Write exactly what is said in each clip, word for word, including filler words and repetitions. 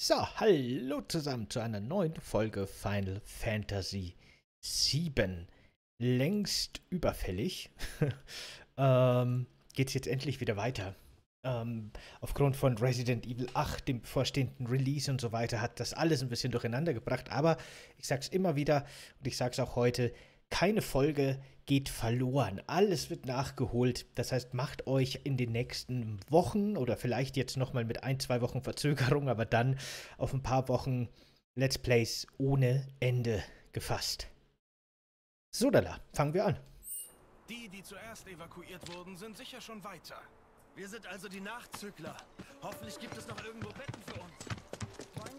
So, hallo zusammen zu einer neuen Folge Final Fantasy sieben. Längst überfällig. ähm, geht's jetzt endlich wieder weiter. Ähm, aufgrund von Resident Evil acht, dem bevorstehenden Release und so weiter, hat das alles ein bisschen durcheinander gebracht. Aber ich sag's immer wieder und ich sag's auch heute, keine Folge geht verloren. Alles wird nachgeholt. Das heißt, macht euch in den nächsten Wochen oder vielleicht jetzt nochmal mit ein, zwei Wochen Verzögerung, aber dann auf ein paar Wochen Let's Plays ohne Ende gefasst. So, Dalla, fangen wir an. Die, die zuerst evakuiert wurden, sind sicher schon weiter. Wir sind also die Nachzügler. Hoffentlich gibt es noch irgendwo Betten für uns.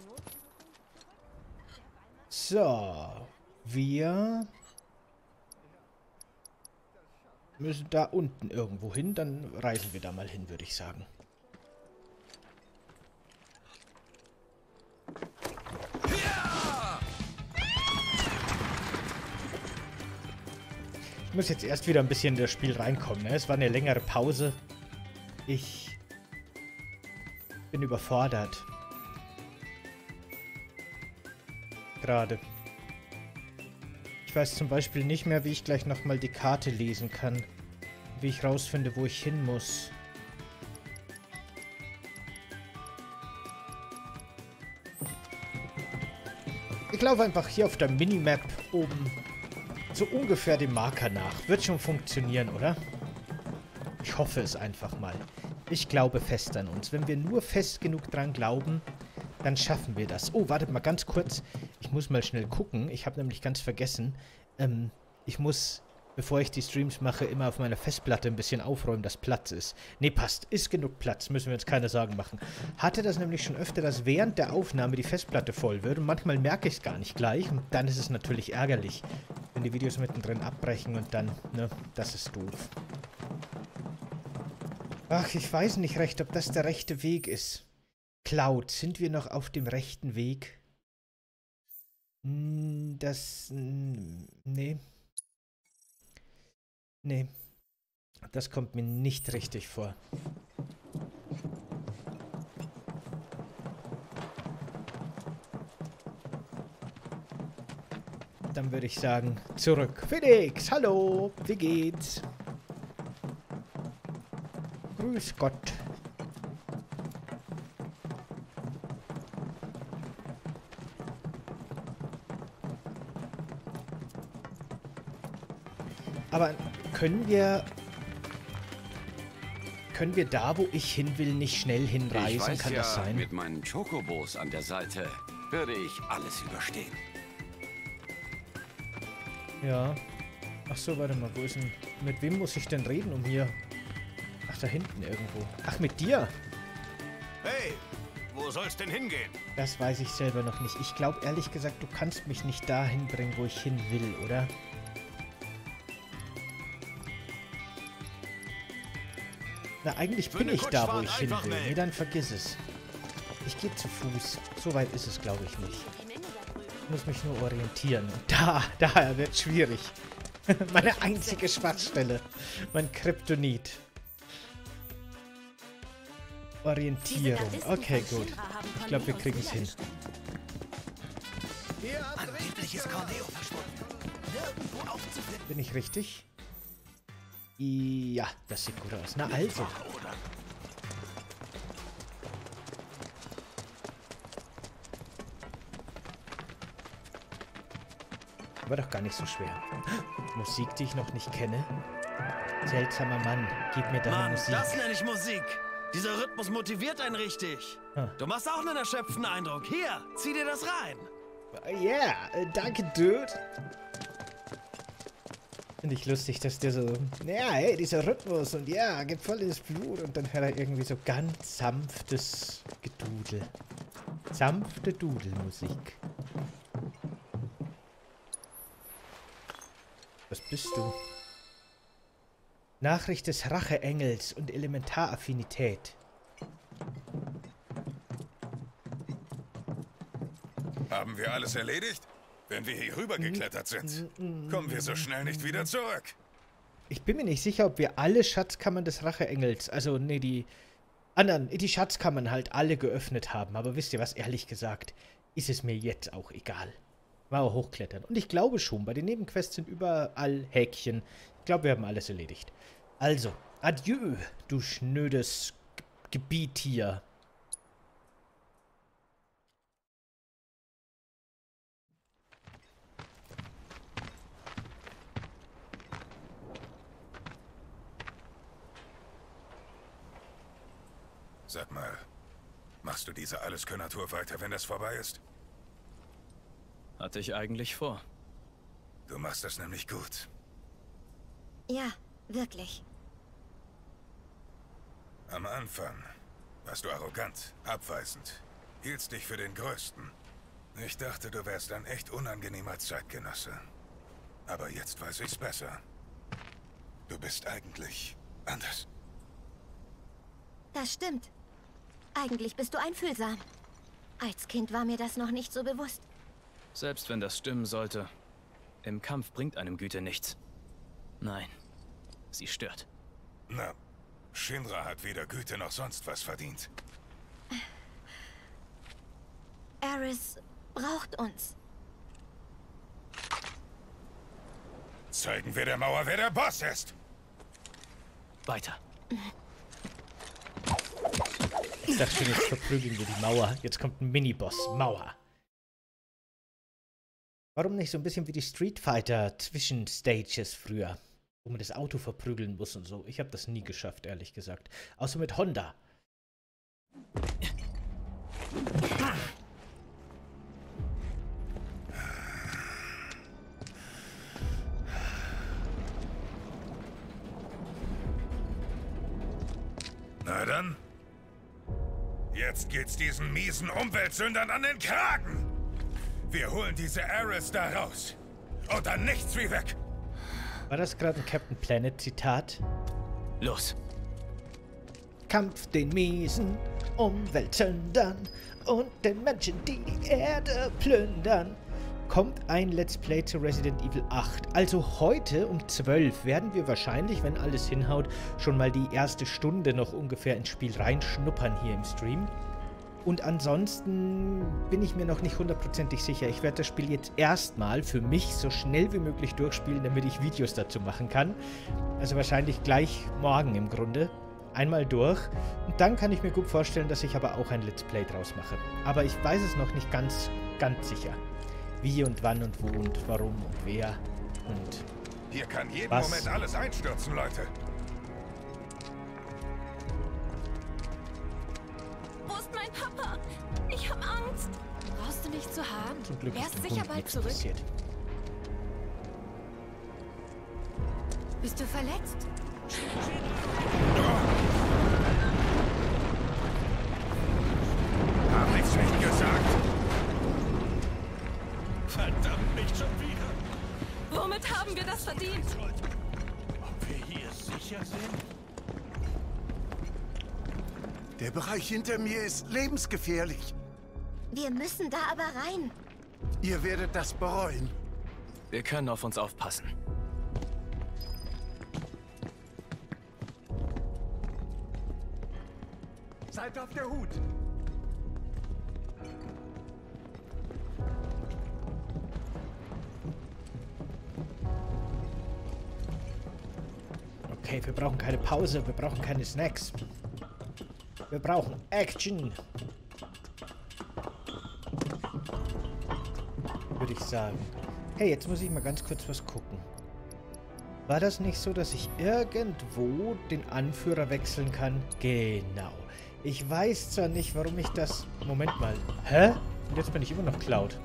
So, wir müssen da unten irgendwo hin, dann reisen wir da mal hin, würde ich sagen. Ja! Ich muss jetzt erst wieder ein bisschen in das Spiel reinkommen, ne? Es war eine längere Pause. Ich bin überfordert. Gerade. Ich weiß zum Beispiel nicht mehr, wie ich gleich nochmal die Karte lesen kann. Wie ich rausfinde, wo ich hin muss. Ich laufe einfach hier auf der Minimap oben so ungefähr dem Marker nach. Wird schon funktionieren, oder? Ich hoffe es einfach mal. Ich glaube fest an uns. Wenn wir nur fest genug dran glauben, dann schaffen wir das. Oh, wartet mal ganz kurz. Ich muss mal schnell gucken. Ich habe nämlich ganz vergessen. Ähm, ich muss, bevor ich die Streams mache, immer auf meiner Festplatte ein bisschen aufräumen, dass Platz ist. Ne, passt. Ist genug Platz. Müssen wir uns keine Sorgen machen. Hatte das nämlich schon öfter, dass während der Aufnahme die Festplatte voll wird. Und manchmal merke ich es gar nicht gleich. Und dann ist es natürlich ärgerlich, wenn die Videos mittendrin abbrechen und dann, ne, das ist doof. Ach, ich weiß nicht recht, ob das der rechte Weg ist. Cloud, sind wir noch auf dem rechten Weg? Das... Nee. Nee. Das kommt mir nicht richtig vor. Dann würde ich sagen, zurück. Felix, hallo, wie geht's? Grüß Gott. Aber können wir... Können wir da, wo ich hin will, nicht schnell hinreisen? Ich weiß Kann ja, das sein? mit meinen Chocobos an der Seite würde ich alles überstehen. Ja. Ach so, warte mal, wo ist denn... Mit wem muss ich denn reden, um hier... Ach, da hinten irgendwo. Ach, mit dir? Hey, wo soll's denn hingehen? Das weiß ich selber noch nicht. Ich glaube, ehrlich gesagt, du kannst mich nicht dahin bringen, wo ich hin will, oder? Na, eigentlich bin ich da, wo ich hin will. Nee, dann vergiss es. Ich gehe zu Fuß. So weit ist es, glaube ich, nicht. Ich muss mich nur orientieren. Und da, da wird schwierig. Meine einzige Schwachstelle. Mein Kryptonit. Orientierung. Okay, gut. Ich glaube, wir kriegen es hin. Angeblich ist Corneo verschwunden. Nirgendwo aufzufinden. Bin ich richtig? Ja, das sieht gut aus. Na also. War doch gar nicht so schwer. Musik, die ich noch nicht kenne. Seltsamer Mann, gib mir deine Mann, Musik. das nenne ich Musik. Dieser Rhythmus motiviert einen richtig. Ah. Du machst auch einen erschöpften Eindruck. Hier, zieh dir das rein. Yeah, äh, danke, Dude. Finde ich lustig, dass der so, ja, hey, dieser Rhythmus und ja, geht voll ins Blut und dann hört er irgendwie so ganz sanftes Gedudel. Sanfte Dudelmusik. Was bist du? Nachricht des Racheengels und Elementaraffinität. Haben wir alles erledigt? Wenn wir hier rüber geklettert sind, kommen wir so schnell nicht wieder zurück. Ich bin mir nicht sicher, ob wir alle Schatzkammern des Racheengels, also nee, die anderen, die Schatzkammern halt alle geöffnet haben. Aber wisst ihr was, ehrlich gesagt, ist es mir jetzt auch egal. Mauer hochklettern. Und ich glaube schon, bei den Nebenquests sind überall Häkchen. Ich glaube, wir haben alles erledigt. Also, adieu, du schnödes G- Gebiet hier. Sag mal, machst du diese Alleskönner-Tour weiter, wenn das vorbei ist? Hatte ich eigentlich vor. Du machst das nämlich gut. Ja, wirklich. Am Anfang warst du arrogant, abweisend, hieltst dich für den Größten. Ich dachte, du wärst ein echt unangenehmer Zeitgenosse. Aber jetzt weiß ich's besser. Du bist eigentlich anders. Das stimmt. Eigentlich bist du einfühlsam. Als Kind war mir das noch nicht so bewusst. Selbst wenn das stimmen sollte, im Kampf bringt einem Güte nichts. Nein, sie stört. Na, Shinra hat weder Güte noch sonst was verdient. Ares braucht uns. Zeigen wir der Mauer, wer der Boss ist! Weiter. Ich dachte schon, jetzt verprügeln wir die Mauer. Jetzt kommt ein Miniboss. Mauer. Warum nicht so ein bisschen wie die Street Fighter Zwischenstages früher? Wo man das Auto verprügeln muss und so. Ich habe das nie geschafft, ehrlich gesagt. Außer mit Honda. Na dann. Jetzt geht's diesen miesen Umweltsündern an den Kragen. Wir holen diese Ares da raus. Und dann nichts wie weg. War das gerade ein Captain Planet Zitat? Los. Kampf den miesen Umweltsündern und den Menschen, die die Erde plündern. Kommt ein Let's Play zu Resident Evil acht. Also heute um zwölf werden wir wahrscheinlich, wenn alles hinhaut, schon mal die erste Stunde noch ungefähr ins Spiel reinschnuppern hier im Stream. Und ansonsten bin ich mir noch nicht hundertprozentig sicher. Ich werde das Spiel jetzt erstmal für mich so schnell wie möglich durchspielen, damit ich Videos dazu machen kann. Also wahrscheinlich gleich morgen im Grunde. Einmal durch. Und dann kann ich mir gut vorstellen, dass ich aber auch ein Let's Play draus mache. Aber ich weiß es noch nicht ganz, ganz sicher. Wie und wann und wo und warum und wer und Hier kann jeden was. Moment alles einstürzen, Leute. Wo ist mein Papa? Ich hab Angst. Brauchst du nicht zu haben. Zum Glück Er ist ist dem sicher Hund bald nichts zurück. passiert. Bist du verletzt? Hab nichts nicht gesagt. Verdammt, nicht schon wieder. Womit haben wir das verdient? Ob wir hier sicher sind? Der Bereich hinter mir ist lebensgefährlich. Wir müssen da aber rein. Ihr werdet das bereuen. Wir können auf uns aufpassen. Seid auf der Hut. Okay, wir brauchen keine Pause, wir brauchen keine Snacks. Wir brauchen Action. Würde ich sagen. Hey, jetzt muss ich mal ganz kurz was gucken. War das nicht so, dass ich irgendwo den Anführer wechseln kann? Genau. Ich weiß zwar nicht, warum ich das... Moment mal. Hä? Und jetzt bin ich immer noch Cloud.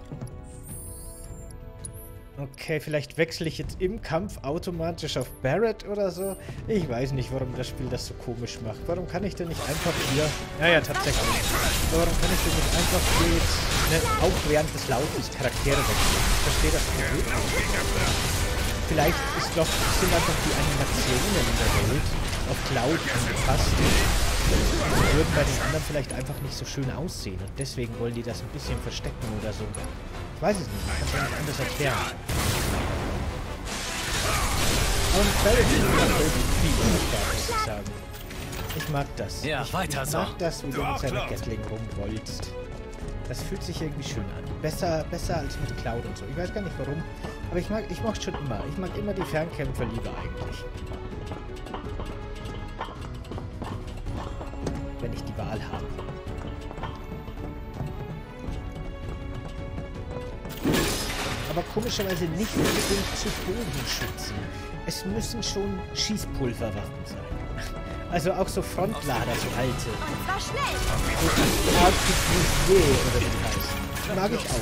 Okay, vielleicht wechsle ich jetzt im Kampf automatisch auf Barret oder so. Ich weiß nicht, warum das Spiel das so komisch macht. Warum kann ich denn nicht einfach hier... Naja, tatsächlich. Warum kann ich denn nicht einfach hier jetzt, ne, auch während des Laufens Charaktere wechseln? Ich verstehe das nicht. Vielleicht ist doch, sind einfach die Animationen in der Welt auf Cloud angepasst. Die würden bei den anderen vielleicht einfach nicht so schön aussehen. Und deswegen wollen die das ein bisschen verstecken oder so. Ich weiß es nicht, ich kann es ja nicht anders erklären. Und Barret ist immer so viel, muss ich sagen. Ich mag das. Ja, ich, weiter ich so. mag das, wie du Du mit auch, seiner Cloud. Gatling rumrollst. Das fühlt sich irgendwie schön an. Besser, besser als mit Cloud und so. Ich weiß gar nicht warum. Aber ich mag, ich mag schon immer. Ich mag immer die Fernkämpfer lieber eigentlich. Wenn ich die Wahl habe. Aber komischerweise nicht unbedingt zu Bogenschützen. Es müssen schon Schießpulverwaffen sein. Also auch so Frontlader, so alte. Und zwar schnell. R P G oder wie die heißen. Mag ich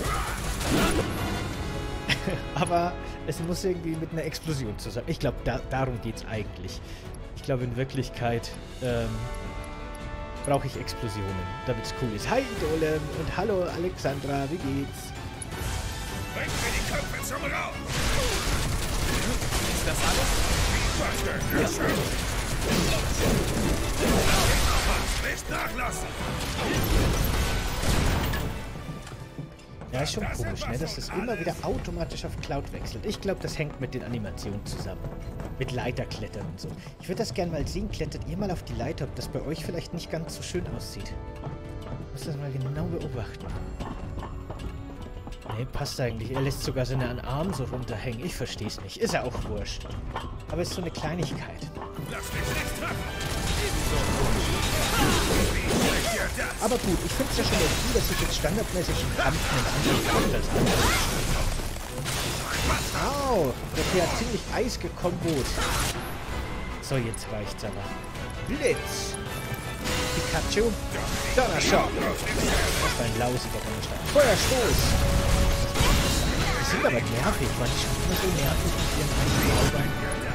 auch. Aber es muss irgendwie mit einer Explosion zusammen. Ich glaube, da, darum geht es eigentlich. Ich glaube, in Wirklichkeit ähm, brauche ich Explosionen, damit es cool ist. Hi, Dolem und hallo, Alexandra, wie geht's? Bringt mir die Köpfe zum Raum! Ist das alles? Ja. Nicht nachlassen! Ja, ist schon komisch, ne? Dass es immer wieder automatisch auf Cloud wechselt. Ich glaube, das hängt mit den Animationen zusammen. Mit Leiterklettern und so. Ich würde das gerne mal sehen. Klettert ihr mal auf die Leiter, ob das bei euch vielleicht nicht ganz so schön aussieht. Ich muss das mal genau beobachten. Ne, passt eigentlich. Er lässt sogar seinen Arm so runterhängen. Ich verstehe es nicht. Ist ja auch wurscht. Aber es ist so eine Kleinigkeit. Lass dich nicht treffen! Aber gut, ich finde es ja schon okay, dass ich jetzt standardmäßig im Kampf einen anderen Charakter als andere. Au, der P hat ziemlich Eis gekombot. So, jetzt reicht's aber. Blitz! Pikachu! Donnerschock! Das war ein lausiger Donnerschlag. Feuerstoß! Die sind aber nervig, weil die schon immer so nervig mit ihren eigenen Zaubern.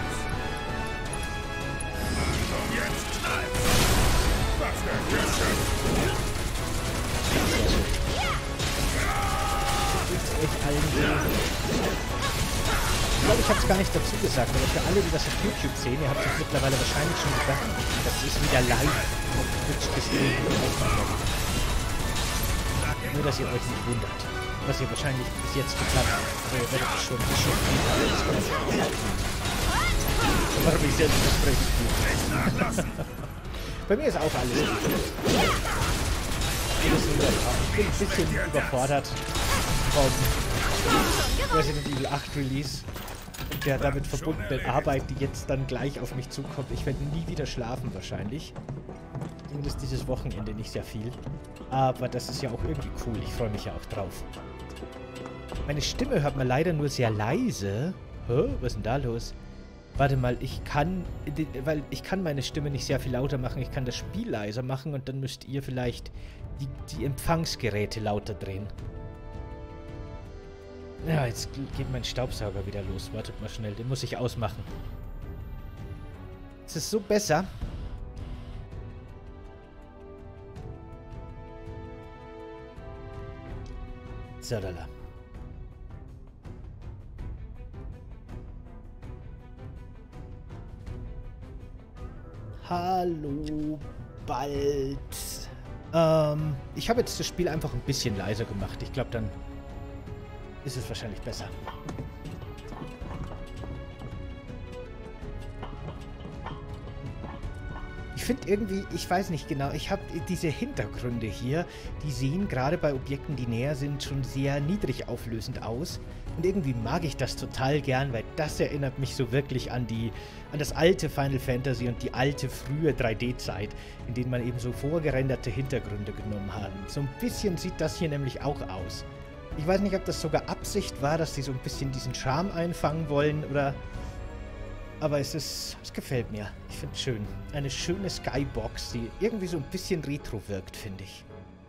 Echt allen ich glaube, ich habe es gar nicht dazu gesagt, aber für alle, die das auf YouTube sehen, ihr habt es mittlerweile wahrscheinlich schon gedacht, das ist wieder live auf Twitch gestreamt. Nur, dass ihr euch nicht wundert. Was ihr wahrscheinlich bis jetzt getan habt. Aber ihr werdet es schon schon warum ich selbst versprechen tue. Bei mir ist auch alles gut. Ich bin ein bisschen überfordert vom Resident Evil acht Release und der damit verbundenen Arbeit, die jetzt dann gleich auf mich zukommt. Ich werde nie wieder schlafen wahrscheinlich. Zumindest dieses Wochenende nicht sehr viel. Aber das ist ja auch irgendwie cool. Ich freue mich ja auch drauf. Meine Stimme hört man leider nur sehr leise. Hä? Was ist denn da los? Warte mal, ich kann, weil ich kann meine Stimme nicht sehr viel lauter machen. Ich kann das Spiel leiser machen und dann müsst ihr vielleicht die, die Empfangsgeräte lauter drehen. Ja, jetzt geht mein Staubsauger wieder los. Wartet mal schnell, den muss ich ausmachen. Ist es so besser? So, da la. Hallo, bald. Ähm, ich habe jetzt das Spiel einfach ein bisschen leiser gemacht. Ich glaube, dann ist es wahrscheinlich besser. Ich finde irgendwie, ich weiß nicht genau, ich habe diese Hintergründe hier, die sehen gerade bei Objekten, die näher sind, schon sehr niedrig auflösend aus. Und irgendwie mag ich das total gern, weil das erinnert mich so wirklich an die, an das alte Final Fantasy und die alte, frühe drei D-Zeit, in denen man eben so vorgerenderte Hintergründe genommen hat. So ein bisschen sieht das hier nämlich auch aus. Ich weiß nicht, ob das sogar Absicht war, dass die so ein bisschen diesen Charme einfangen wollen, oder... Aber es ist... es gefällt mir. Ich finde es schön. Eine schöne Skybox, die irgendwie so ein bisschen retro wirkt, finde ich.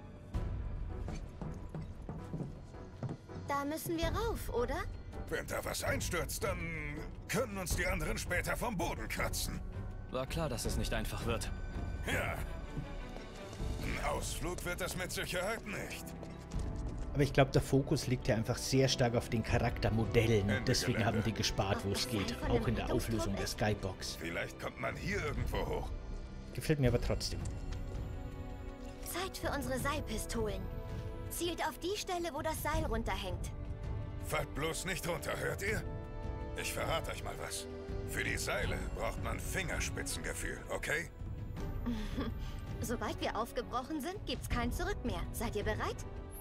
Da müssen wir rauf, oder? Wenn da was einstürzt, dann können uns die anderen später vom Boden kratzen. War klar, dass es nicht einfach wird. Ja. Ein Ausflug wird das mit Sicherheit nicht. Aber ich glaube, der Fokus liegt ja einfach sehr stark auf den Charaktermodellen. Und deswegen haben die gespart, wo es geht. Auch in der Auflösung der Skybox. Vielleicht kommt man hier irgendwo hoch. Gefällt mir aber trotzdem. Zeit für unsere Seilpistolen. Zielt auf die Stelle, wo das Seil runterhängt. Fallt bloß nicht runter, hört ihr? Ich verrate euch mal was. Für die Seile braucht man Fingerspitzengefühl, okay? Sobald wir aufgebrochen sind, gibt's kein Zurück mehr. Seid ihr bereit?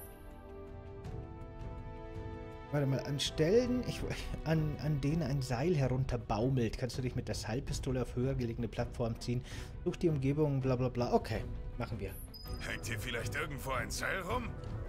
Warte mal, an Stellen, ich, an, an denen ein Seil herunterbaumelt, kannst du dich mit der Seilpistole auf höher gelegene Plattform ziehen. Such die Umgebung, bla bla bla. Okay, machen wir. Hängt hier vielleicht irgendwo ein Seil rum?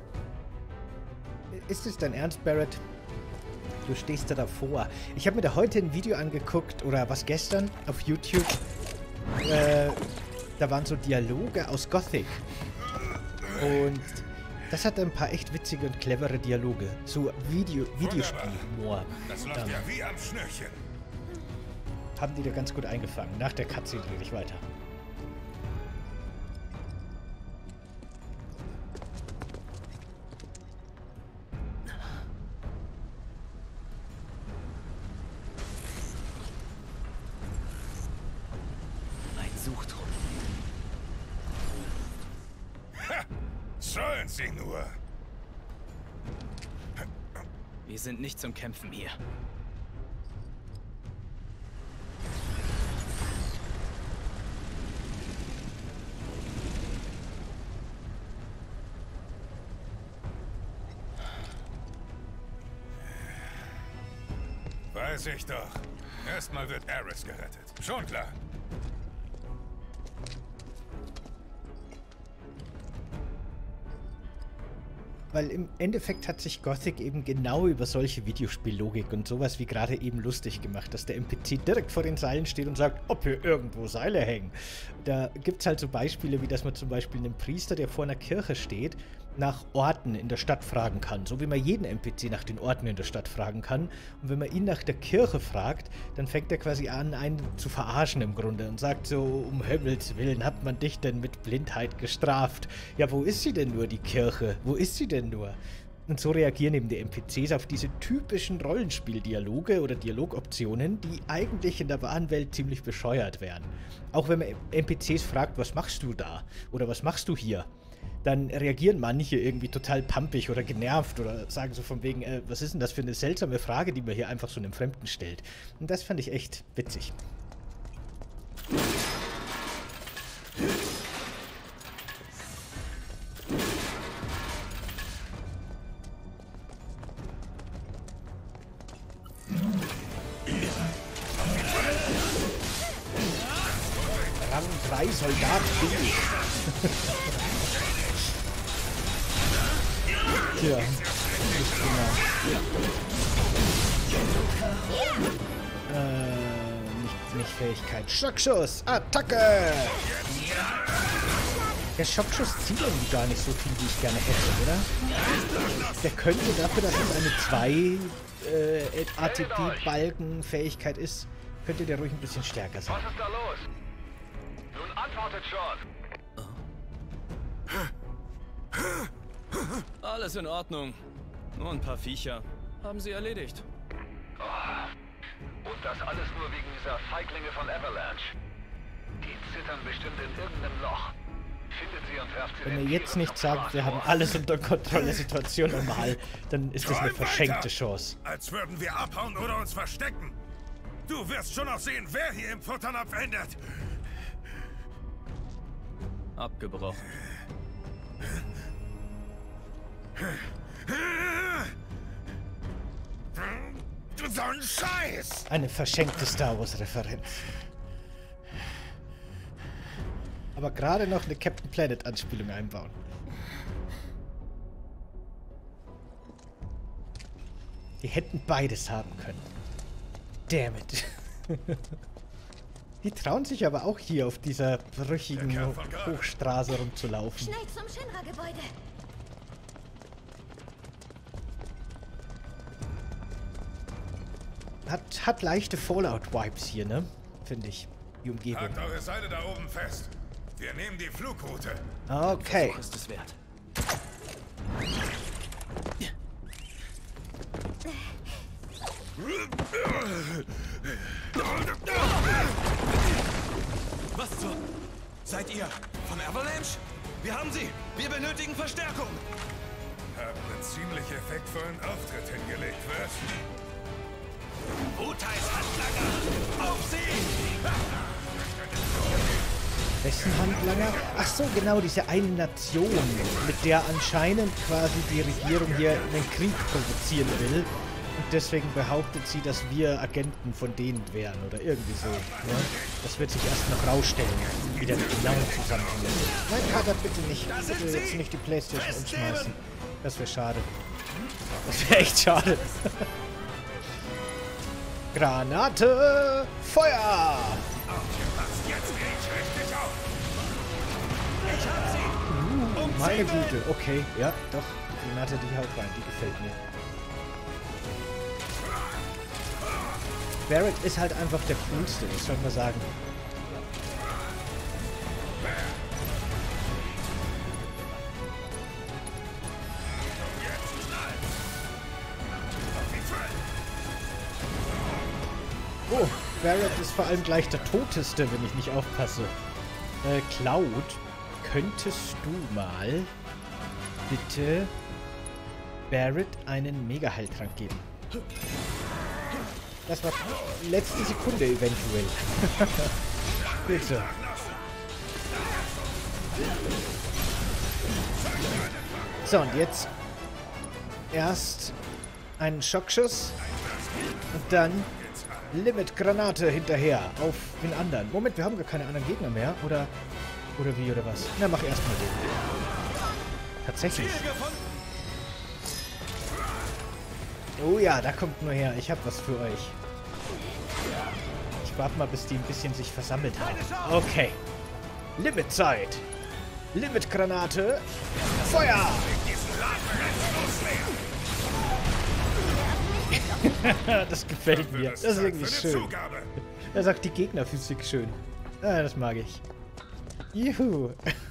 Ist es dein Ernst, Barrett? Du stehst da davor. Ich habe mir da heute ein Video angeguckt, oder was gestern, auf YouTube. Äh, da waren so Dialoge aus Gothic. Und das hat ein paar echt witzige und clevere Dialoge. So Video, Videospielhumor. Das läuft ähm, ja wie am Schnürchen. Haben die da ganz gut eingefangen. Nach der Cutscene rede ich weiter. Sollen sie nur? Wir sind nicht zum Kämpfen hier. Weiß ich doch. Erstmal wird Aris gerettet. Schon klar. Weil im Endeffekt hat sich Gothic eben genau über solche Videospiellogik und sowas wie gerade eben lustig gemacht, dass der N P C direkt vor den Seilen steht und sagt, ob hier irgendwo Seile hängen. Da gibt es halt so Beispiele, wie dass man zum Beispiel einen Priester, der vor einer Kirche steht, nach Orten in der Stadt fragen kann. So wie man jeden N P C nach den Orten in der Stadt fragen kann. Und wenn man ihn nach der Kirche fragt, dann fängt er quasi an, einen zu verarschen im Grunde und sagt so, um Himmels Willen, hat man dich denn mit Blindheit gestraft? Ja, wo ist sie denn nur, die Kirche? Wo ist sie denn nur? Und so reagieren eben die N P Cs auf diese typischen Rollenspieldialoge oder Dialogoptionen, die eigentlich in der wahren Welt ziemlich bescheuert wären. Auch wenn man N P Cs fragt, was machst du da? Oder was machst du hier? Dann reagieren manche irgendwie total pampig oder genervt oder sagen so von wegen, äh, was ist denn das für eine seltsame Frage, die man hier einfach so einem Fremden stellt. Und das fand ich echt witzig. Rang drei Soldat B. Tja, nicht genau. Äh, nicht, nicht Fähigkeit. Schockschuss! Attacke! Der Schockschuss zieht irgendwie gar nicht so viel, wie ich gerne hätte, oder? Der könnte dafür, dass es eine zwei äh, A T P-Balken-Fähigkeit ist, könnte der ruhig ein bisschen stärker sein. Was ist da los? Nun antwortet schon! Alles in Ordnung. Nur ein paar Viecher. Haben sie erledigt. Oh. Und das alles nur wegen dieser Feiglinge von Avalanche. Die zittern bestimmt in irgendeinem Loch. Findet sie und werft sie. Wenn ihr jetzt nicht sagt, wir haben alles unter Kontrolle, Situation normal, dann ist das eine verschenkte Chance. Als würden wir abhauen oder uns verstecken. Du wirst schon noch sehen, wer hier im Futternapf endet. Abgebrochen. So ein Scheiß! Eine verschenkte Star Wars-Referenz. Aber gerade noch eine Captain Planet-Anspielung einbauen. Die hätten beides haben können. Damn it. Die trauen sich aber auch hier auf dieser brüchigen Hochstraße rumzulaufen. Schnell zum Shinra-Gebäude. Hat, hat leichte Fallout-Vibes hier, ne? Finde ich. Die Umgebung. Haltet eure Seile da oben fest. Wir nehmen die Flugroute. Okay. Was ist es wert? Was zur... Seid ihr von Avalanche? Wir haben sie. Wir benötigen Verstärkung. Haben einen ziemlich effektvollen Auftritt hingelegt, was? Wutais Handlanger! Auf sie! Interessenhandlanger? Ach so, genau, diese eine Nation, mit der anscheinend quasi die Regierung hier einen Krieg provozieren will. Und deswegen behauptet sie, dass wir Agenten von denen wären oder irgendwie so. Ja? Das wird sich erst noch rausstellen, wie der genauen Zusammenhang ist. Nein, Kater, bitte nicht. Bitte jetzt nicht die Playstation umschmeißen. Das wäre schade. Das wäre echt schade. Granate! Feuer! Uh, meine Güte. Okay, ja, doch. Die Granate, die haut rein. Die gefällt mir. Barrett ist halt einfach der coolste, das soll man sagen. Oh, Barrett ist vor allem gleich der Toteste, wenn ich nicht aufpasse. Äh, Cloud, könntest du mal bitte Barrett einen Mega-Heiltrank geben? Das war letzte Sekunde eventuell. Bitte. So, und jetzt erst einen Schockschuss und dann Limit-Granate hinterher auf den anderen. Moment, wir haben gar keine anderen Gegner mehr. Oder, oder wie, oder was? Na, mach erstmal den. Tatsächlich. Oh ja, da kommt nur her. Ich hab was für euch. Ich warte mal, bis die ein bisschen sich versammelt haben. Okay. Limit-Zeit. Limit-Granate. Feuer! Das gefällt mir. Das ist irgendwie schön. Er sagt die Gegnerphysik schön. Ah, das mag ich. Juhu.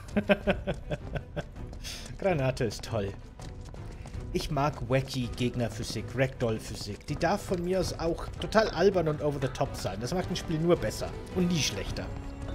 Granate ist toll. Ich mag wacky Gegnerphysik, Ragdoll-Physik. Die darf von mir aus auch total albern und over the top sein. Das macht ein Spiel nur besser und nie schlechter.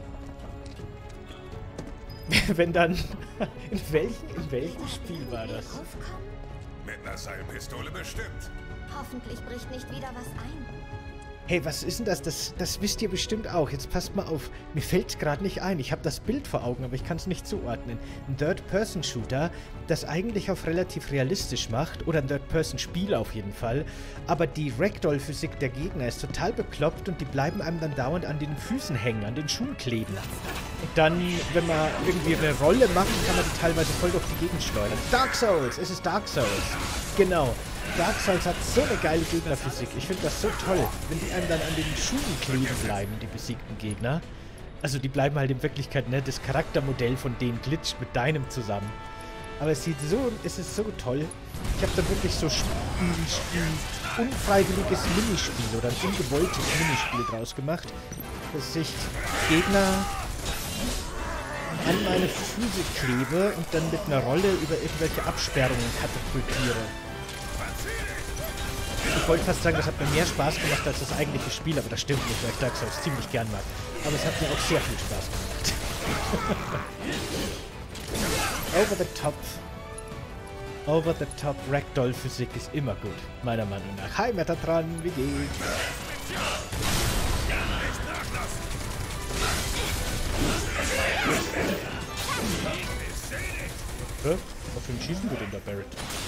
Wenn dann... In welchem, in welchem Spiel war das? Mit einer Seilpistole bestimmt. Hoffentlich bricht nicht wieder was ein. Hey, was ist denn das? Das, das wisst ihr bestimmt auch. Jetzt passt mal auf. Mir fällt es gerade nicht ein. Ich habe das Bild vor Augen, aber ich kann es nicht zuordnen. Ein Third-Person-Shooter, das eigentlich auf relativ realistisch macht. Oder ein Third-Person-Spiel auf jeden Fall. Aber die Ragdoll-Physik der Gegner ist total bekloppt und die bleiben einem dann dauernd an den Füßen hängen, an den Schuhen kleben. Und dann, wenn man irgendwie eine Rolle macht, kann man die teilweise voll durch die Gegend schleudern. Dark Souls! Es ist Dark Souls. Genau. Dark Souls hat so eine geile Gegnerphysik. Ich finde das so toll, wenn die einem dann an den Schuhen kleben bleiben, die besiegten Gegner. Also die bleiben halt in Wirklichkeit, ne, das Charaktermodell von denen glitscht mit deinem zusammen. Aber es sieht so, es ist so toll. Ich habe da wirklich so ein, ein unfreiwilliges Minispiel oder ein ungewolltes Minispiel draus gemacht, dass ich Gegner an meine Füße klebe und dann mit einer Rolle über irgendwelche Absperrungen katapultiere. Ich wollte fast sagen, das hat mir mehr Spaß gemacht als das eigentliche Spiel, aber das stimmt nicht, weil ich Dark Souls ziemlich gern mag. Aber es hat mir auch sehr viel Spaß gemacht. Over the top. Over the top Ragdoll-Physik ist immer gut, meiner Meinung nach. Hi Metatron, wie geht's? Hä? Auf wen schießen wir denn da, Barrett?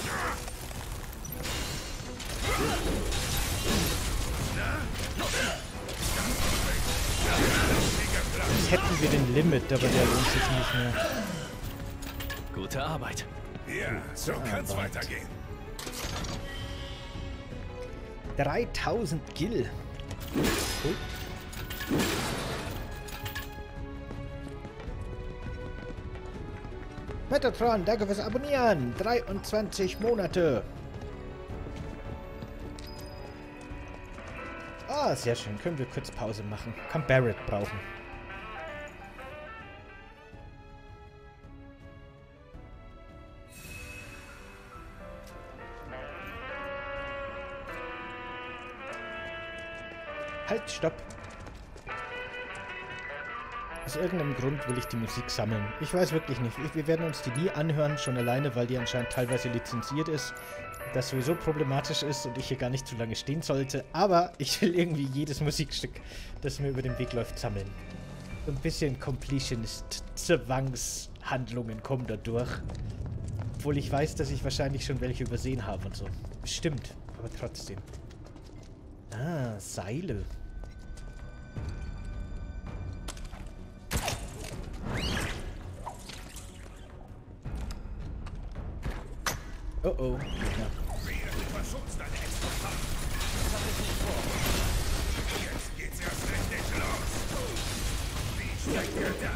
Jetzt hätten wir den Limit, aber der lohnt sich nicht mehr. Gute Arbeit. Ja, so kann's weitergehen. dreitausend Gil. Cool. Metatron, danke fürs Abonnieren. dreiundzwanzig Monate. Ah, sehr schön. Können wir kurz Pause machen. Kann Barrett brauchen. Halt, stopp. Aus irgendeinem Grund will ich die Musik sammeln. Ich weiß wirklich nicht. Wir werden uns die nie anhören, schon alleine, weil die anscheinend teilweise lizenziert ist. Das sowieso problematisch ist und ich hier gar nicht zu lange stehen sollte. Aber ich will irgendwie jedes Musikstück, das mir über den Weg läuft, sammeln. So ein bisschen Completionist-Zwangshandlungen kommen da durch. Obwohl ich weiß, dass ich wahrscheinlich schon welche übersehen habe und so. Bestimmt, aber trotzdem. Ah, Seile. Oh oh. Ja. Jetzt geht's erst richtig los. Wie steckt ihr das?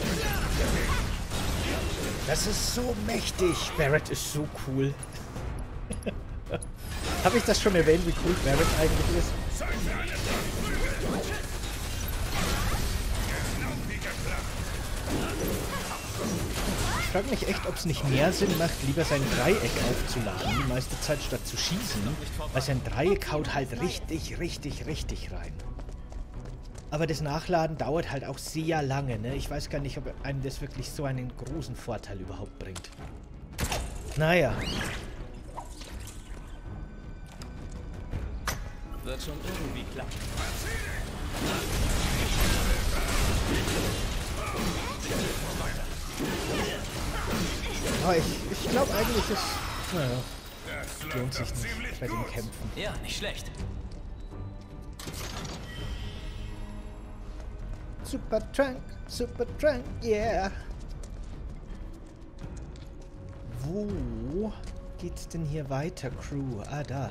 Das ist so mächtig. Barret ist so cool. Habe ich das schon erwähnt, wie cool Barret eigentlich ist? Ich frage mich echt, ob es nicht mehr Sinn macht, lieber sein Dreieck aufzuladen, die meiste Zeit statt zu schießen, weil sein Dreieck haut halt richtig, richtig, richtig rein. Aber das Nachladen dauert halt auch sehr lange, ne? Ich weiß gar nicht, ob einem das wirklich so einen großen Vorteil überhaupt bringt. Naja. Wird schon irgendwie klappen. Oh, ich ich glaube eigentlich, ist, naja, lohnt sich nicht bei den Kämpfen. Ja, nicht schlecht. Super Trunk, Super Trunk, yeah. Wo geht's denn hier weiter, Crew? Ah, da.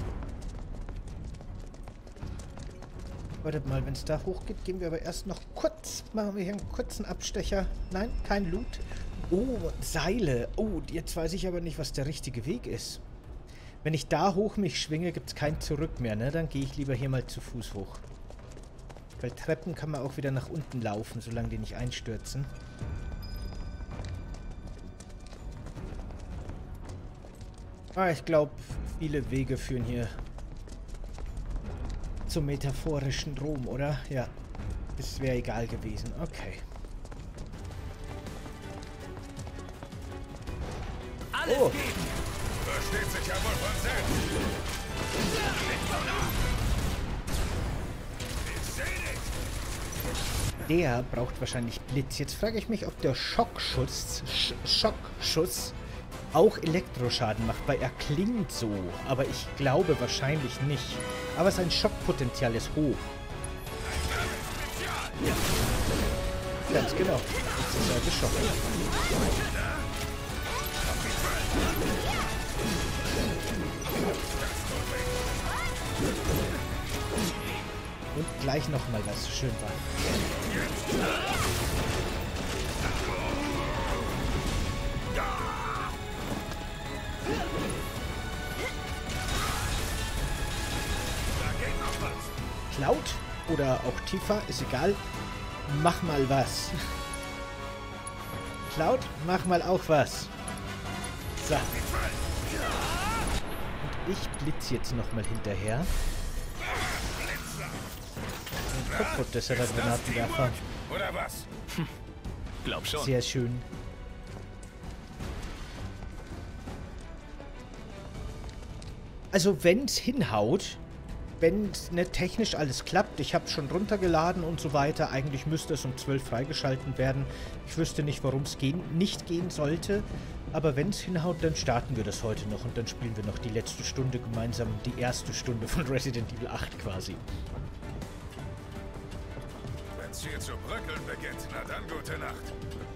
Wartet mal, wenn es da hochgeht, gehen wir aber erst noch kurz, machen wir hier einen kurzen Abstecher. Nein, kein Loot. Oh, Seile. Oh, jetzt weiß ich aber nicht, was der richtige Weg ist. Wenn ich da hoch mich schwinge, gibt es kein Zurück mehr, ne? Dann gehe ich lieber hier mal zu Fuß hoch. Weil Treppen kann man auch wieder nach unten laufen, solange die nicht einstürzen. Ah, ich glaube, viele Wege führen hier zum metaphorischen Rom, oder? Ja, das wäre egal gewesen. Okay. Oh. Versteht sich ja wohl von selbst. Der braucht wahrscheinlich Blitz. Jetzt frage ich mich, ob der Schockschuss, Sch Schockschuss auch Elektroschaden macht, weil er klingt so. Aber ich glaube wahrscheinlich nicht. Aber sein Schockpotenzial ist hoch. Ganz genau. Jetzt ist er geschockt. Und gleich nochmal, was so schön war. Cloud oder auch Tifa, ist egal. Mach mal was. Cloud, mach mal auch was. So. Und ich blitze jetzt nochmal hinterher. Kaputt ist ja der Granatenwerfer. Oder was? Hm. Glaub schon. Sehr schön. Also wenn es hinhaut, wenn ne, technisch alles klappt, ich habe schon runtergeladen und so weiter, eigentlich müsste es um zwölf freigeschalten werden. Ich wüsste nicht, warum es gehen, nicht gehen sollte, aber wenn es hinhaut, dann starten wir das heute noch und dann spielen wir noch die letzte Stunde gemeinsam, die erste Stunde von Resident Evil acht quasi. Wenn's hier zu bröckeln beginnt, na dann gute Nacht.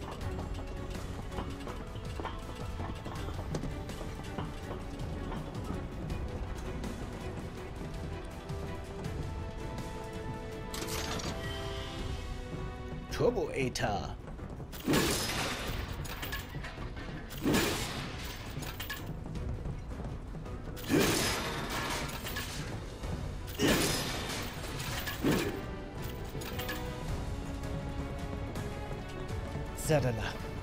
Turbo-Aether. Sadala.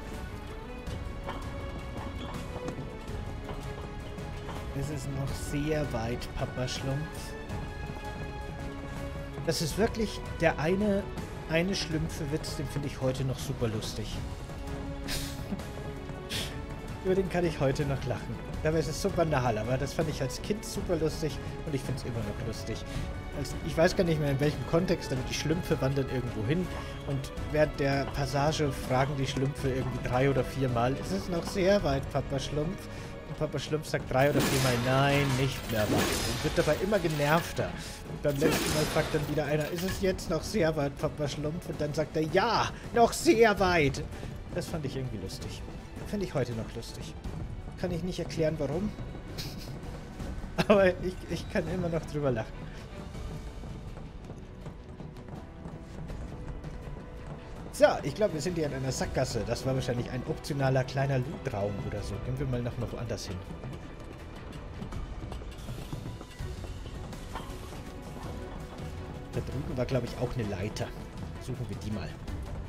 Es ist noch sehr weit, Papa Schlumpf. Das ist wirklich der eine... Eine Schlümpfe-Witz, den finde ich heute noch super lustig. Über den kann ich heute noch lachen. Dabei ist es so banal, aber das fand ich als Kind super lustig und ich finde es immer noch lustig. Also ich weiß gar nicht mehr in welchem Kontext, aber die Schlümpfe wandern irgendwo hin und während der Passage fragen die Schlümpfe irgendwie drei oder viermal, ist es noch sehr weit, Papa Schlumpf? Und Papa Schlumpf sagt drei oder viermal, nein, nicht mehr weit. Und wird dabei immer genervter. Und beim letzten Mal fragt dann wieder einer, ist es jetzt noch sehr weit, Papa Schlumpf? Und dann sagt er, ja, noch sehr weit. Das fand ich irgendwie lustig. Finde ich heute noch lustig. Kann ich nicht erklären, warum. Aber ich, ich kann immer noch drüber lachen. So, ich glaube, wir sind hier in einer Sackgasse. Das war wahrscheinlich ein optionaler kleiner Lootraum oder so. Gehen wir mal noch mal woanders hin. Da drüben war, glaube ich, auch eine Leiter. Suchen wir die mal.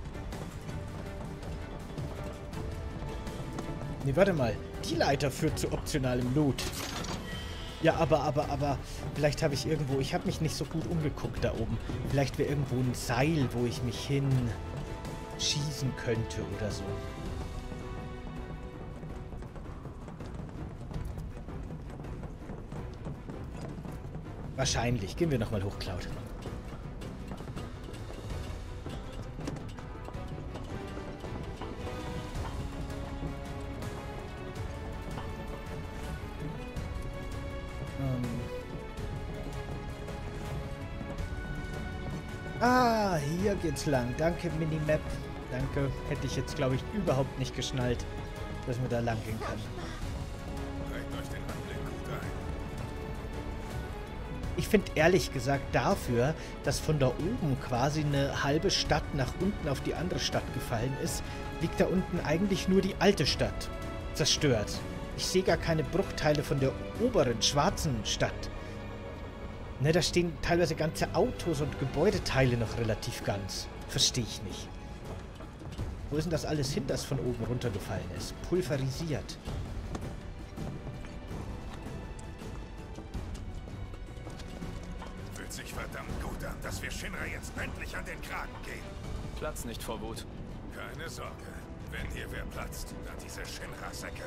Nee, warte mal. Die Leiter führt zu optionalem Loot. Ja, aber, aber, aber, vielleicht habe ich irgendwo... Ich habe mich nicht so gut umgeguckt da oben. Vielleicht wäre irgendwo ein Seil, wo ich mich hin schießen könnte oder so. Wahrscheinlich. Gehen wir nochmal hoch, Cloud. Ah, hier geht's lang. Danke, Minimap. Danke. Hätte ich jetzt, glaube ich, überhaupt nicht geschnallt, dass man da lang gehen kann. Ich finde ehrlich gesagt dafür, dass von da oben quasi eine halbe Stadt nach unten auf die andere Stadt gefallen ist, liegt da unten eigentlich nur die alte Stadt zerstört. Ich sehe gar keine Bruchteile von der oberen, schwarzen Stadt. Ne, da stehen teilweise ganze Autos und Gebäudeteile noch relativ ganz. Verstehe ich nicht. Wo ist denn das alles hin, das von oben runtergefallen ist? Pulverisiert. Fühlt sich verdammt gut an, dass wir Shinra jetzt endlich an den Kragen gehen. Platz nicht vor Wut. Keine Sorge. Wenn hier wer platzt, dann diese Shinra-Säcke.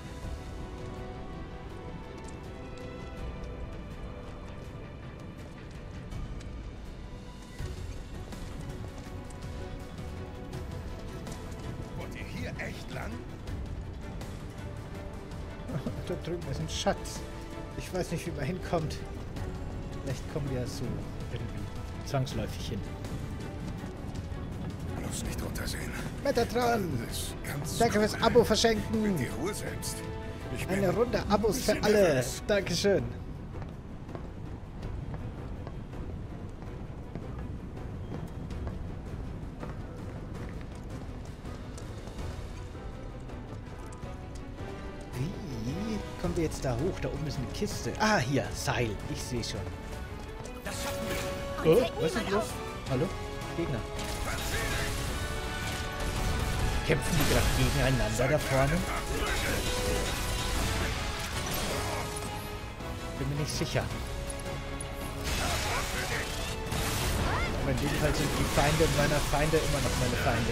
Echt lang? Da drüben ist ein Schatz. Ich weiß nicht, wie man hinkommt. Vielleicht kommen wir so irgendwie zwangsläufig hin. Bloß nicht runtersehen. Metatron! Danke fürs Abo verschenken! Die Ruhe selbst. Ich bin Eine Runde Abos für alle! Dankeschön! Kommen wir jetzt da hoch? Da oben ist eine Kiste. Ah, hier, Seil. Ich sehe schon. Oh, was ist los? Hallo? Gegner. Kämpfen die gerade gegeneinander da vorne? Bin mir nicht sicher. Aber in dem Fall sind die Feinde meiner Feinde immer noch meine Feinde.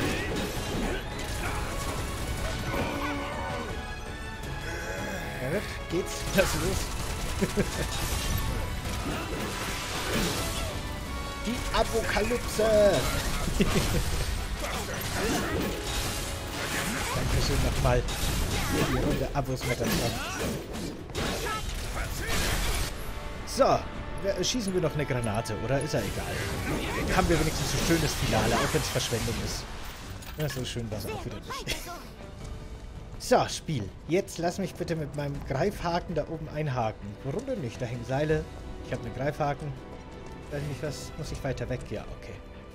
Ja, geht's? Was ist los? Die Apokalypse! Dankeschön nochmal für die Runde Abos mit der So, schießen wir noch eine Granate, oder? Ist ja egal. Haben wir wenigstens ein schönes Finale, auch wenn es Verschwendung ist. Ja, so schön war es auch wieder nicht. So, Spiel. Jetzt lass mich bitte mit meinem Greifhaken da oben einhaken. Warum denn nicht? Da hängen Seile. Ich habe einen Greifhaken. Weiß nicht, was muss ich weiter weg? Ja, okay.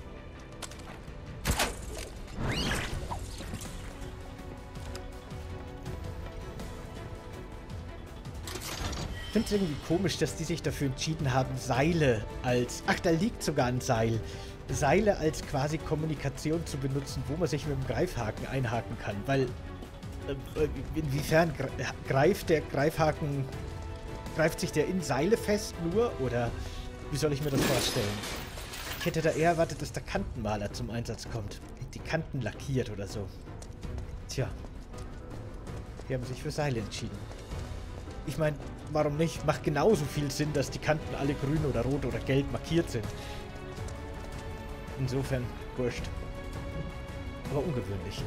Ich finde es irgendwie komisch, dass die sich dafür entschieden haben, Seile als... Ach, da liegt sogar ein Seil. Seile als quasi Kommunikation zu benutzen, wo man sich mit dem Greifhaken einhaken kann. Weil... Inwiefern greift der Greifhaken, greift sich der in Seile fest nur? Oder wie soll ich mir das vorstellen? Ich hätte da eher erwartet, dass der Kantenmaler zum Einsatz kommt. Die Kanten lackiert oder so. Tja. Die haben sich für Seil entschieden. Ich meine, warum nicht? Macht genauso viel Sinn, dass die Kanten alle grün oder rot oder gelb markiert sind. Insofern, wurscht. Aber ungewöhnlich.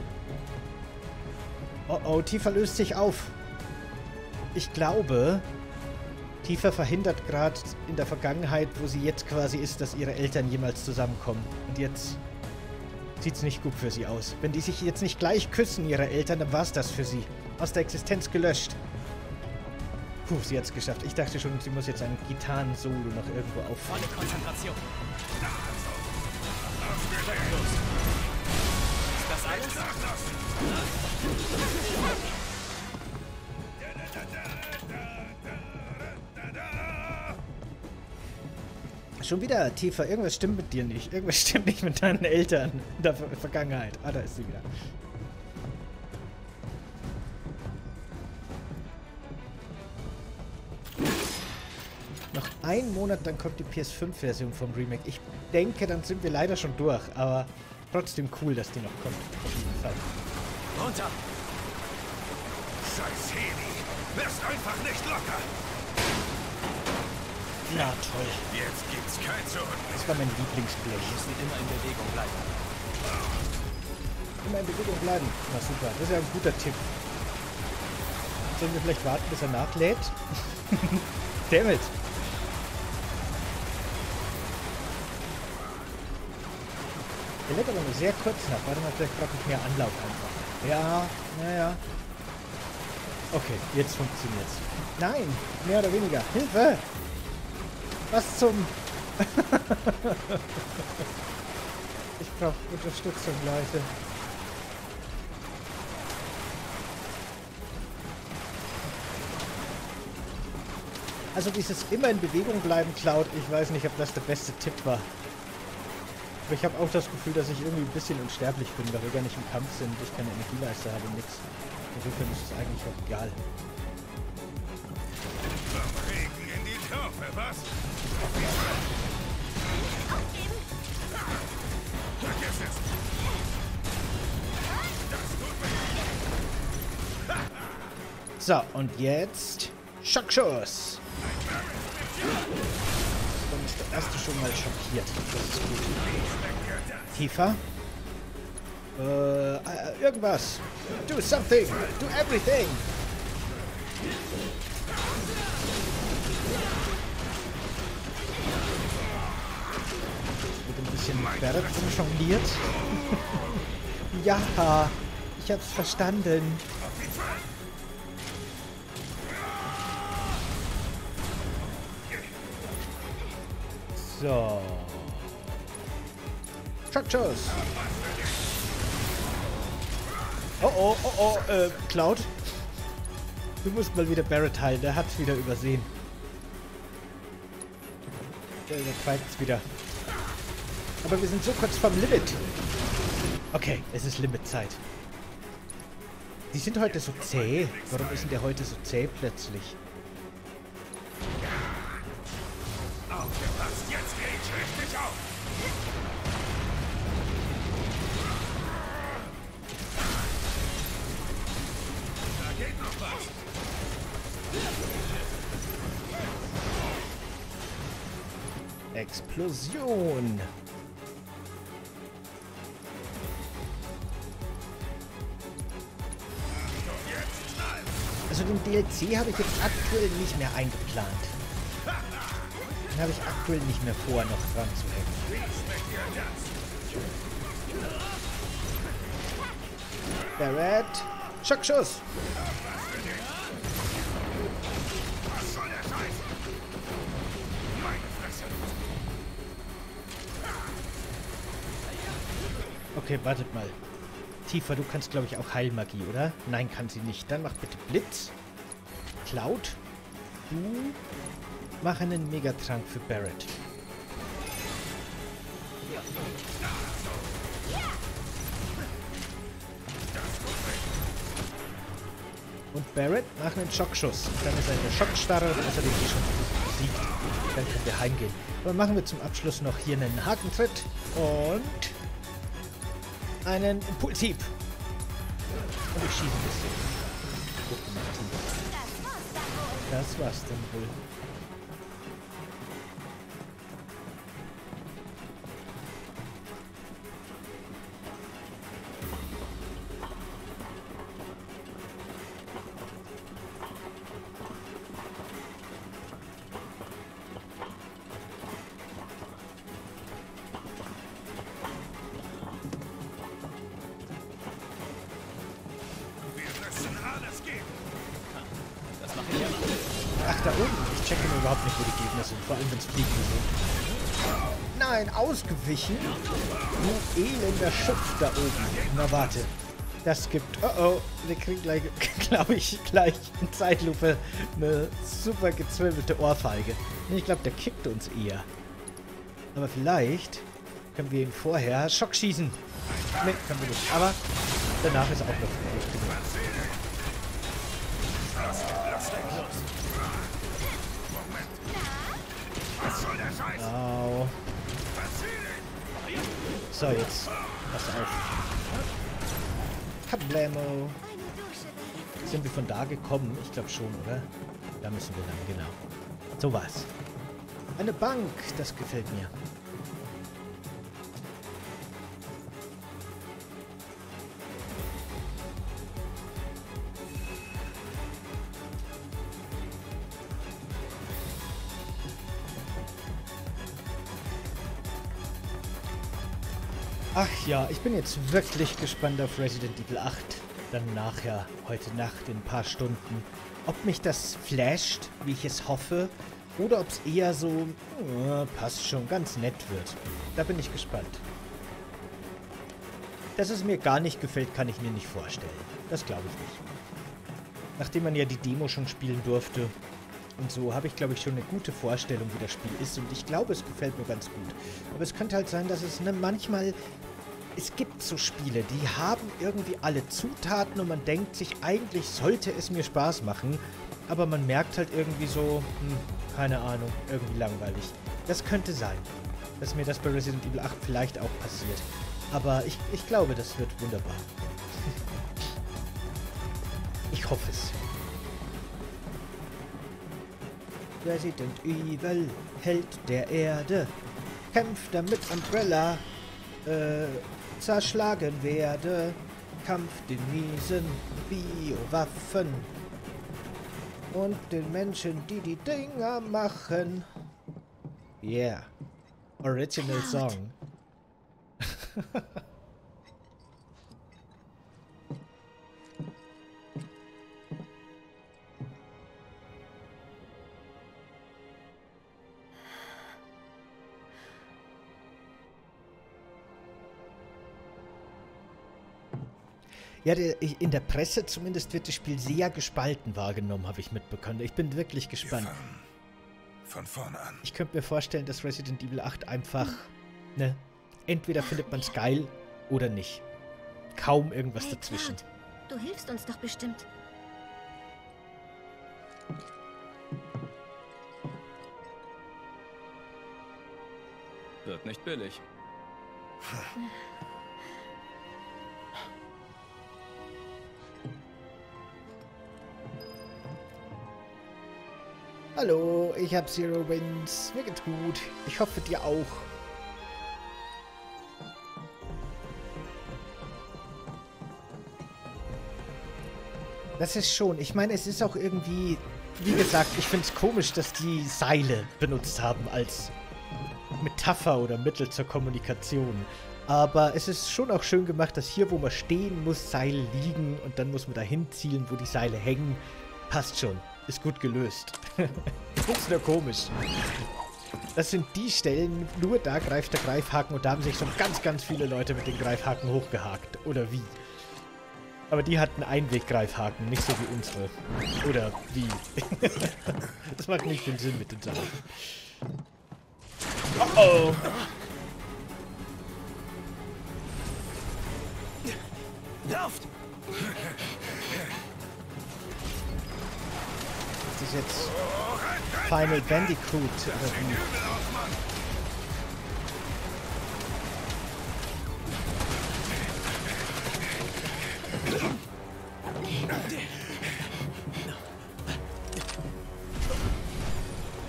Oh oh, Tifa löst sich auf. Ich glaube, Tifa verhindert gerade in der Vergangenheit, wo sie jetzt quasi ist, dass ihre Eltern jemals zusammenkommen. Und jetzt sieht es nicht gut für sie aus. Wenn die sich jetzt nicht gleich küssen, ihre Eltern, dann war es das für sie. Aus der Existenz gelöscht. Puh, sie hat es geschafft. Ich dachte schon, sie muss jetzt ein Gitarren-Solo noch irgendwo auffangen. Volle Konzentration. Ist das alles? Schon wieder, Tifa, irgendwas stimmt mit dir nicht. Irgendwas stimmt nicht mit deinen Eltern in der Ver Vergangenheit. Ah, da ist sie wieder. Noch einen Monat, dann kommt die P S fünf Version vom Remake. Ich denke, dann sind wir leider schon durch, aber trotzdem cool, dass die noch kommt. Auf jeden Fall. Runter! Scheiß Heli! Lasst einfach nicht locker! Na toll. Jetzt gibt's kein Zurück. Das war mein Lieblingsblech. Wir müssen immer in Bewegung bleiben. Immer in Bewegung bleiben. Na super, das ist ja ein guter Tipp. Sollen wir vielleicht warten, bis er nachlädt? Dammit. Der lädt aber nur sehr kurz nach. Warte mal, vielleicht brauche ich mehr Anlauf einfach. Ja, naja. Okay, jetzt funktioniert's. Nein, mehr oder weniger. Hilfe! Was zum... Ich brauche Unterstützung, Leute. Also dieses immer in Bewegung bleiben, Cloud, ich weiß nicht, ob das der beste Tipp war. Aber ich habe auch das Gefühl, dass ich irgendwie ein bisschen unsterblich bin, weil wir gar nicht im Kampf sind, ich keine Energieleiste habe und nichts. Insofern ist es eigentlich auch egal. Vom Regen in die Taufe, was? Vergiss es! Das tut mir. So, und jetzt Schockschuss! Dann ist der erste schon mal schockiert. Das ist gut. Tifa? Äh, äh, irgendwas. Do something! Do everything! Wird ein bisschen mit Barret jongliert. Ja, ich hab's verstanden. So. Schockschuss! Oh oh, oh oh, äh, Cloud. Du musst mal wieder Barret heilen, der hat's wieder übersehen. Der übertreibt's wieder. Aber wir sind so kurz vom Limit. Okay, es ist Limitzeit. Die sind heute so zäh. Warum ist denn der heute so zäh plötzlich? Aufgepasst, jetzt geh ich richtig auf! Da geht noch was! Explosion! Also den D L C habe ich jetzt aktuell nicht mehr eingeplant. Den habe ich aktuell nicht mehr vor, noch dran zu hängen. Barret! Schockschuss! Okay, wartet mal. Tifa, du kannst, glaube ich, auch Heilmagie, oder? Nein, kann sie nicht. Dann mach bitte Blitz. Cloud, du mach einen Megatrank für Barret. Und Barret, mach einen Schockschuss. Dann ist er in der Schockstarre und außerdem eh schon besiegt. Dann können wir heimgehen. Dann machen wir zum Abschluss noch hier einen Hakentritt und einen Impulshieb. Und ich schieße ein bisschen. kaputt gemacht. Das war's dann wohl. Ach, da oben. Ich checke nur überhaupt nicht, wo die Gegner sind. Vor allem, wenn es Fliegen sind. Nein, ausgewichen. Du elender Schupf da oben. Na, warte. Das gibt... Oh, oh. Wir kriegen gleich, glaube ich, gleich in Zeitlupe eine super gezwirbelte Ohrfeige. Ich glaube, der kickt uns eher. Aber vielleicht können wir ihn vorher Schockschießen. Ne, können wir nicht. Aber danach ist auch noch gut genug. Au. So, jetzt. Pass auf. Kablamo. Sind wir von da gekommen? Ich glaube schon, oder? Da müssen wir dann, genau. So was. Eine Bank, das gefällt mir. Ach ja, ich bin jetzt wirklich gespannt auf Resident Evil acht. Dann nachher, heute Nacht in ein paar Stunden. Ob mich das flasht, wie ich es hoffe, oder ob es eher so, äh, passt schon, ganz nett wird. Da bin ich gespannt. Dass es mir gar nicht gefällt, kann ich mir nicht vorstellen. Das glaube ich nicht. Nachdem man ja die Demo schon spielen durfte und so, habe ich, glaube ich, schon eine gute Vorstellung, wie das Spiel ist. Und ich glaube, es gefällt mir ganz gut. Aber es könnte halt sein, dass es ne, manchmal... Es gibt so Spiele, die haben irgendwie alle Zutaten und man denkt sich, eigentlich sollte es mir Spaß machen. Aber man merkt halt irgendwie so, hm, keine Ahnung, irgendwie langweilig. Das könnte sein, dass mir das bei Resident Evil acht vielleicht auch passiert. Aber ich, ich glaube, das wird wunderbar. Ich hoffe es. Resident Evil, Held der Erde, kämpft damit Umbrella, äh, zerschlagen werde, Kampf den miesen Biowaffen und den Menschen, die die Dinger machen. Yeah. Original Song. Ja, der, in der Presse zumindest wird das Spiel sehr gespalten wahrgenommen, habe ich mitbekommen. Ich bin wirklich gespannt. Von vorne an. Ich könnte mir vorstellen, dass Resident Evil acht einfach, ne, entweder findet man es geil oder nicht. Kaum irgendwas Hey, dazwischen. Cloud, du hilfst uns doch bestimmt. Wird nicht billig. Hallo, ich habe Zero Wins. Mir geht's gut. Ich hoffe, dir auch. Das ist schon. Ich meine, es ist auch irgendwie... Wie gesagt, ich finde es komisch, dass die Seile benutzt haben als Metapher oder Mittel zur Kommunikation. Aber es ist schon auch schön gemacht, dass hier, wo man stehen muss, Seile liegen und dann muss man dahin zielen, wo die Seile hängen. Passt schon. Ist gut gelöst. Ist nur komisch. Das sind die Stellen, nur da greift der Greifhaken und da haben sich schon ganz, ganz viele Leute mit den Greifhaken hochgehakt. Oder wie? Aber die hatten Einweggreifhaken, nicht so wie unsere. Oder wie? Das macht nicht den Sinn mit den Sachen. Oh oh! Lauft! Das ist jetzt Final Bandicoot oder wie?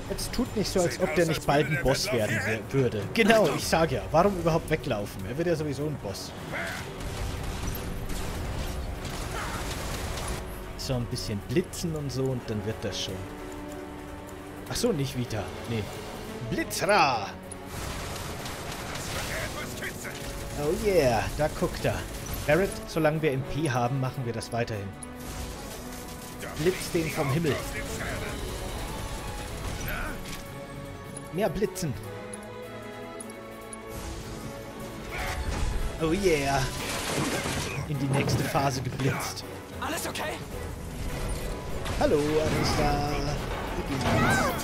Jetzt tut nicht so, als ob der nicht bald ein Boss werden würde. Genau, ich sag ja. Warum überhaupt weglaufen? Er wird ja sowieso ein Boss. So ein bisschen blitzen und so und dann wird das schon. Ach so, nicht Vita. Nee. Blitzra! Oh yeah, da guckt er. Barret, solange wir M P haben, machen wir das weiterhin. Blitz den vom Himmel. Mehr blitzen. Oh yeah. In die nächste Phase geblitzt. Alles okay? Hallo, Arista. Wie geht's?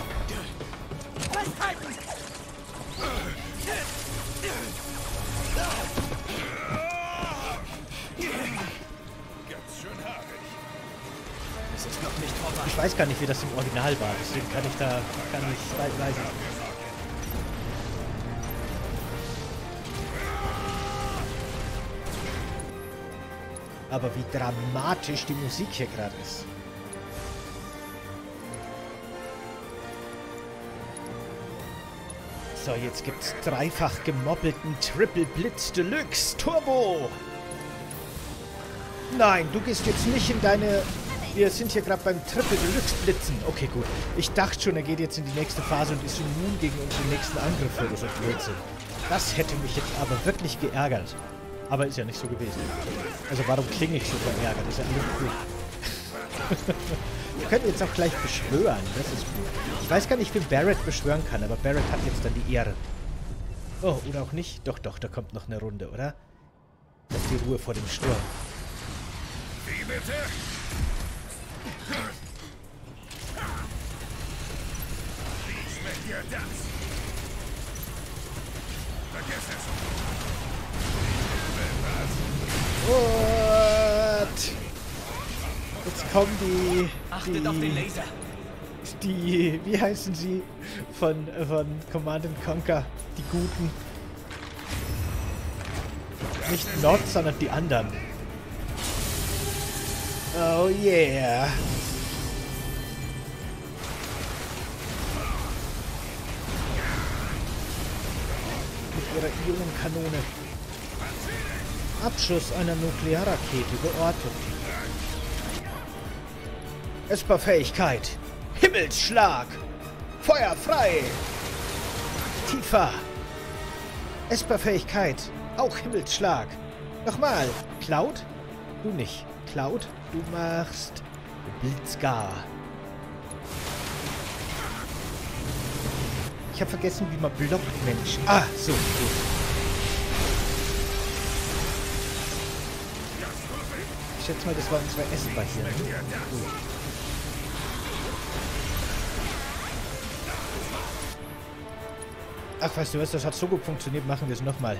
Es ist noch nicht vorbei. Ich weiß gar nicht, wie das im Original war, deswegen kann ich da gar nicht weiß ich. Aber wie dramatisch die Musik hier gerade ist. So, jetzt gibt's dreifach gemoppelten Triple Blitz Deluxe Turbo. Nein, du gehst jetzt nicht in deine... Wir sind hier gerade beim Triple Deluxe Blitzen. Okay, gut. Ich dachte schon, er geht jetzt in die nächste Phase und ist immun gegen unsere nächsten Angriffe oder so Blödsinn. Das hätte mich jetzt aber wirklich geärgert. Aber ist ja nicht so gewesen. Also warum klinge ich so verärgert? Ist ja alles gut. Wir können jetzt auch gleich beschwören. Das ist gut. Ich weiß gar nicht, wie Barret beschwören kann, aber Barret hat jetzt dann die Ehre. Oh, oder auch nicht? Doch, doch, da kommt noch eine Runde, oder? Das ist die Ruhe vor dem Sturm. Wie bitte? Wie schmeckt dir das? Vergiss es. What? Jetzt kommen die... Achtet auf den Laser. Die... Wie heißen sie? Von, von Command and Conquer. Die Guten. Nicht Nord, sondern die anderen. Oh yeah. Mit ihrer Ionenkanone. Abschuss einer Nuklearrakete geortet. Esper-Fähigkeit. Himmelsschlag. Feuer frei. Tiefer. Esper-Fähigkeit. Auch Himmelsschlag. Nochmal. Cloud? Du nicht. Cloud, du machst Blitzgar. Ich habe vergessen, wie man blockt, Mensch. Ah, so, gut. Ich schätze mal, das war unsere Esper hier. Ne? Gut. Ach, weißt du was, das hat so gut funktioniert, machen wir es nochmal.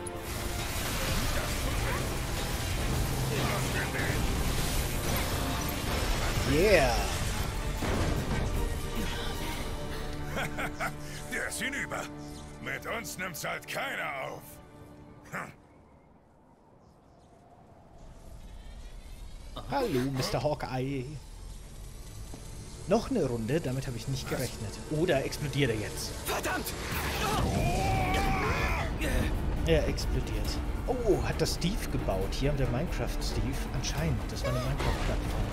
Yeah! Der ist hinüber. Mit uns nimmt's halt keiner auf. Hm. Hallo, Mister Hawkeye. Noch eine Runde, damit habe ich nicht gerechnet. Oder explodiert er jetzt? Verdammt! Er explodiert. Oh, hat das Steve gebaut. Hier haben wir Minecraft Steve. Anscheinend, das war eine Minecraft-Plattform.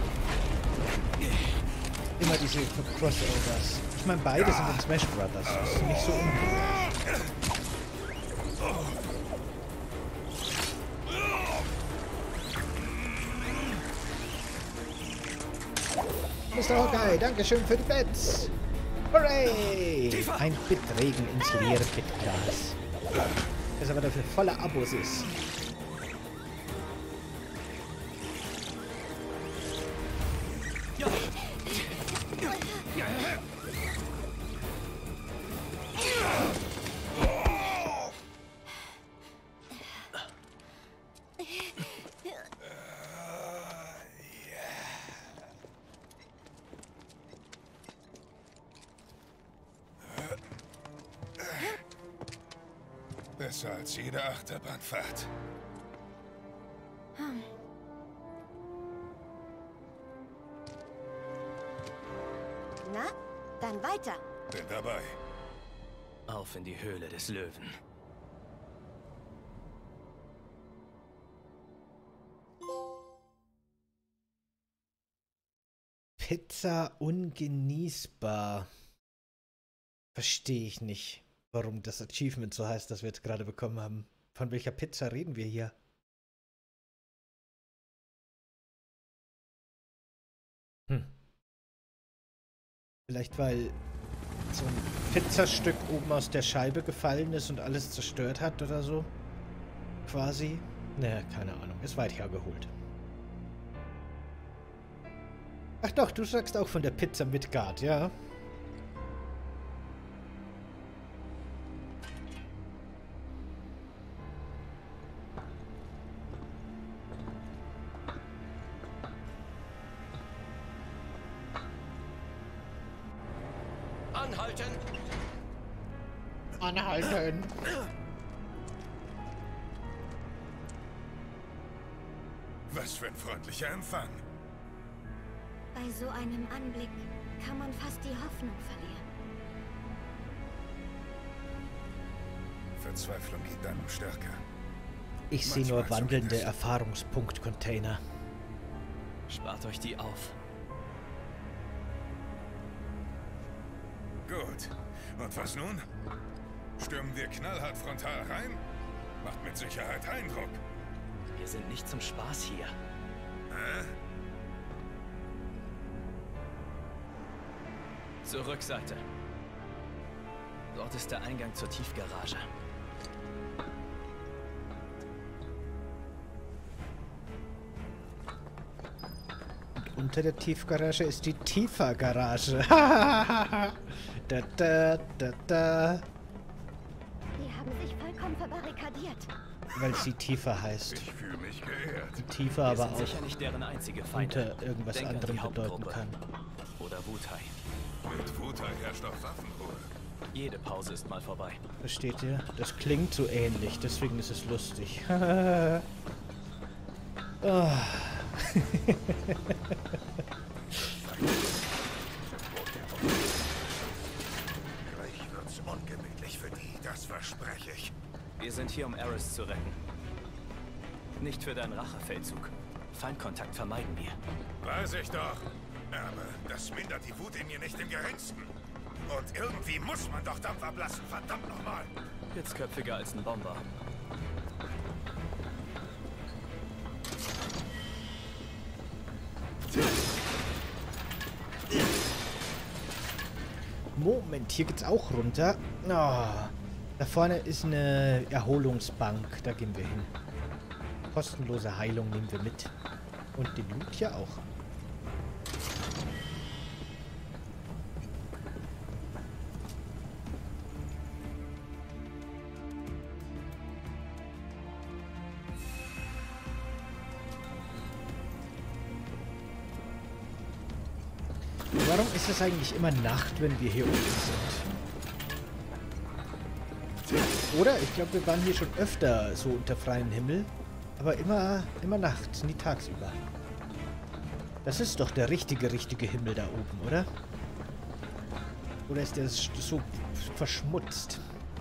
Immer diese Crossovers. Ich meine, beide sind in Smash Brothers. Das ist nicht so uncool. Mister Hawkeye, dankeschön für die Bits. Hooray! Ein Bitregen ins leere Bitglas. Das aber dafür voller Abos ist. Besser als jede Achterbahnfahrt. Hm. Na, dann weiter. Bin dabei. Auf in die Höhle des Löwen. Pizza ungenießbar. Verstehe ich nicht, warum das Achievement so heißt, das wir jetzt gerade bekommen haben. Von welcher Pizza reden wir hier? Hm. Vielleicht weil so ein Pizzastück oben aus der Scheibe gefallen ist und alles zerstört hat oder so? Quasi? Naja, keine Ahnung. Ist weit hergeholt. Ach doch, du sagst auch von der Pizza mit Gart, ja? Anhalten! Anhalten! Was für ein freundlicher Empfang. Bei so einem Anblick kann man fast die Hoffnung verlieren. Verzweiflung gibt einem Stärke. Ich sehe nur wandelnde Erfahrungspunkt-Container. Spart euch die auf. Gut. Und was nun? Stürmen wir knallhart frontal rein? Macht mit Sicherheit Eindruck. Wir sind nicht zum Spaß hier. Hä? Zur Rückseite. Dort ist der Eingang zur Tiefgarage. Und unter der Tiefgarage ist die Tiefergarage. da, da, da, da. Die haben sich vollkommen verbarrikadiert. Weil sie tiefer heißt. Ich fühle mich geehrt. Tiefer aber sind auch sicher nicht deren einzige Feinde. unter irgendwas Denk an anderem die bedeuten Hauptgruppe. kann. Oder Wutai. Mit Wutai herrscht auch Waffenruhe. Jede Pause ist mal vorbei. Versteht ihr? Das klingt so ähnlich, deswegen ist es lustig. oh. Gleich wird's ungemütlich für die, das verspreche ich. Wir sind hier, um Eris zu retten. Nicht für deinen Rachefeldzug. Feindkontakt vermeiden wir. Weiß ich doch. Aber das mindert die Wut in mir nicht im geringsten. Und irgendwie muss man doch Dampf ablassen, verdammt nochmal. Hitzköpfiger als ein Bomber. Moment, hier geht's auch runter. Oh, da vorne ist eine Erholungsbank. Da gehen wir hin. Kostenlose Heilung nehmen wir mit. Und den Loot hier auch. Warum ist es eigentlich immer Nacht, wenn wir hier oben sind? Oder? Ich glaube, wir waren hier schon öfter so unter freiem Himmel. Aber immer, immer nachts, nie tagsüber. Das ist doch der richtige, richtige Himmel da oben, oder? Oder ist der so verschmutzt?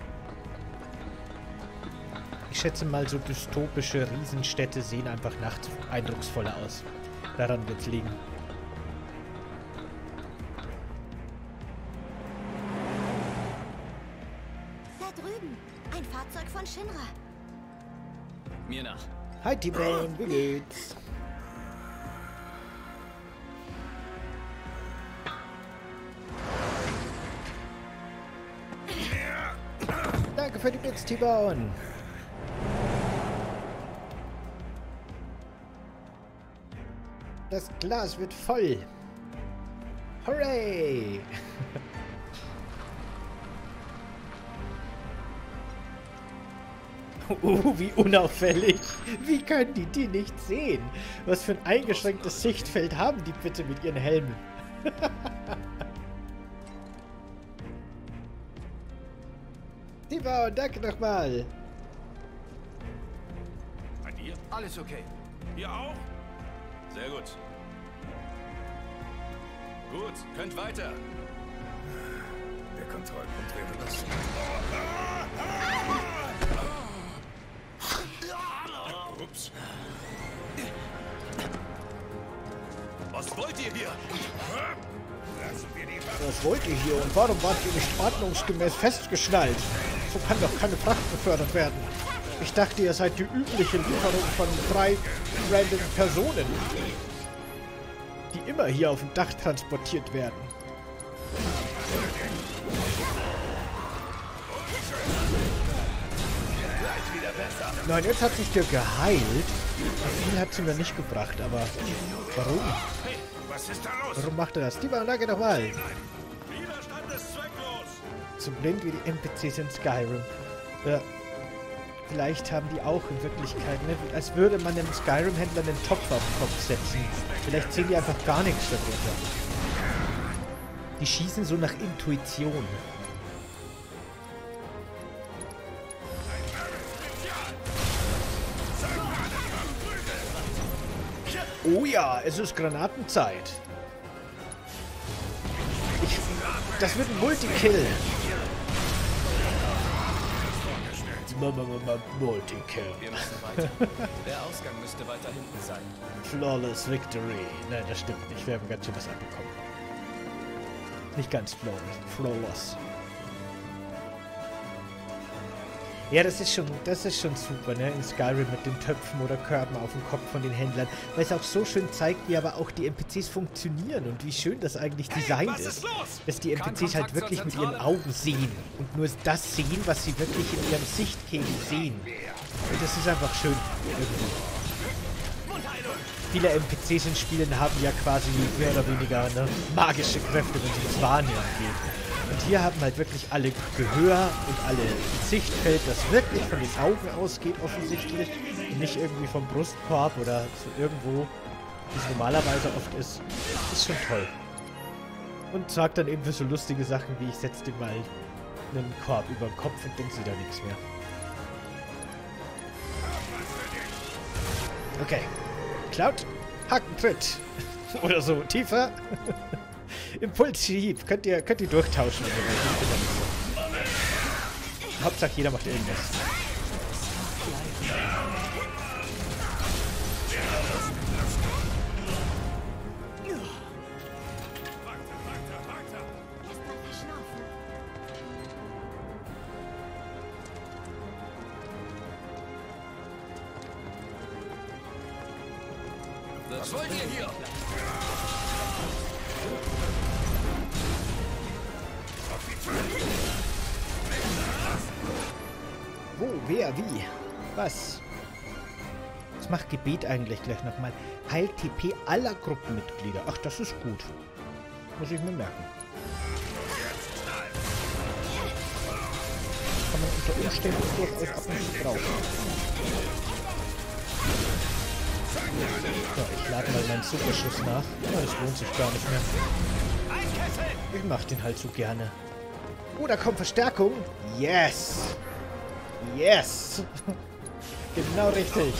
Ich schätze mal, so dystopische Riesenstädte sehen einfach nachts eindrucksvoller aus. Daran wird's liegen. Da drüben, ein Fahrzeug von Shinra. Mir nach. Hi T-Bane, wie geht's? Danke für die Bits, T-Bone. Das Glas wird voll. Hooray! Uh, wie unauffällig. Wie können die die nicht sehen? Was für ein eingeschränktes Sichtfeld haben die bitte mit ihren Helmen? Tibau, danke nochmal. Bei dir? Alles okay. Ihr auch? Sehr gut. Gut, könnt weiter. Der Kontrollpunkt wäre das. Ups. Was wollt ihr hier? Lassen wir die Waffe. Was wollt ihr hier und warum wart ihr nicht ordnungsgemäß festgeschnallt? So kann doch keine Fracht befördert werden. Ich dachte, ihr seid die übliche Lieferung von drei random Personen, die immer hier auf dem Dach transportiert werden. Nein, jetzt hat sich der geheilt. Viel hat sie mir nicht gebracht, aber warum? Was ist da los? Warum macht er das? Die Anlage nochmal. Widerstand ist zwecklos. So blind wie die N P Cs in Skyrim. Ja. Vielleicht haben die auch in Wirklichkeit, ne? Als würde man einem Skyrim-Händler einen Topf auf den Kopf setzen. Vielleicht sehen die einfach gar nichts darunter. Die schießen so nach Intuition. Oh ja, es ist Granatenzeit. Ich, das wird ein Multikill. Multikill. Wir müssen weiter. Der Ausgang müsste weiter hinten sein. Flawless Victory. Nein, das stimmt nicht. Wir haben ganz schön was abbekommen. Nicht ganz flawless. Flawless. Ja, das ist schon, das ist schon super, ne? In Skyrim mit den Töpfen oder Körben auf dem Kopf von den Händlern. Weil es auch so schön zeigt, wie aber auch die N P Cs funktionieren und wie schön das eigentlich designt Hey, ist. Dass die N P Cs halt wirklich mit ihren Augen sehen und nur das sehen, was sie wirklich in ihrem Sichtkegel sehen. Und das ist einfach schön irgendwie. Viele N P Cs in Spielen haben ja quasi mehr oder weniger ne, magische Kräfte, wenn es ums Wahrnehmen geht. Und hier haben halt wirklich alle Gehör und alle Sichtfeld, das wirklich von den Augen ausgeht offensichtlich und nicht irgendwie vom Brustkorb oder so irgendwo, wie es normalerweise oft ist. Das ist schon toll. Und sagt dann eben für so lustige Sachen wie, ich setze dir mal einen Korb über den Kopf und dann sieht er nichts mehr. Okay. Klaut, Hackentritt. Oder so. Tiefer. Impulshieb. Könnt ihr, könnt ihr durchtauschen. Ich bin da nicht so. Hauptsache jeder macht irgendwas. Was wollt ihr hier? Wo, wer, wie? Was? Was macht Gebet eigentlich gleich nochmal? Heilt T P aller Gruppenmitglieder. Ach, das ist gut. Muss ich mir merken. Kann man unter Umständen durchaus ab und zu brauchen. So, ich lade mal meinen Superschuss nach. Ja, das lohnt sich gar nicht mehr. Ich mach den halt so gerne. Oh, da kommt Verstärkung. Yes! Yes! Genau richtig.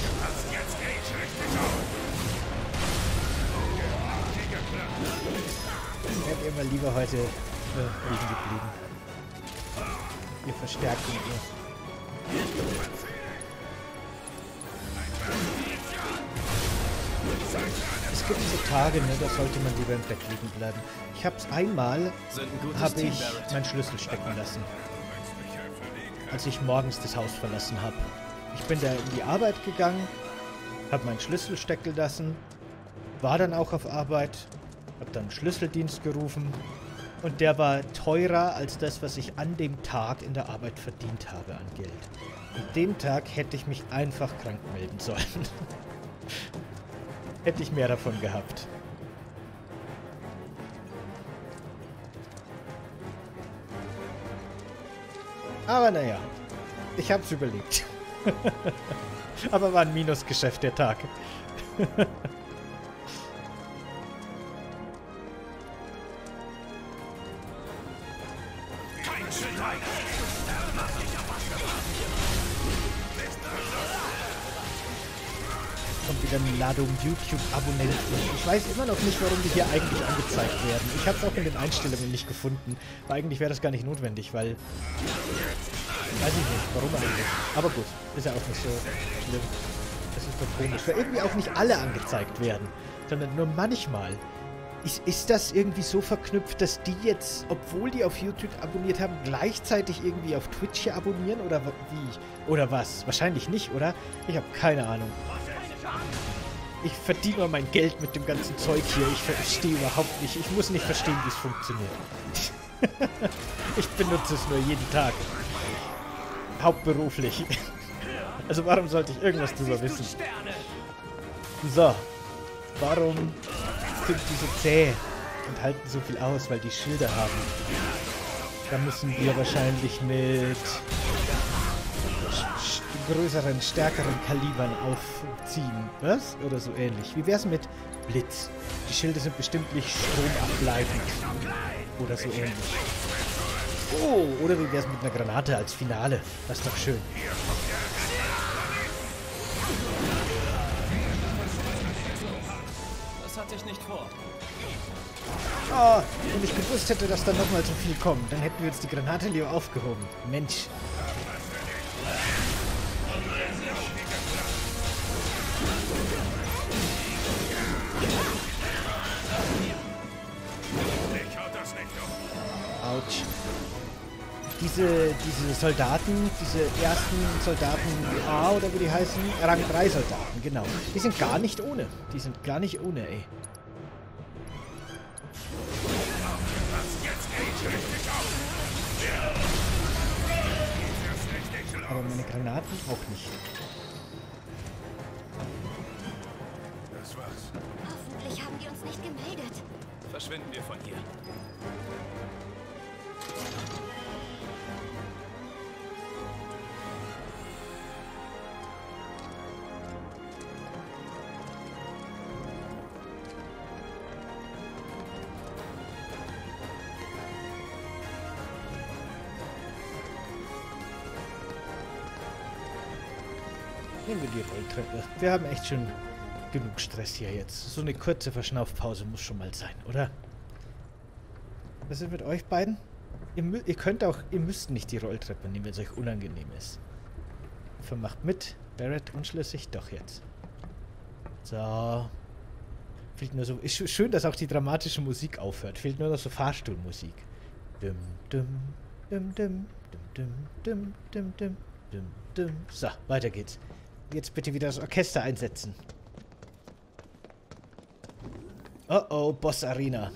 Ich hätte immer lieber heute äh, liegen geblieben. Ihr Verstärkung hier. Es gibt so Tage, ne, da sollte man lieber im Bett liegen bleiben. Ich hab's einmal, habe ich meinen Schlüssel stecken lassen. Als ich morgens das Haus verlassen habe. Ich bin da in die Arbeit gegangen, habe meinen Schlüssel stecken lassen, war dann auch auf Arbeit, habe dann einen Schlüsseldienst gerufen und der war teurer als das, was ich an dem Tag in der Arbeit verdient habe an Geld. An dem Tag hätte ich mich einfach krank melden sollen. Hätte ich mehr davon gehabt. Aber naja, ich hab's überlebt. Aber war ein Minusgeschäft der Tag. kommt wieder eine Ladung YouTube-Abonnenten. Ich weiß immer noch nicht, warum die hier eigentlich angezeigt werden. Ich habe es auch in den Einstellungen nicht gefunden. Aber eigentlich wäre das gar nicht notwendig, weil... Weiß ich nicht, warum eigentlich. Aber gut, ist ja auch nicht so schlimm. Das ist doch komisch. Weil irgendwie auch nicht alle angezeigt werden, sondern nur manchmal. Ist, ist das irgendwie so verknüpft, dass die jetzt, obwohl die auf YouTube abonniert haben, gleichzeitig irgendwie auf Twitch hier abonnieren? Oder wie? Oder was? Wahrscheinlich nicht, oder? Ich habe keine Ahnung. Ich verdiene nur mein Geld mit dem ganzen Zeug hier. Ich verstehe überhaupt nicht. Ich muss nicht verstehen, wie es funktioniert. Ich benutze es nur jeden Tag. Hauptberuflich. Also warum sollte ich irgendwas drüber wissen? So. Warum sind die so zäh und halten so viel aus, weil die Schilder haben? Da müssen wir wahrscheinlich mit größeren, stärkeren Kalibern aufziehen. Was? Oder so ähnlich. Wie wär's mit Blitz? Die Schilde sind bestimmt nicht stromableitend. Oder so ähnlich. Oh, oder wie wär's mit einer Granate als Finale? Das ist doch schön. Das hatte ich nicht vor. Oh, wenn ich gewusst hätte, dass da nochmal so viel kommt, dann hätten wir jetzt die Granate lieber aufgehoben. Mensch. Autsch. Diese, diese Soldaten, diese ersten Soldaten A oder wie die heißen, Rang drei Soldaten, genau. Die sind gar nicht ohne. Die sind gar nicht ohne, ey. Aber meine Granaten auch nicht. Das war's. Hoffentlich haben die uns nicht gemeldet. Verschwinden wir von hier. Nehmen wir die Rolltreppe. Wir haben echt schon genug Stress hier jetzt. So eine kurze Verschnaufpause muss schon mal sein, oder? Was ist mit euch beiden? Ihr, mü ihr könnt auch, ihr müsst nicht die Rolltreppe nehmen, wenn es euch unangenehm ist. Macht mit. Barrett unschlüssig. Doch jetzt. So. Fehlt nur so. Ist schön, dass auch die dramatische Musik aufhört. Fehlt nur noch so Fahrstuhlmusik. Dum, dum, dum, dum, dum, dum, dum, dum, dum, dum. So, weiter geht's. Jetzt bitte wieder das Orchester einsetzen. Oh oh, Boss Arena.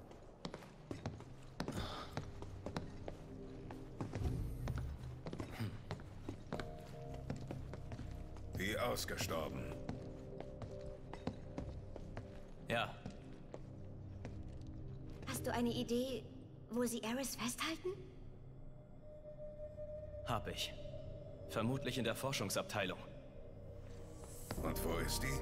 Wie ausgestorben. Ja. Hast du eine Idee, wo sie Eris festhalten? Hab ich. Vermutlich in der Forschungsabteilung. Und wo ist die?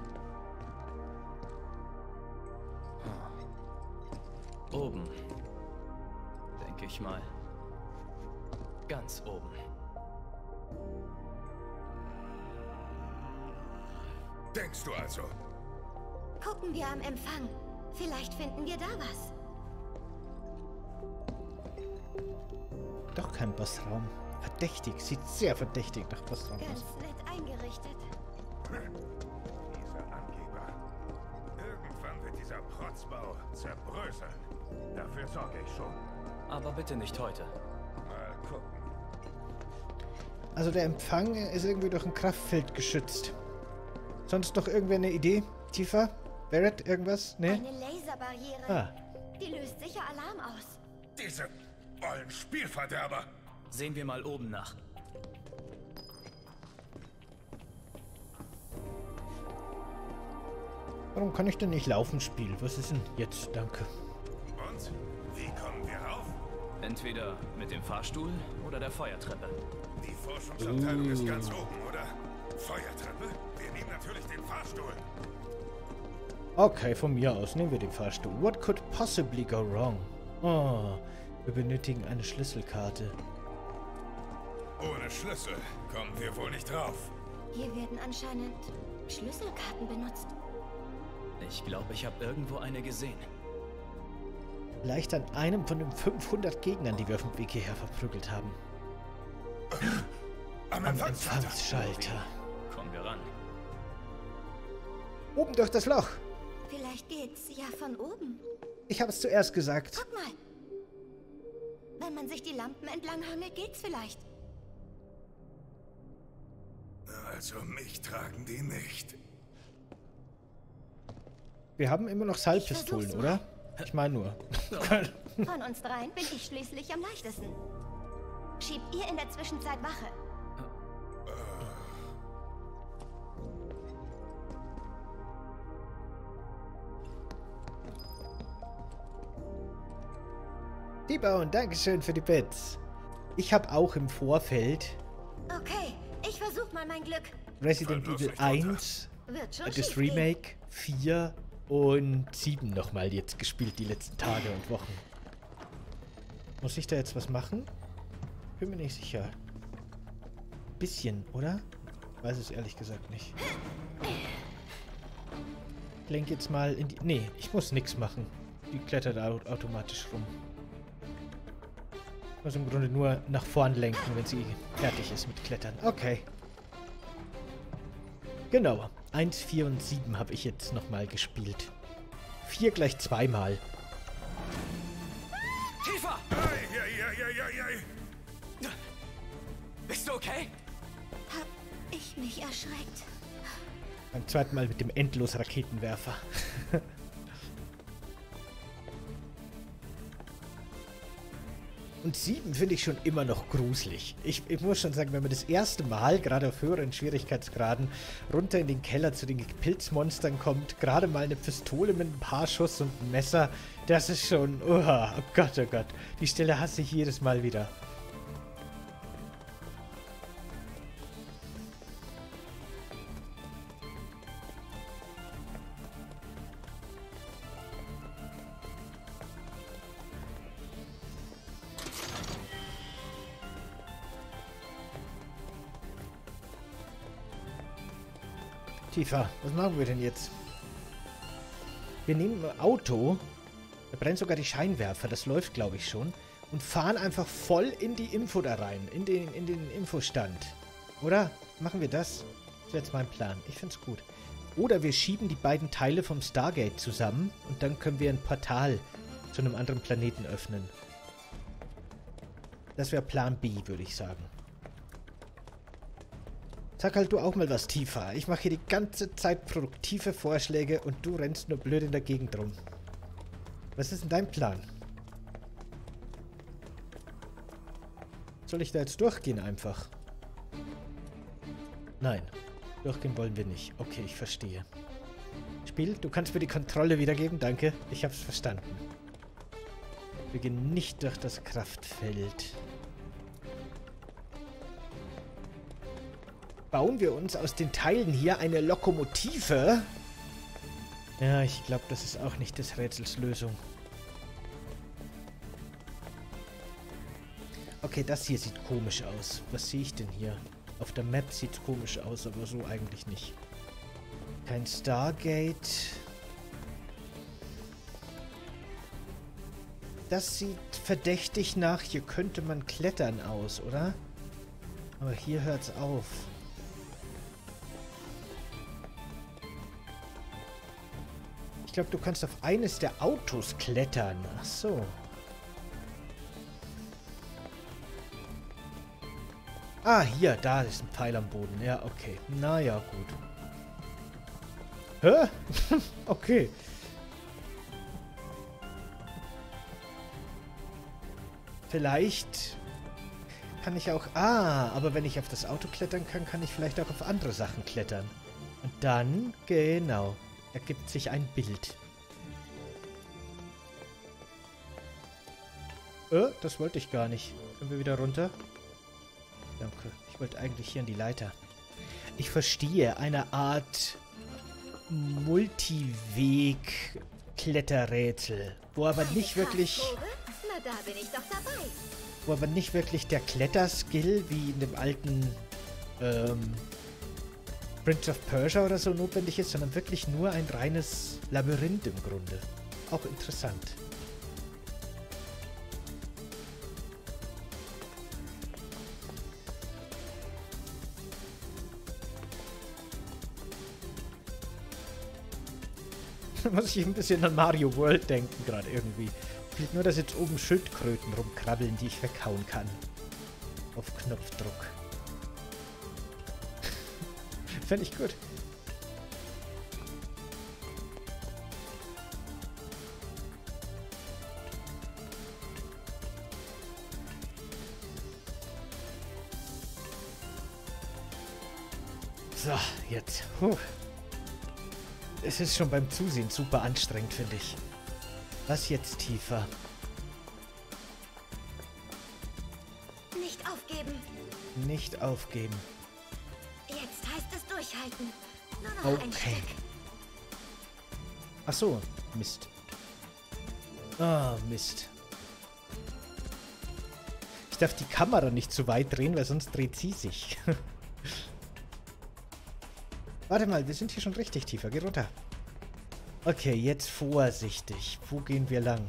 Oben. Denke ich mal. Ganz oben. Denkst du also? Gucken wir am Empfang. Vielleicht finden wir da was. Doch kein Bossraum. Verdächtig. Sieht sehr verdächtig nach Bossraum aus. Ganz nett eingerichtet. Dieser Angeber. Irgendwann wird dieser Protzbau zerbröseln. Dafür sorge ich schon. Aber bitte nicht heute. Mal gucken. Also der Empfang ist irgendwie durch ein Kraftfeld geschützt. Sonst noch irgendwer eine Idee? Tiefer? Barrett, irgendwas? Nee? Eine Laserbarriere. Ah. Die löst sicher Alarm aus. Diese ollen Spielverderber. Sehen wir mal oben nach. Warum kann ich denn nicht laufen, Spiel? Was ist denn jetzt? Danke. Und? Wie kommen wir rauf? Entweder mit dem Fahrstuhl oder der Feuertreppe. Die Forschungsabteilung ist ganz oben, oder? Feuertreppe? Wir nehmen natürlich den Fahrstuhl. Okay, von mir aus nehmen wir den Fahrstuhl. What could possibly go wrong? Oh, wir benötigen eine Schlüsselkarte. Ohne Schlüssel kommen wir wohl nicht rauf. Hier werden anscheinend Schlüsselkarten benutzt. Ich glaube, ich habe irgendwo eine gesehen. Vielleicht an einem von den fünfhundert Gegnern, die wir auf dem Weg hierher verprügelt haben. Am Am Empfangsschalter. Empfangsschalter. Kommen wir ran. Oben durch das Loch. Vielleicht geht's ja von oben. Ich habe es zuerst gesagt. Guck mal. Wenn man sich die Lampen entlang hangelt, geht's vielleicht. Also mich tragen die nicht. Wir haben immer noch Seilpistolen, Ich oder? Ich meine nur. Von uns dreien bin ich schließlich am leichtesten. Schiebt ihr in der Zwischenzeit Wache. T-Bone, Dankeschön für die Bits. Ich habe auch im Vorfeld Okay, ich versuch mal mein Glück. Resident Fall bloß Evil nicht runter. eins, Wird schon das schiefgehen. Remake, vier und sieben nochmal jetzt gespielt, die letzten Tage und Wochen. Muss ich da jetzt was machen? Bin mir nicht sicher. Bisschen, oder? Weiß es ehrlich gesagt nicht. Ich lenke jetzt mal in die... Nee, ich muss nichts machen. Die klettert au automatisch rum. Ich muss im Grunde nur nach vorn lenken, wenn sie fertig ist mit Klettern. Okay. Genau. eins, vier und sieben habe ich jetzt nochmal gespielt. vier gleich zweimal. Tifa! Ei, ei, ei, ei, ei, ei. Bist du okay? Hab ich mich erschreckt. Beim zweiten Mal mit dem Endlos-Raketenwerfer. Und sieben finde ich schon immer noch gruselig. Ich, ich muss schon sagen, wenn man das erste Mal, gerade auf höheren Schwierigkeitsgraden, runter in den Keller zu den Pilzmonstern kommt, gerade mal eine Pistole mit ein paar Schuss und ein Messer, das ist schon... Oh, oh Gott, oh Gott. Die Stelle hasse ich jedes Mal wieder. Tifa, was machen wir denn jetzt? Wir nehmen ein Auto, da brennt sogar die Scheinwerfer, das läuft glaube ich schon, und fahren einfach voll in die Info da rein, in den, in den Infostand. Oder? Machen wir das? Das ist jetzt mein Plan. Ich finde es gut. Oder wir schieben die beiden Teile vom Stargate zusammen und dann können wir ein Portal zu einem anderen Planeten öffnen. Das wäre Plan B, würde ich sagen. Sag halt du auch mal was, Tifa. Ich mache hier die ganze Zeit produktive Vorschläge und du rennst nur blöd in der Gegend rum. Was ist denn dein Plan? Soll ich da jetzt durchgehen einfach? Nein, durchgehen wollen wir nicht. Okay, ich verstehe. Spiel, du kannst mir die Kontrolle wiedergeben, danke. Ich hab's verstanden. Wir gehen nicht durch das Kraftfeld. Bauen wir uns aus den Teilen hier eine Lokomotive? Ja, ich glaube, das ist auch nicht des Rätsels Lösung. Okay, das hier sieht komisch aus. Was sehe ich denn hier? Auf der Map sieht es komisch aus, aber so eigentlich nicht. Kein Stargate. Das sieht verdächtig nach, hier könnte man klettern aus, oder? Aber hier hört's auf. Ich glaube, du kannst auf eines der Autos klettern. Ach so. Ah, hier, da ist ein Pfeil am Boden. Ja, okay. Naja, gut. Hä? Okay. Vielleicht kann ich auch... Ah, aber wenn ich auf das Auto klettern kann, kann ich vielleicht auch auf andere Sachen klettern. Und dann, genau... ergibt sich ein Bild. Äh, das wollte ich gar nicht. Können wir wieder runter? Danke. Ich wollte eigentlich hier an die Leiter. Ich verstehe eine Art Multiweg-Kletterrätsel, wo aber nicht wirklich... Na, da bin ich doch dabei. Wo aber nicht wirklich der Kletterskill wie in dem alten ähm, Prince of Persia oder so notwendig ist, sondern wirklich nur ein reines Labyrinth im Grunde. Auch interessant. Da muss ich ein bisschen an Mario World denken gerade irgendwie. Fehlt nur, dass jetzt oben Schildkröten rumkrabbeln, die ich weghauen kann. Auf Knopfdruck. Fände ich gut. So, jetzt. Puh. Es ist schon beim Zusehen super anstrengend, finde ich. Was jetzt tiefer? Nicht aufgeben. Nicht aufgeben. Jetzt heißt es durchhalten. Nur noch ein Okay. Stück. Ach so, Mist. Ah, Mist. Ich darf die Kamera nicht zu weit drehen, weil sonst dreht sie sich. Warte mal, wir sind hier schon richtig tiefer. Geh runter. Okay, jetzt vorsichtig. Wo gehen wir lang?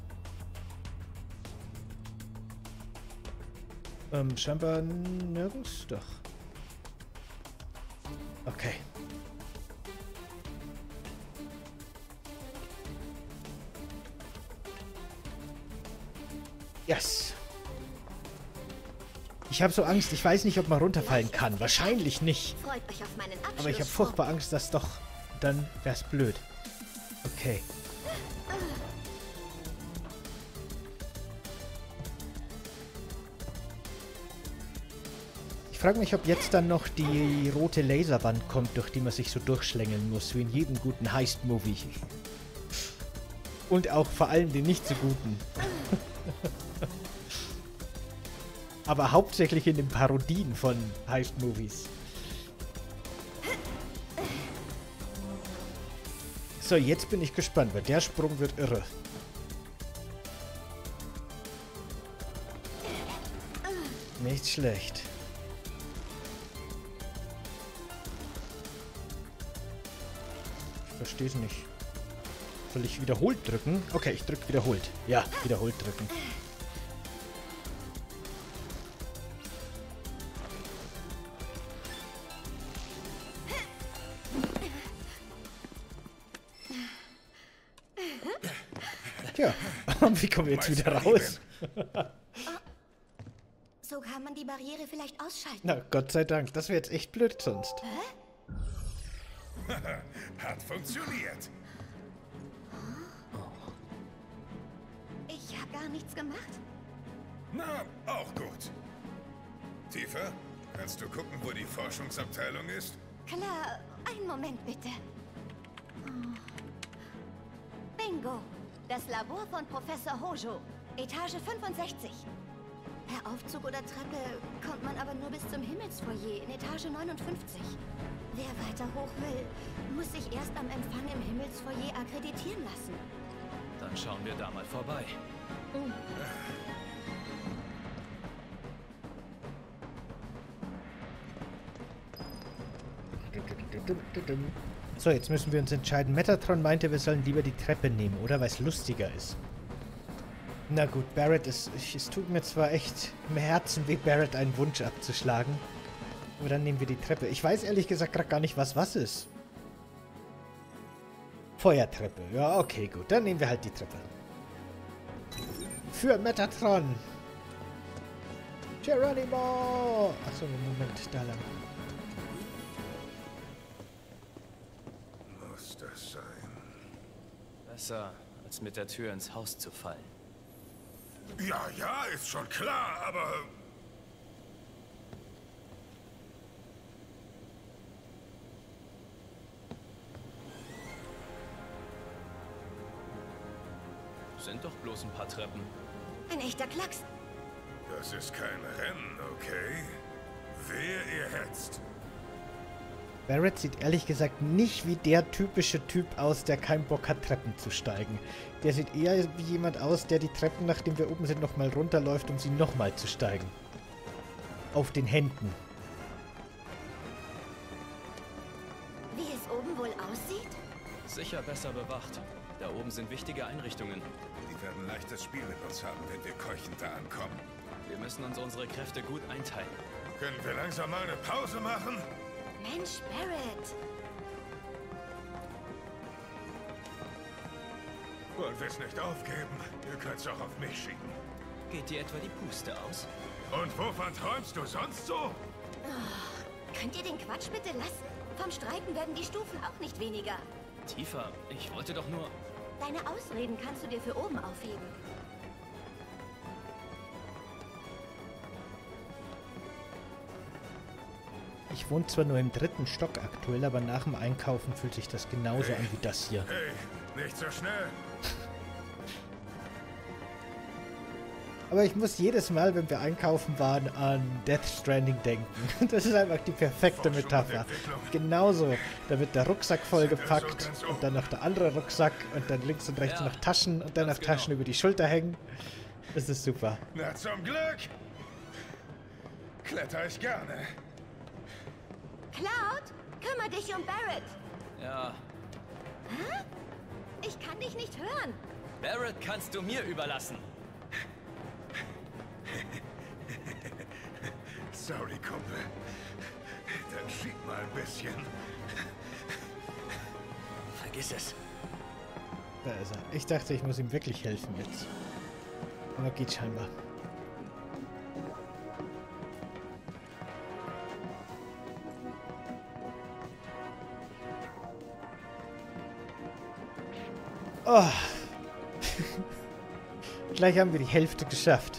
Ähm, scheinbar nirgends. Doch. Okay. Yes. Ich habe so Angst, ich weiß nicht, ob man runterfallen kann. Wahrscheinlich nicht. Freut euch auf meinen Abschluss. Aber ich habe furchtbar Angst, dass doch... Dann wär's blöd. Okay. Ich frage mich, ob jetzt dann noch die rote Laserwand kommt, durch die man sich so durchschlängeln muss, wie in jedem guten Heist-Movie. Und auch vor allem den nicht so guten. Aber hauptsächlich in den Parodien von Heist-Movies. So, jetzt bin ich gespannt, weil der Sprung wird irre. Nicht schlecht. Ich verstehe es nicht. Soll ich wiederholt drücken? Okay, ich drücke wiederholt. Ja, wiederholt drücken. Tja, wie kommen wir jetzt wieder raus? So kann man die Barriere vielleicht ausschalten. Na, Gott sei Dank. Das wäre jetzt echt blöd sonst. Hat funktioniert. Ich habe gar nichts gemacht. Na, auch gut. Tiefer, kannst du gucken, wo die Forschungsabteilung ist? Klar, einen Moment bitte. Bingo. Das Labor von Professor Hojo. Etage fünfundsechzig. Per Aufzug oder Treppe kommt man aber nur bis zum Himmelsfoyer in Etage neunundfünfzig. Wer weiter hoch will, muss sich erst am Empfang im Himmelsfoyer akkreditieren lassen. Dann schauen wir da mal vorbei. Mhm. So, jetzt müssen wir uns entscheiden. Metatron meinte, wir sollen lieber die Treppe nehmen, oder? Weil es lustiger ist. Na gut, Barrett ist... Es tut mir zwar echt im Herzen weh, Barrett einen Wunsch abzuschlagen. Aber dann nehmen wir die Treppe. Ich weiß ehrlich gesagt gerade gar nicht, was was ist. Feuertreppe. Ja, okay, gut. Dann nehmen wir halt die Treppe. Für Metatron! Geronimo! Achso, Moment, da lang. Muss das sein? Besser, als mit der Tür ins Haus zu fallen. Ja, ja, ist schon klar, aber... Sind doch bloß ein paar Treppen. Ein echter Klacks. Das ist kein Rennen, okay? Wer ihr hetzt. Barrett sieht ehrlich gesagt nicht wie der typische Typ aus, der keinen Bock hat, Treppen zu steigen. Der sieht eher wie jemand aus, der die Treppen, nachdem wir oben sind, nochmal runterläuft, um sie nochmal zu steigen. Auf den Händen. Sicher besser bewacht. Da oben sind wichtige Einrichtungen. Die werden leichtes Spiel mit uns haben, wenn wir keuchend da ankommen. Wir müssen uns unsere Kräfte gut einteilen. Können wir langsam mal eine Pause machen? Mensch, Barrett. Wollen wir es nicht aufgeben? Ihr könnt es auch auf mich schieben. Geht dir etwa die Puste aus? Und wovon träumst du sonst so? Oh, könnt ihr den Quatsch bitte lassen? Vom Streiten werden die Stufen auch nicht weniger. Tifa, ich wollte doch nur... Deine Ausreden kannst du dir für oben aufheben. Ich wohne zwar nur im dritten Stock aktuell, aber nach dem Einkaufen fühlt sich das genauso Hey. an wie das hier. Hey, nicht so schnell. Aber ich muss jedes Mal, wenn wir einkaufen waren, an Death Stranding denken. Das ist einfach die perfekte Metapher. Genauso. Da wird der Rucksack vollgepackt und dann noch der andere Rucksack und dann links und rechts Ja, noch Taschen und dann noch ganz Taschen genau. über die Schulter hängen. Das ist super. Na, zum Glück. Kletter ich gerne. Cloud, kümmere dich um Barrett. Ja, Hä? Ich kann dich nicht hören. Barrett kannst du mir überlassen. Sorry, Kumpel. Dann schieb mal ein bisschen. Vergiss es. Da ist er. Ich dachte, ich muss ihm wirklich helfen jetzt. Aber geht scheinbar. Oh. Gleich haben wir die Hälfte geschafft.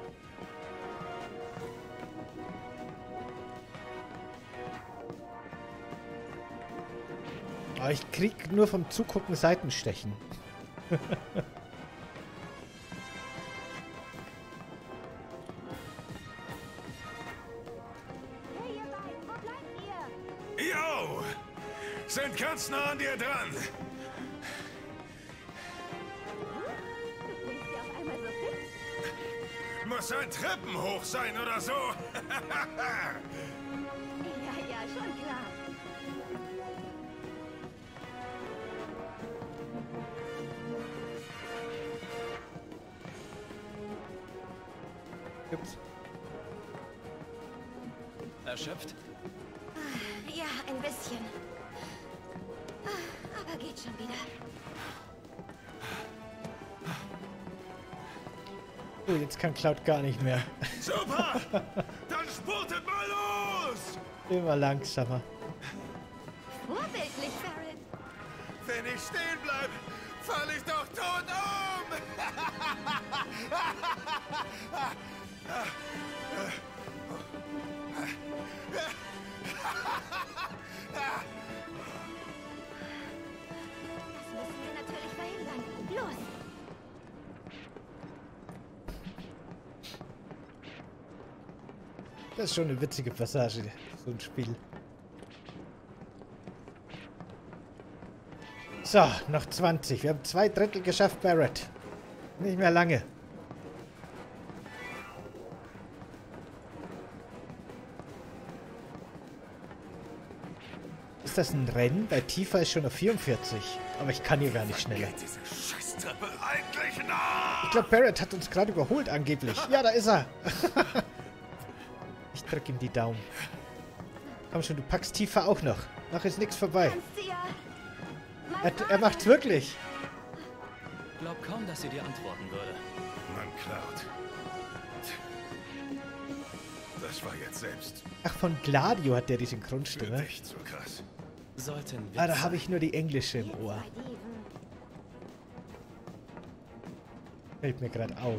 Aber ich krieg nur vom Zugucken Seitenstechen. Hey, ihr beiden, wo bleibt ihr? Yo! Sind ganz nah an dir dran. Du bist ja auf einmal so fit. Muss ein Treppenhoch sein oder so. Ja, ja, schon klar. Ups. Erschöpft? Ja, ein bisschen. Aber geht schon wieder. Oh, jetzt kann Cloud gar nicht mehr. Super! Dann spurtet mal los! Immer langsamer. Vorbildlich, Barrett. Wenn ich stehen bleib, fall ich doch tot um! Das müssen wir natürlich verhindern. Los! Das ist schon eine witzige Passage, so ein Spiel. So, noch zwanzig. Wir haben zwei Drittel geschafft, Barrett. Nicht mehr lange. Ist das ein Rennen? Bei Tifa ist schon auf vierundvierzig. Aber ich kann hier gar nicht schneller. Diese Scheißtreppe eigentlich nach! Ich glaube, Barrett hat uns gerade überholt, angeblich. Ja, da ist er. Ich drück ihm die Daumen. Komm schon, du packst Tifa auch noch. Noch ist nichts vorbei. Kannst du ja mal Er, er fragen. macht's wirklich. Glaub kaum, dass sie dir antworten würde. Mann, Cloud. Das war jetzt selbst Ach, von Gladio hat der die für Synchronstimme. dich so krass. Sollte ein Witz Ah, da habe sein. ich nur die englische im Ohr. Bei Dieven. Fällt mir gerade auf.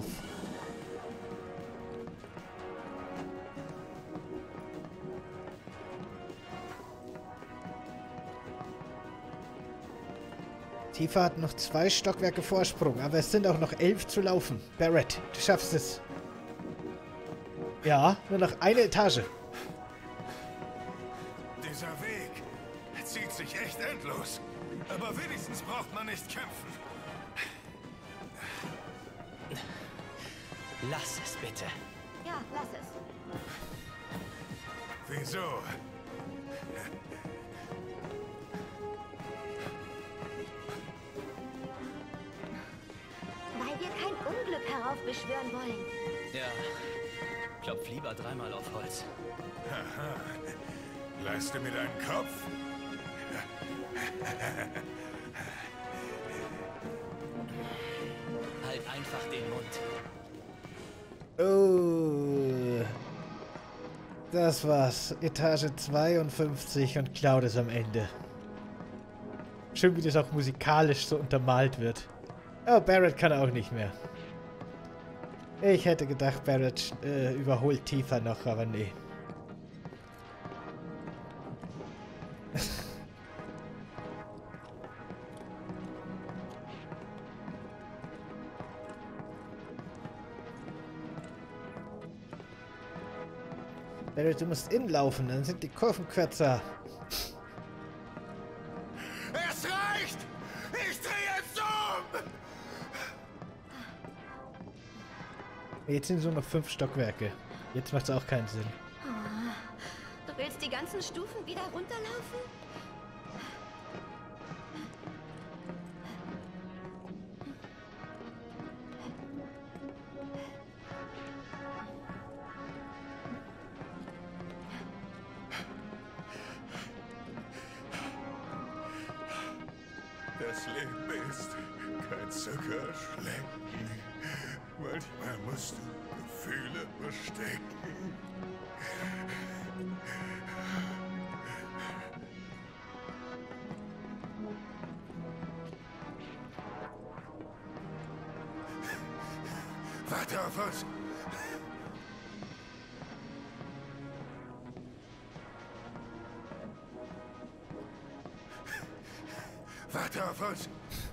Tifa hat noch zwei Stockwerke Vorsprung, aber es sind auch noch elf zu laufen. Barrett, du schaffst es. Ja, nur noch eine Etage. Dieser Weg zieht sich echt endlos. Aber wenigstens braucht man nicht kämpfen. Lass es bitte. Ja, lass es. Wieso? Unglück heraufbeschwören wollen. Ja, klopf lieber dreimal auf Holz. Haha. Leiste mir deinen Kopf. Halt einfach den Mund. Oh. Das war's. Etage zweiundfünfzig und Cloud ist am Ende. Schön, wie das auch musikalisch so untermalt wird. Oh, Barret kann auch nicht mehr. Ich hätte gedacht, Barret äh, überholt Tifa noch, aber nee. Barret, du musst inlaufen, dann sind die Kurven kürzer. Es reicht! Ich drehe jetzt um! Jetzt sind es nur noch fünf Stockwerke. Jetzt macht es auch keinen Sinn. Oh, du willst die ganzen Stufen wieder runterlaufen? Das Leben ist kein Zuckerschlecken. Manchmal musst du Gefühle verstecken. Warte auf uns! Warte auf uns!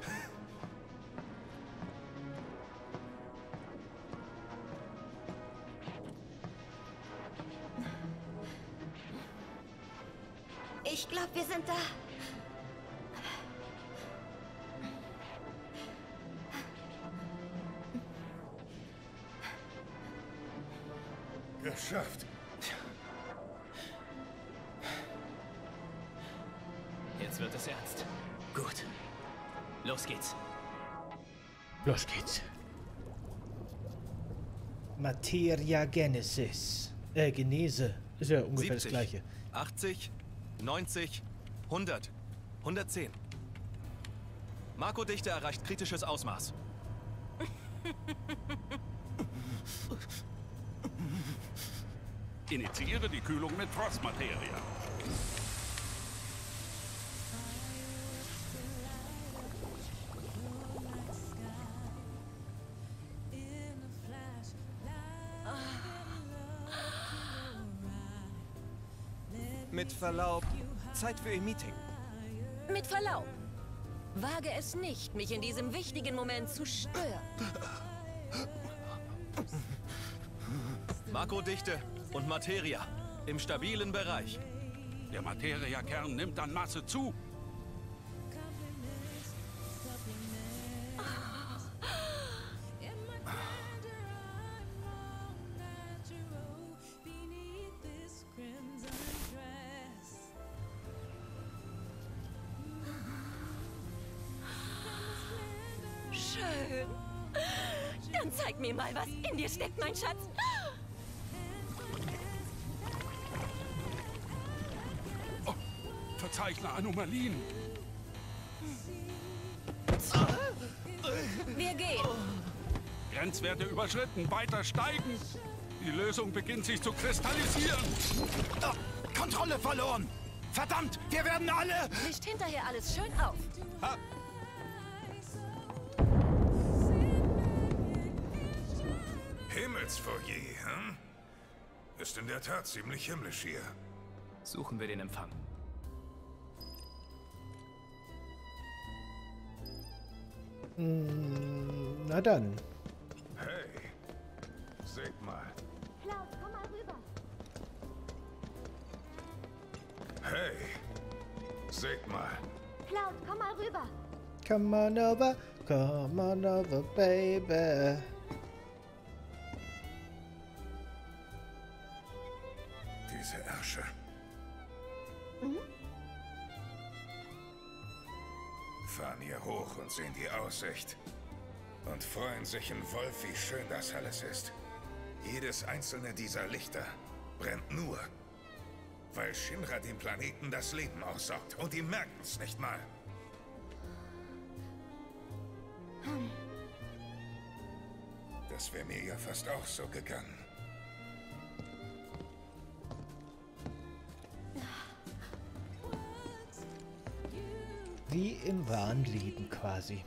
Ich glaube, wir sind da. Geschafft! Jetzt wird es ernst. Gut. Los geht's. Los geht's. Materia Genesis. Äh, Genese. Ist ja ungefähr siebzig, das gleiche. achtzig, neunzig, hundert, hundertzehn. Marco-Dichte erreicht kritisches Ausmaß. Initiiere die Kühlung mit Frostmateria. Mit Verlaub, Zeit für Ihr Meeting. Mit Verlaub. Wage es nicht, mich in diesem wichtigen Moment zu stören. Marco-Dichte und Materia im stabilen Bereich. Der Materia-Kern nimmt an Masse zu. Schön. Dann zeig mir mal, was in dir steckt, mein Schatz. Oh, verzeichne Anomalien. Wir gehen. Grenzwerte überschritten, weiter steigen. Die Lösung beginnt sich zu kristallisieren. Oh, Kontrolle verloren! Verdammt, wir werden alle... Mischt hinterher alles schön auf. Ha. Himmelsfoyer, hm? Ist in der Tat ziemlich himmlisch hier. Suchen wir den Empfang. Mm, na dann. Hey, seht mal. Cloud, komm mal rüber. Hey, seht mal. Cloud, komm mal rüber. Come on over, come on over, baby. Diese Ärsche. Mhm. Fahren hier hoch und sehen die Aussicht. und freuen sich in Wolf, wie schön das alles ist. Jedes einzelne dieser Lichter brennt nur, weil Shinra dem Planeten das Leben aussaugt. Und die merken es nicht mal. Hm. Das wäre mir ja fast auch so gegangen. Wie im wahren Leben quasi.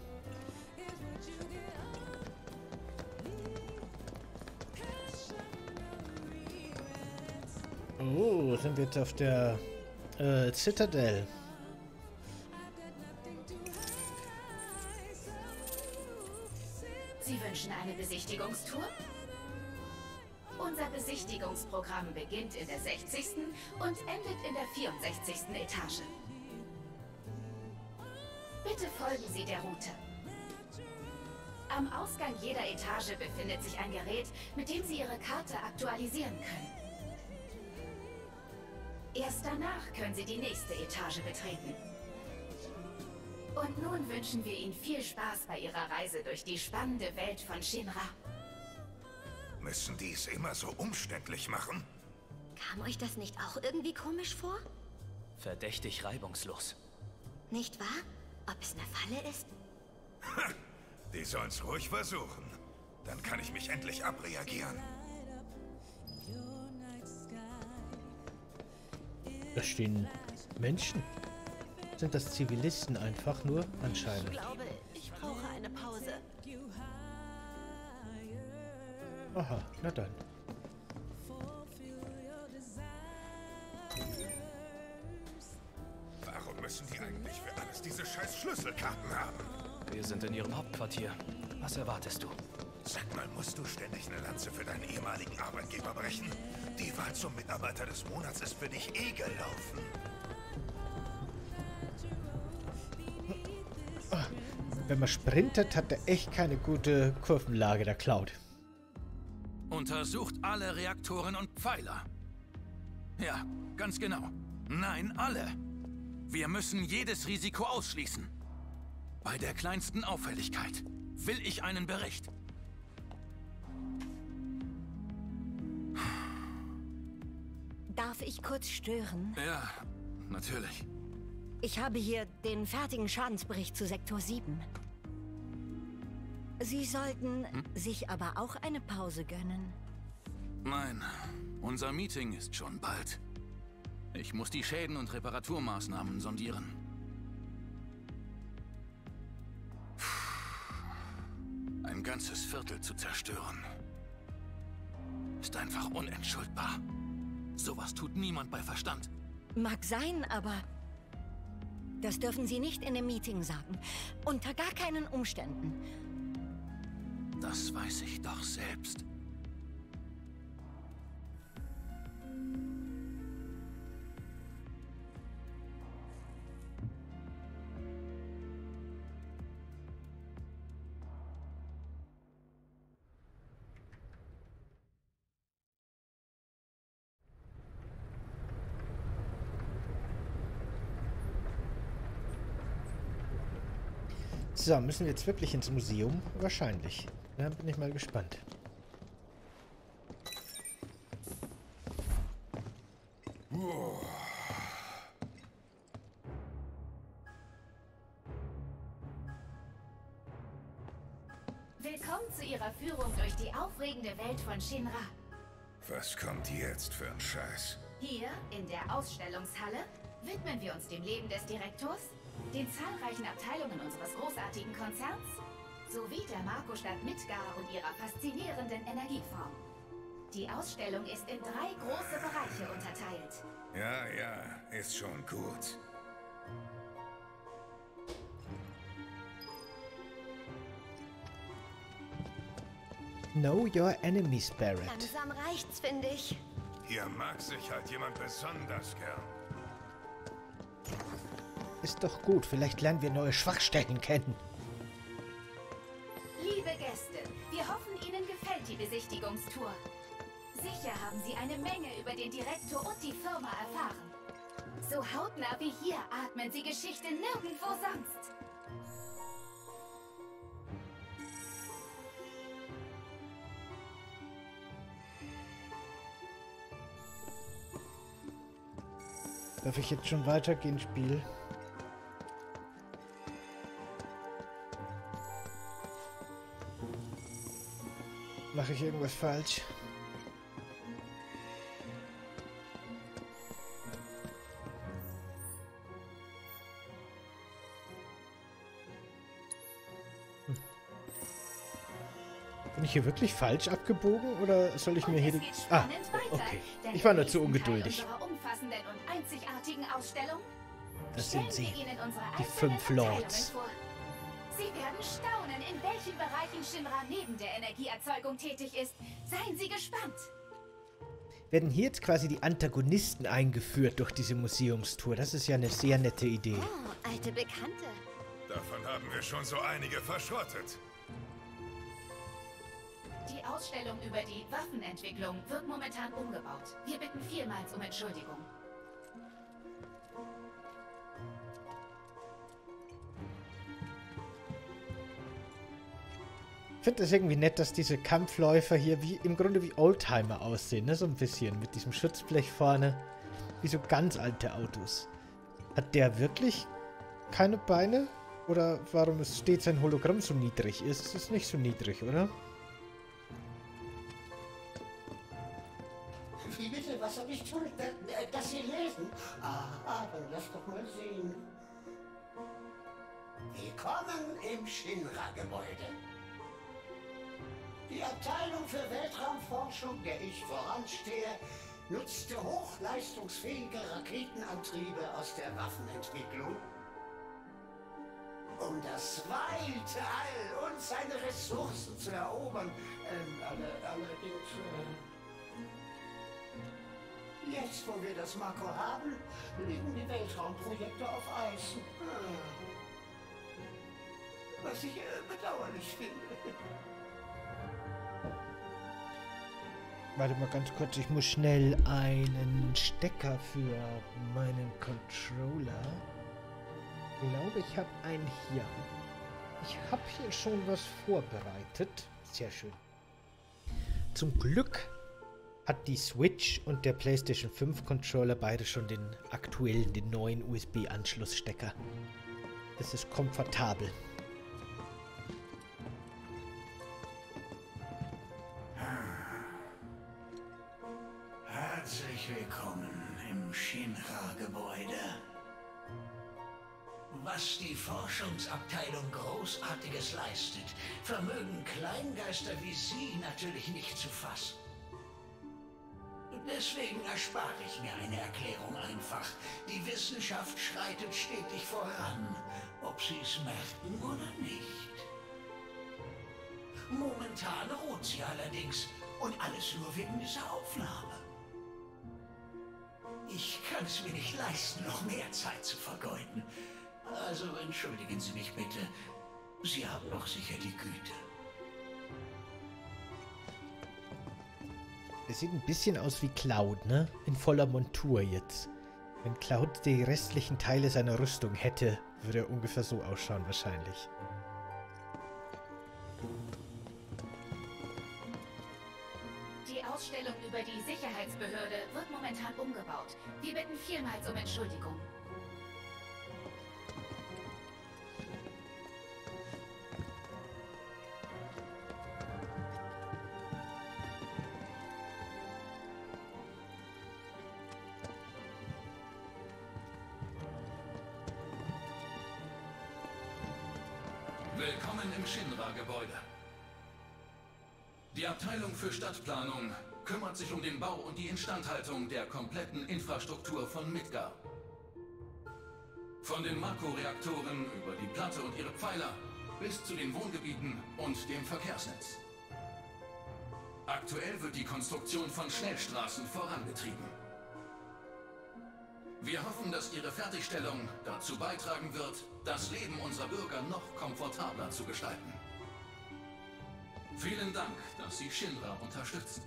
Oh, sind wir jetzt auf der äh, Citadel. Sie wünschen eine Besichtigungstour? Unser Besichtigungsprogramm beginnt in der sechzigsten und endet in der vierundsechzigsten Etage. Bitte folgen Sie der Route. Am Ausgang jeder Etage befindet sich ein Gerät, mit dem Sie Ihre Karte aktualisieren können. Erst danach können Sie die nächste Etage betreten. Und nun wünschen wir Ihnen viel Spaß bei Ihrer Reise durch die spannende Welt von Shinra. Müssen die es immer so umständlich machen? Kam euch das nicht auch irgendwie komisch vor? Verdächtig reibungslos. Nicht wahr? Ob es eine Falle ist? Ha! Die sollen's ruhig versuchen. Dann kann ich mich endlich abreagieren. Da stehen Menschen. Sind das Zivilisten einfach nur? Anscheinend. Ich glaube, ich brauche eine Pause. Aha, na dann. Warum müssen die eigentlich für alles diese scheiß Schlüsselkarten haben? Wir sind in ihrem Hauptquartier. Was erwartest du? Sag mal, musst du ständig eine Lanze für deinen ehemaligen Arbeitgeber brechen? Die Wahl zum Mitarbeiter des Monats ist für dich eh gelaufen. Wenn man sprintet, hat er echt keine gute Kurvenlage, der Cloud. Untersucht alle Reaktoren und Pfeiler. Ja, ganz genau. Nein, alle. Wir müssen jedes Risiko ausschließen. Bei der kleinsten Auffälligkeit will ich einen Bericht. Darf ich kurz stören? Ja, natürlich. Ich habe hier den fertigen Schadensbericht zu Sektor sieben. Sie sollten hm? sich aber auch eine Pause gönnen. Nein, unser Meeting ist schon bald. Ich muss die Schäden und Reparaturmaßnahmen sondieren. Ein ganzes Viertel zu zerstören ist einfach unentschuldbar. Sowas tut niemand bei Verstand. Mag sein, aber das dürfen Sie nicht in dem Meeting sagen. Unter gar keinen Umständen. Das weiß ich doch selbst. So, müssen wir jetzt wirklich ins Museum? Wahrscheinlich. Da bin ich mal gespannt. Oh. Willkommen zu Ihrer Führung durch die aufregende Welt von Shinra. Was kommt jetzt für ein Scheiß? Hier, in der Ausstellungshalle, widmen wir uns dem Leben des Direktors, den zahlreichen Abteilungen unseres großartigen Konzerns, sowie der Marco-Stadt Midgar und ihrer faszinierenden Energieform. Die Ausstellung ist in drei große Bereiche unterteilt. Ja, ja, ist schon gut. Know your enemy, Spirit. Langsam reicht's, finde ich. Hier mag sich halt jemand besonders gern. Ist doch gut, vielleicht lernen wir neue Schwachstellen kennen. Liebe Gäste, wir hoffen, Ihnen gefällt die Besichtigungstour. Sicher haben Sie eine Menge über den Direktor und die Firma erfahren. So hautnah wie hier atmen Sie Geschichte nirgendwo sonst. Darf ich jetzt schon weitergehen, Spiel? Mache ich irgendwas falsch? Hm. Bin ich hier wirklich falsch abgebogen oder soll ich mir hier die... Ah, okay. Ich war nur zu ungeduldig. Umfassenden und einzigartigen Ausstellung Das sind sie, stellen wir Ihnen unsere die einzelnen fünf Lords. Abteilungen vor. Sie werden staunen, in welchen Bereichen Shinra neben der Energieerzeugung tätig ist. Seien Sie gespannt. Werden hier jetzt quasi die Antagonisten eingeführt durch diese Museumstour? Das ist ja eine sehr nette Idee. Oh, alte Bekannte. Davon haben wir schon so einige verschrottet. Die Ausstellung über die Waffenentwicklung wird momentan umgebaut. Wir bitten vielmals um Entschuldigung. Ich finde es irgendwie nett, dass diese Kampfläufer hier wie im Grunde wie Oldtimer aussehen, ne? So ein bisschen mit diesem Schutzblech vorne. Wie so ganz alte Autos. Hat der wirklich keine Beine? Oder warum steht sein Hologramm so niedrig? Ist es nicht so niedrig, oder? Wie bitte, was soll ich tun? Dass Sie lesen? Ah, dann lass doch mal sehen. Willkommen im Shinra-Gebäude. Die Abteilung für Weltraumforschung, der ich voranstehe, nutzte hochleistungsfähige Raketenantriebe aus der Waffenentwicklung, um das weite All und seine Ressourcen zu erobern. Ähm, alle, allerdings... Äh, jetzt, wo wir das Marco haben, liegen die Weltraumprojekte auf Eis. Hm. Was ich äh, bedauerlich finde. Warte mal ganz kurz, ich muss schnell einen Stecker für meinen Controller. Ich glaube, ich habe einen hier. Ich habe hier schon was vorbereitet. Sehr schön. Zum Glück hat die Switch und der PlayStation fünf Controller beide schon den aktuellen, den neuen U S B-Anschlussstecker. Das ist komfortabel. Herzlich willkommen im Shinra-Gebäude. Was die Forschungsabteilung Großartiges leistet, vermögen Kleingeister wie Sie natürlich nicht zu fassen. Deswegen erspare ich mir eine Erklärung einfach. Die Wissenschaft schreitet stetig voran, ob Sie es merken oder nicht. Momentan ruht sie allerdings und alles nur wegen dieser Aufnahme. Ich kann es mir nicht leisten, noch mehr Zeit zu vergeuden. Also entschuldigen Sie mich bitte. Sie haben doch sicher die Güte. Es sieht ein bisschen aus wie Cloud, ne? In voller Montur jetzt. Wenn Cloud die restlichen Teile seiner Rüstung hätte, würde er ungefähr so ausschauen wahrscheinlich. Die Ausstellung über die Sicherheitsbehörde wird momentan umgebaut. Wir bitten vielmals um Entschuldigung. Willkommen im Shinra-Gebäude. Die Abteilung für Stadtplanung kümmert sich um den Bau und die Instandhaltung der kompletten Infrastruktur von Midgar. Von den Marco-Reaktoren über die Platte und ihre Pfeiler bis zu den Wohngebieten und dem Verkehrsnetz. Aktuell wird die Konstruktion von Schnellstraßen vorangetrieben. Wir hoffen, dass Ihre Fertigstellung dazu beitragen wird, das Leben unserer Bürger noch komfortabler zu gestalten. Vielen Dank, dass Sie Shinra unterstützen.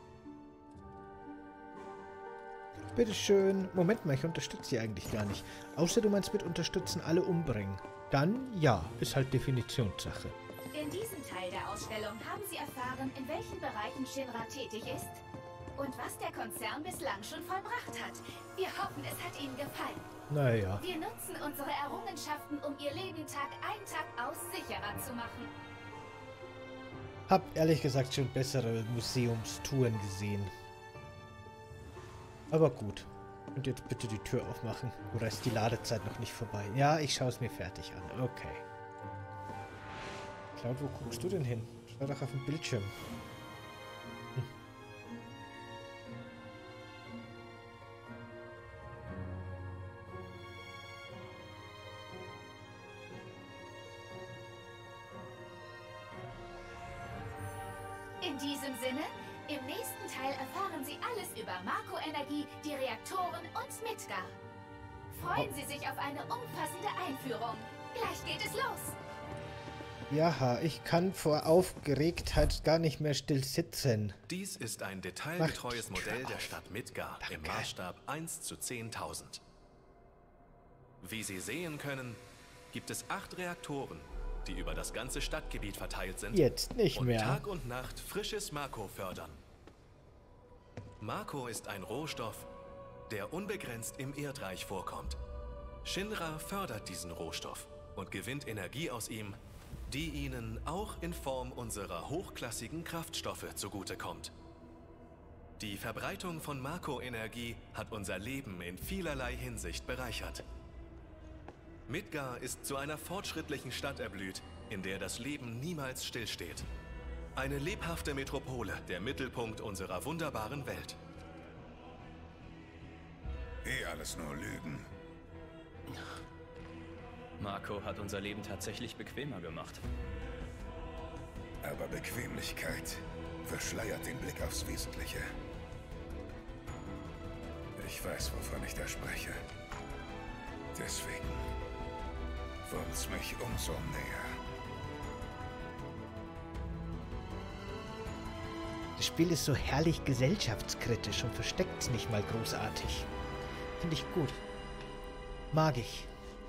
Bitteschön. Moment mal, ich unterstütze sie eigentlich gar nicht. Außer du meinst mit unterstützen alle umbringen. Dann ja, ist halt Definitionssache. In diesem Teil der Ausstellung haben Sie erfahren, in welchen Bereichen Shinra tätig ist. und was der Konzern bislang schon vollbracht hat. Wir hoffen, es hat Ihnen gefallen. Naja. Wir nutzen unsere Errungenschaften, um Ihr Leben Tag ein, Tag aus sicherer zu machen. Hab ehrlich gesagt schon bessere Museumstouren gesehen. Aber gut. Und jetzt bitte die Tür aufmachen. Oder ist die Ladezeit noch nicht vorbei? Ja, ich schaue es mir fertig an. Okay. Cloud, wo guckst du denn hin? Schau doch auf den Bildschirm. Hm. In diesem Sinne, im nächsten Teil erfahren Sie alles über Marco Energie, die Reaktoren und Midgar. Freuen Sie sich auf eine umfassende Einführung. Gleich geht es los. Ja, ich kann vor Aufgeregtheit gar nicht mehr still sitzen. Dies ist ein detailgetreues Modell der Stadt Midgar im Maßstab eins zu zehntausend. Wie Sie sehen können, gibt es acht Reaktoren, die über das ganze Stadtgebiet verteilt sind. Jetzt nicht mehr. Und Tag und Nacht frisches Marco fördern. Marco ist ein Rohstoff, der unbegrenzt im Erdreich vorkommt. Shinra fördert diesen Rohstoff und gewinnt Energie aus ihm, die ihnen auch in Form unserer hochklassigen Kraftstoffe zugutekommt. Die Verbreitung von Marco-Energie hat unser Leben in vielerlei Hinsicht bereichert. Midgar ist zu einer fortschrittlichen Stadt erblüht, in der das Leben niemals stillsteht. Eine lebhafte Metropole, der Mittelpunkt unserer wunderbaren Welt. Eh alles nur Lügen. Marco hat unser Leben tatsächlich bequemer gemacht. Aber Bequemlichkeit verschleiert den Blick aufs Wesentliche. Ich weiß, wovon ich da spreche. Deswegen wurmt's mich umso näher. Das Spiel ist so herrlich gesellschaftskritisch und versteckt es nicht mal großartig. Finde ich gut. Mag ich.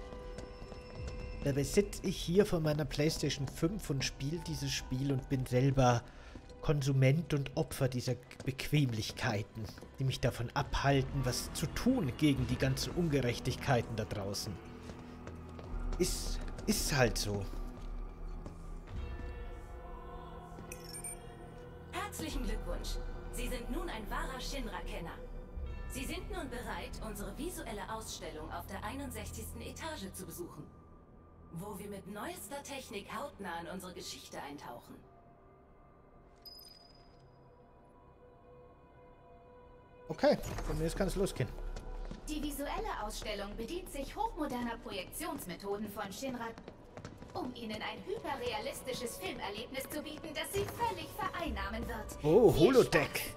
Dabei sitze ich hier vor meiner PlayStation fünf und spiele dieses Spiel und bin selber Konsument und Opfer dieser Bequemlichkeiten, die mich davon abhalten, was zu tun gegen die ganzen Ungerechtigkeiten da draußen. Ist, ist halt so. Herzlichen Glückwunsch. Sie sind nun ein wahrer Shinra-Kenner. Sie sind nun bereit, unsere visuelle Ausstellung auf der einundsechzigsten Etage zu besuchen, wo wir mit neuester Technik hautnah in unsere Geschichte eintauchen. Okay, von mir aus kann es losgehen. Die visuelle Ausstellung bedient sich hochmoderner Projektionsmethoden von Shinra, um Ihnen ein hyperrealistisches Filmerlebnis zu bieten, das Sie völlig vereinnahmen wird. Oh, Holodeck.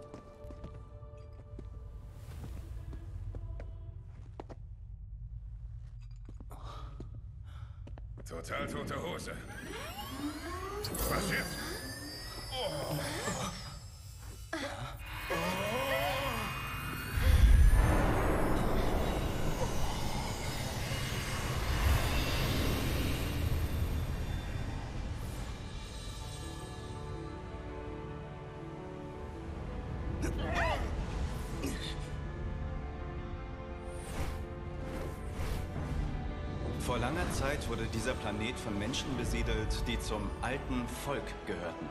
Total tote Hose. Was jetzt? Oh. Vor langer Zeit wurde dieser Planet von Menschen besiedelt, die zum alten Volk gehörten.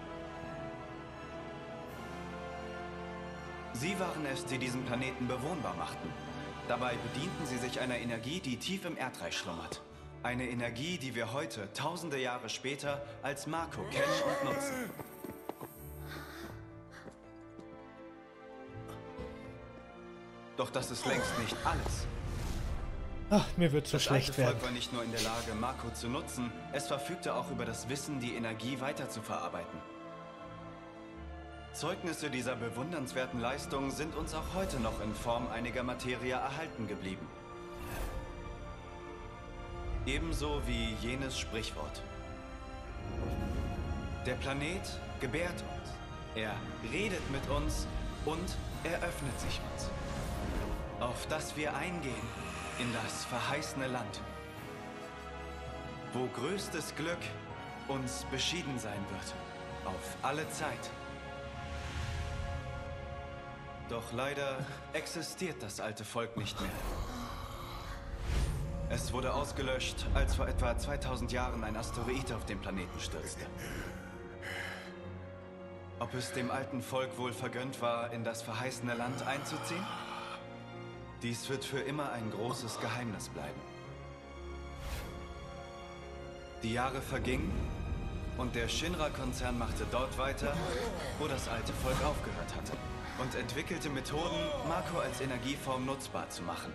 Sie waren es, die diesen Planeten bewohnbar machten. Dabei bedienten sie sich einer Energie, die tief im Erdreich schlummert. Eine Energie, die wir heute, tausende Jahre später, als Marco kennen und nutzen. Doch das ist längst nicht alles. Ach, mir wird so schlecht werden. Das Volk war nicht nur in der Lage, Marco zu nutzen, es verfügte auch über das Wissen, die Energie weiter zu verarbeiten. Zeugnisse dieser bewundernswerten Leistung sind uns auch heute noch in Form einiger Materie erhalten geblieben. Ebenso wie jenes Sprichwort. Der Planet gebärt uns, er redet mit uns und er öffnet sich uns. Auf das wir eingehen in das verheißene Land, wo größtes Glück uns beschieden sein wird, auf alle Zeit. Doch leider existiert das alte Volk nicht mehr. Es wurde ausgelöscht, als vor etwa zweitausend Jahren ein Asteroid auf den Planeten stürzte. Ob es dem alten Volk wohl vergönnt war, in das verheißene Land einzuziehen? Dies wird für immer ein großes Geheimnis bleiben. Die Jahre vergingen und der Shinra-Konzern machte dort weiter, wo das alte Volk aufgehört hatte und entwickelte Methoden, Mako als Energieform nutzbar zu machen.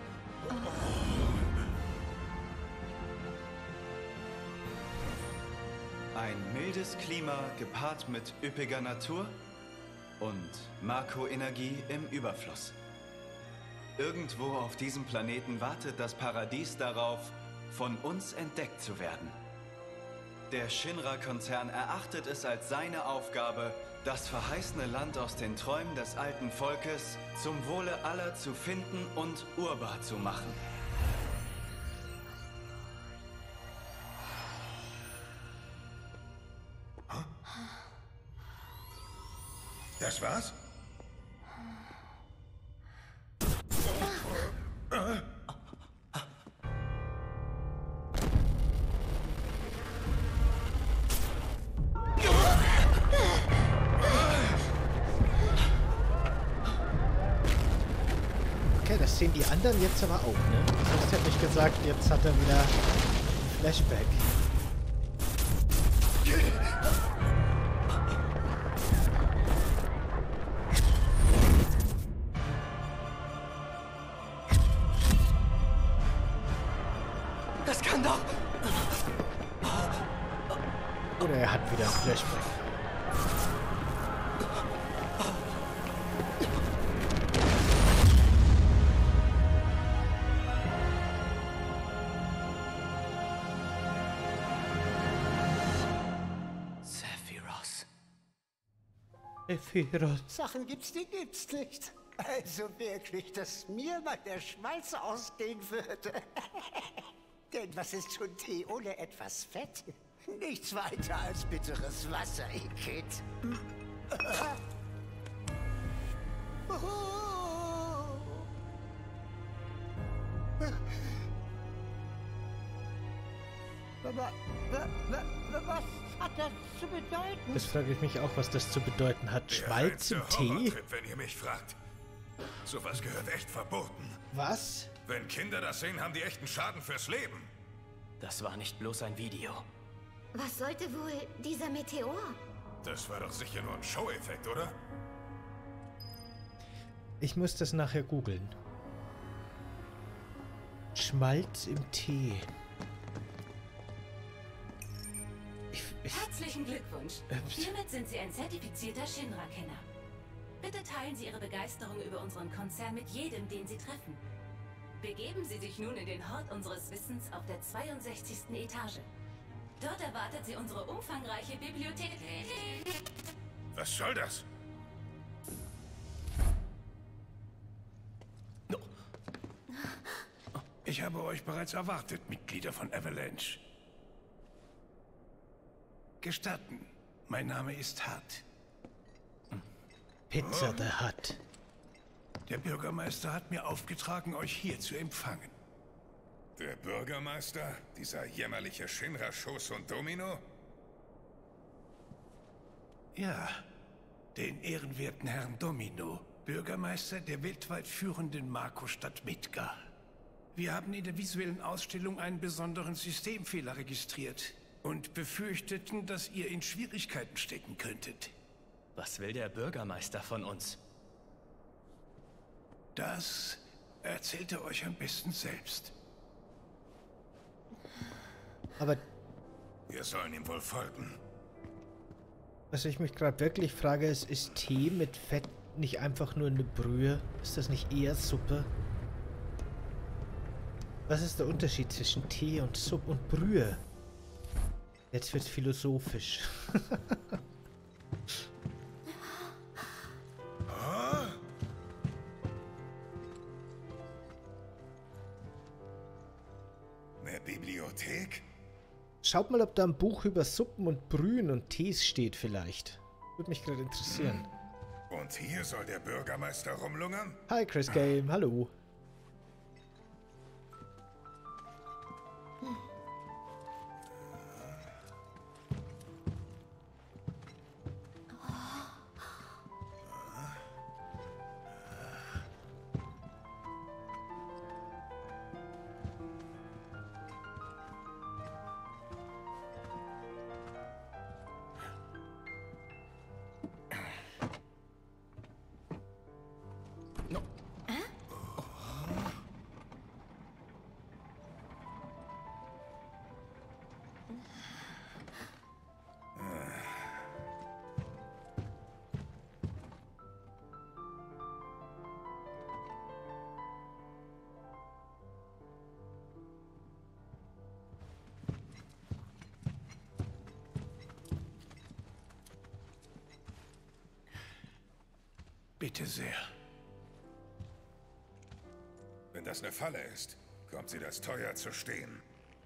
Ein mildes Klima gepaart mit üppiger Natur und Mako-Energie im Überfluss. Irgendwo auf diesem Planeten wartet das Paradies darauf, von uns entdeckt zu werden. Der Shinra-Konzern erachtet es als seine Aufgabe, das verheißene Land aus den Träumen des alten Volkes zum Wohle aller zu finden und urbar zu machen. Das war's? Okay, das sehen die anderen jetzt aber auch, ne? Sonst hätte ich gesagt, jetzt hat er wieder ein Flashback. Das kann doch... Oder er hat wieder ein Flashback. Sephiroth. Sephiroth. Sachen gibt's, die gibt's nicht. Also wirklich, dass mir mal der Schmalz ausgehen würde. Denn was ist schon Tee ohne etwas Fett? Nichts weiter als bitteres Wasser, Igitt. Was hat das zu bedeuten? Das frage ich mich auch, was das zu bedeuten hat. Schmalz im Tee? Horrortrip, wenn ihr mich fragt. Sowas gehört echt verboten. Was? Wenn Kinder das sehen, haben die echten Schaden fürs Leben. Das war nicht bloß ein Video. Was sollte wohl dieser Meteor? Das war doch sicher nur ein Show-Effekt, oder? Ich muss das nachher googeln. Schmalz im Tee. Ich, ich, Herzlichen Glückwunsch. Ups. Hiermit sind Sie ein zertifizierter Shinra-Kenner. Bitte teilen Sie Ihre Begeisterung über unseren Konzern mit jedem, den Sie treffen. Begeben Sie sich nun in den Hort unseres Wissens auf der zweiundsechzigsten Etage. Dort erwartet Sie unsere umfangreiche Bibliothek. Was soll das? Ich habe euch bereits erwartet, Mitglieder von Avalanche. Gestatten, mein Name ist Hart. Pizza the Hut. Der Bürgermeister hat mir aufgetragen, euch hier zu empfangen. Der Bürgermeister? Dieser jämmerliche Shinra-Schoß und Domino? Ja, den ehrenwerten Herrn Domino, Bürgermeister der weltweit führenden Mako-Stadt Midgar. Wir haben in der visuellen Ausstellung einen besonderen Systemfehler registriert und befürchteten, dass ihr in Schwierigkeiten stecken könntet. Was will der Bürgermeister von uns? Das erzählt er euch am besten selbst. Aber wir sollen ihm wohl folgen. Was ich mich gerade wirklich frage, ist, ist Tee mit Fett nicht einfach nur eine Brühe? Ist das nicht eher Suppe? Was ist der Unterschied zwischen Tee und Suppe und Brühe? Jetzt wird's philosophisch. Eine Bibliothek? Schaut mal, ob da ein Buch über Suppen und Brühen und Tees steht vielleicht. Würde mich gerade interessieren. Und hier soll der Bürgermeister rumlungern? Hi, Chris Game, hallo. Bitte sehr. Wenn das eine Falle ist, kommt sie das teuer zu stehen.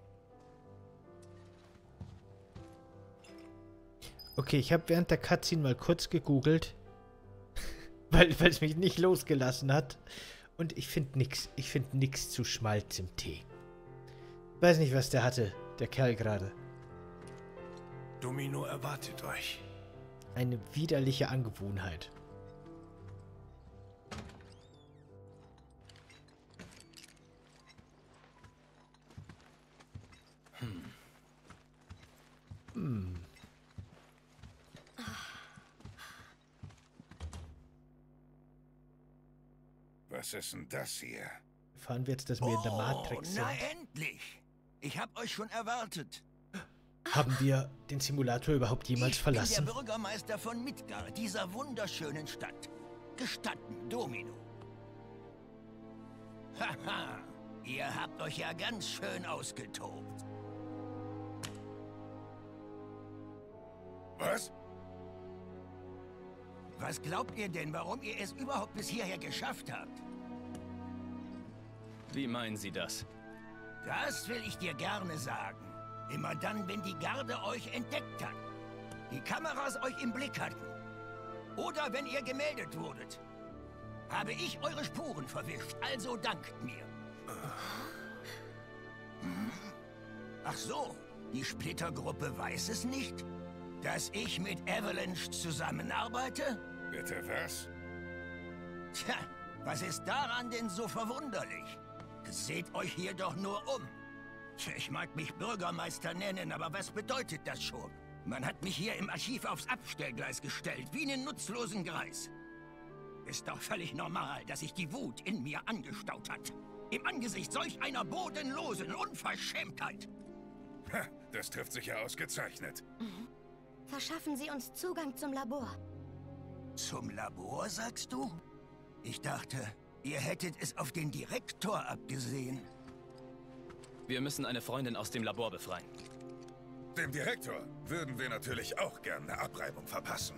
Okay, ich habe während der Cutscene mal kurz gegoogelt, weil es mich nicht losgelassen hat. Und ich finde nix. Ich finde nix zu Schmalz im Tee. Weiß nicht, was der hatte, der Kerl gerade. Domino erwartet euch. Eine widerliche Angewohnheit. Hm. Hm. Was ist denn das hier? Erfahren wir jetzt, dass wir in der Matrix sind. Na endlich! Ich hab euch schon erwartet. Haben wir den Simulator überhaupt jemals ich verlassen? Ich bin der Bürgermeister von Midgar, dieser wunderschönen Stadt. Gestatten, Domino. Haha, ihr habt euch ja ganz schön ausgetobt. Was? Was glaubt ihr denn, warum ihr es überhaupt bis hierher geschafft habt? Wie meinen Sie das? Das will ich dir gerne sagen. Immer dann, wenn die Garde euch entdeckt hat. Die Kameras euch im Blick hatten. Oder wenn ihr gemeldet wurdet. Habe ich eure Spuren verwischt, also dankt mir. Ach so, die Splittergruppe weiß es nicht? Dass ich mit Avalanche zusammenarbeite? Bitte was? Tja, was ist daran denn so verwunderlich? Seht euch hier doch nur um. Ich mag mich Bürgermeister nennen, aber was bedeutet das schon? Man hat mich hier im Archiv aufs Abstellgleis gestellt, wie einen nutzlosen Greis. Ist doch völlig normal, dass sich die Wut in mir angestaut hat. Im Angesicht solch einer bodenlosen Unverschämtheit. Ha, das trifft sich ja ausgezeichnet. Mhm. Verschaffen Sie uns Zugang zum Labor. Zum Labor, sagst du? Ich dachte, ihr hättet es auf den Direktor abgesehen. Wir müssen eine Freundin aus dem Labor befreien. Dem Direktor würden wir natürlich auch gerne eine Abreibung verpassen.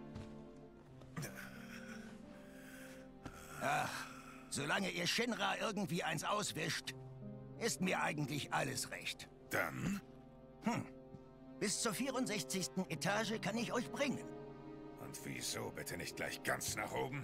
Ach, solange ihr Shinra irgendwie eins auswischt, ist mir eigentlich alles recht. Dann? Hm. Bis zur vierundsechzigsten Etage kann ich euch bringen. Und wieso bitte nicht gleich ganz nach oben?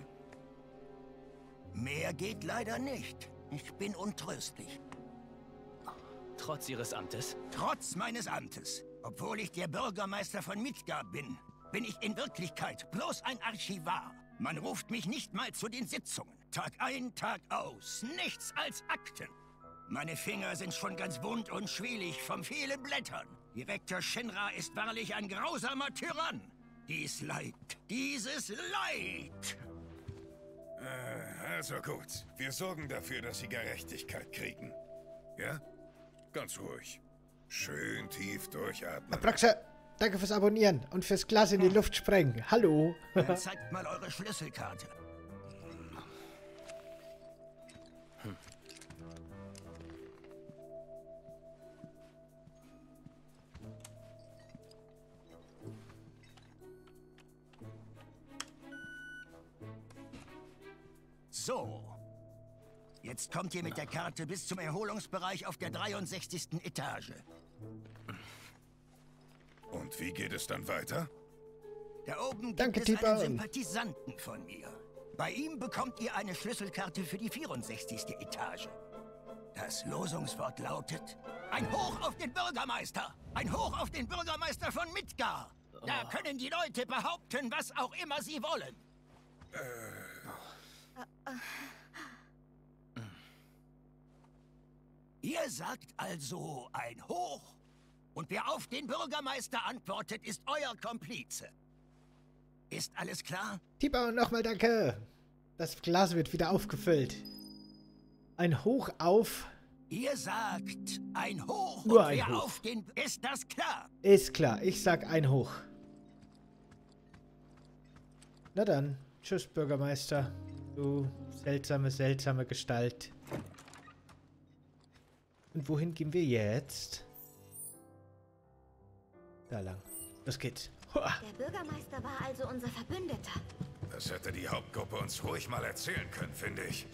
Mehr geht leider nicht. Ich bin untröstlich. Trotz Ihres Amtes? Trotz meines Amtes. Obwohl ich der Bürgermeister von Midgar bin, bin ich in Wirklichkeit bloß ein Archivar. Man ruft mich nicht mal zu den Sitzungen. Tag ein, Tag aus. Nichts als Akten. Meine Finger sind schon ganz wund und schwielig vom vielen Blättern. Direktor Shinra ist wahrlich ein grausamer Tyrann. Dies Leid, dieses Leid! Äh, also gut. Wir sorgen dafür, dass Sie Gerechtigkeit kriegen. Ja? Ganz ruhig. Schön tief durchatmen. Abraxa, danke fürs Abonnieren und fürs Glas in die Luft sprengen. Hallo. Dann zeigt mal eure Schlüsselkarte. Hm. So. Jetzt kommt ihr mit der Karte bis zum Erholungsbereich auf der dreiundsechzigsten Etage. Und wie geht es dann weiter? Da oben gibt Danke, es einen T-Bone. Sympathisanten von mir. Bei ihm bekommt ihr eine Schlüsselkarte für die vierundsechzigste Etage. Das Losungswort lautet: Ein Hoch auf den Bürgermeister! Ein Hoch auf den Bürgermeister von Midgar! Da können die Leute behaupten, was auch immer sie wollen. Ihr sagt also ein Hoch? Und wer auf den Bürgermeister antwortet, ist euer Komplize. Ist alles klar? T-Bone, nochmal danke. Das Glas wird wieder aufgefüllt. Ein Hoch auf... Ihr sagt ein Hoch. Nur und ein wer Hoch. auf den... Ist das klar? Ist klar, ich sag ein Hoch. Na dann, tschüss Bürgermeister. Du seltsame, seltsame Gestalt. Und wohin gehen wir jetzt? Da lang. Los geht's. Hoa. Der Bürgermeister war also unser Verbündeter. Das hätte die Hauptgruppe uns ruhig mal erzählen können, finde ich.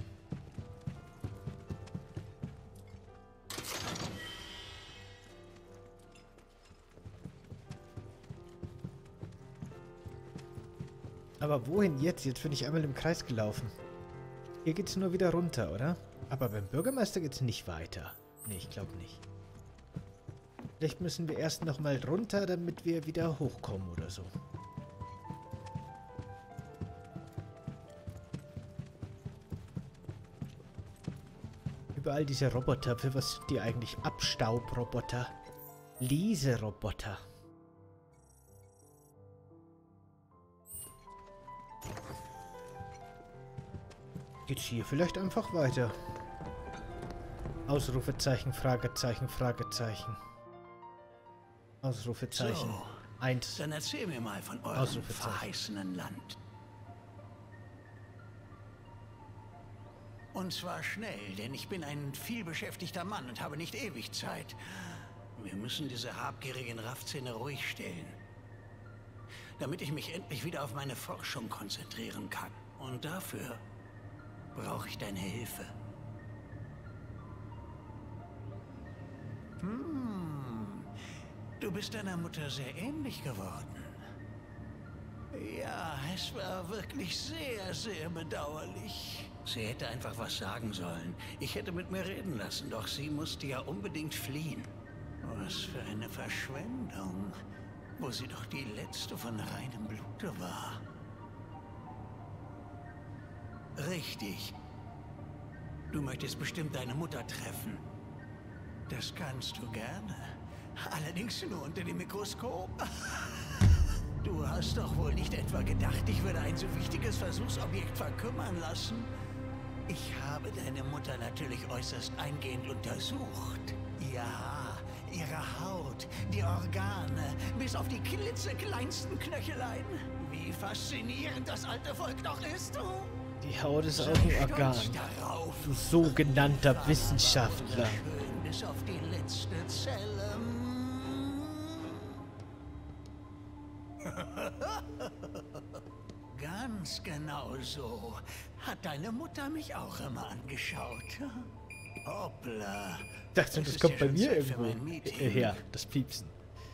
Aber wohin jetzt? Jetzt bin ich einmal im Kreis gelaufen. Hier geht's nur wieder runter, oder? Aber beim Bürgermeister geht's nicht weiter. Nee, ich glaube nicht. Vielleicht müssen wir erst nochmal runter, damit wir wieder hochkommen oder so. Überall diese Roboter. Für was sind die eigentlich? Abstaubroboter. Leseroboter. Geht's hier vielleicht einfach weiter? Ausrufezeichen, Fragezeichen, Fragezeichen. Ausrufezeichen. So, Eins. dann erzähl mir mal von eurem Ausrufezeichen. verheißenen Land. Und zwar schnell, denn ich bin ein vielbeschäftigter Mann und habe nicht ewig Zeit. Wir müssen diese habgierigen Raffzähne ruhig stellen. Damit ich mich endlich wieder auf meine Forschung konzentrieren kann. Und dafür brauche ich deine Hilfe. Hm, du bist deiner Mutter sehr ähnlich geworden. Ja, es war wirklich sehr, sehr bedauerlich. Sie hätte einfach was sagen sollen. Ich hätte mit mir reden lassen, doch sie musste ja unbedingt fliehen. Was für eine Verschwendung, wo sie doch die letzte von reinem Blute war. Richtig. Du möchtest bestimmt deine Mutter treffen. Das kannst du gerne. Allerdings nur unter dem Mikroskop. Du hast doch wohl nicht etwa gedacht, ich würde ein so wichtiges Versuchsobjekt verkümmern lassen? Ich habe deine Mutter natürlich äußerst eingehend untersucht. Ja, ihre Haut, die Organe, bis auf die klitzekleinsten Knöchelein. Wie faszinierend das alte Volk doch ist. Oh. Die Haut ist auch ein Organ. Du sogenannter Wissenschaftler. Schön bis auf die letzte Zelle. Ganz genau so hat deine Mutter mich auch immer angeschaut. Hoppla. Ich dachte, das, das kommt ja bei mir irgendwo her, das Piepsen.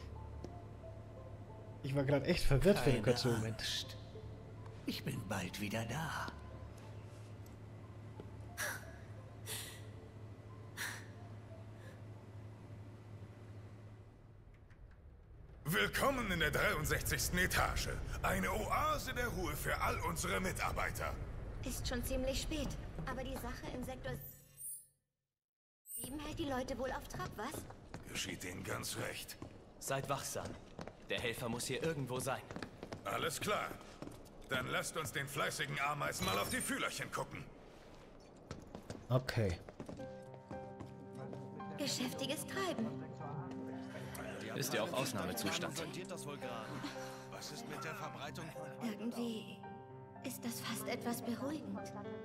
Ich war gerade echt verwirrt für den kurzen Moment. Ich bin bald wieder da. Willkommen in der dreiundsechzigsten Etage. Eine Oase der Ruhe für all unsere Mitarbeiter. Ist schon ziemlich spät, aber die Sache im Sektor sieben hält die Leute wohl auf Trab, was? Geschieht Ihnen ganz recht. Seid wachsam. Der Helfer muss hier irgendwo sein. Alles klar. Dann lasst uns den fleißigen Ameisen mal auf die Fühlerchen gucken. Okay. Geschäftiges Treiben. Ist ja auch Ausnahmezustand. Was ist mit der Verbreitung? Irgendwie ist das fast etwas beruhigend.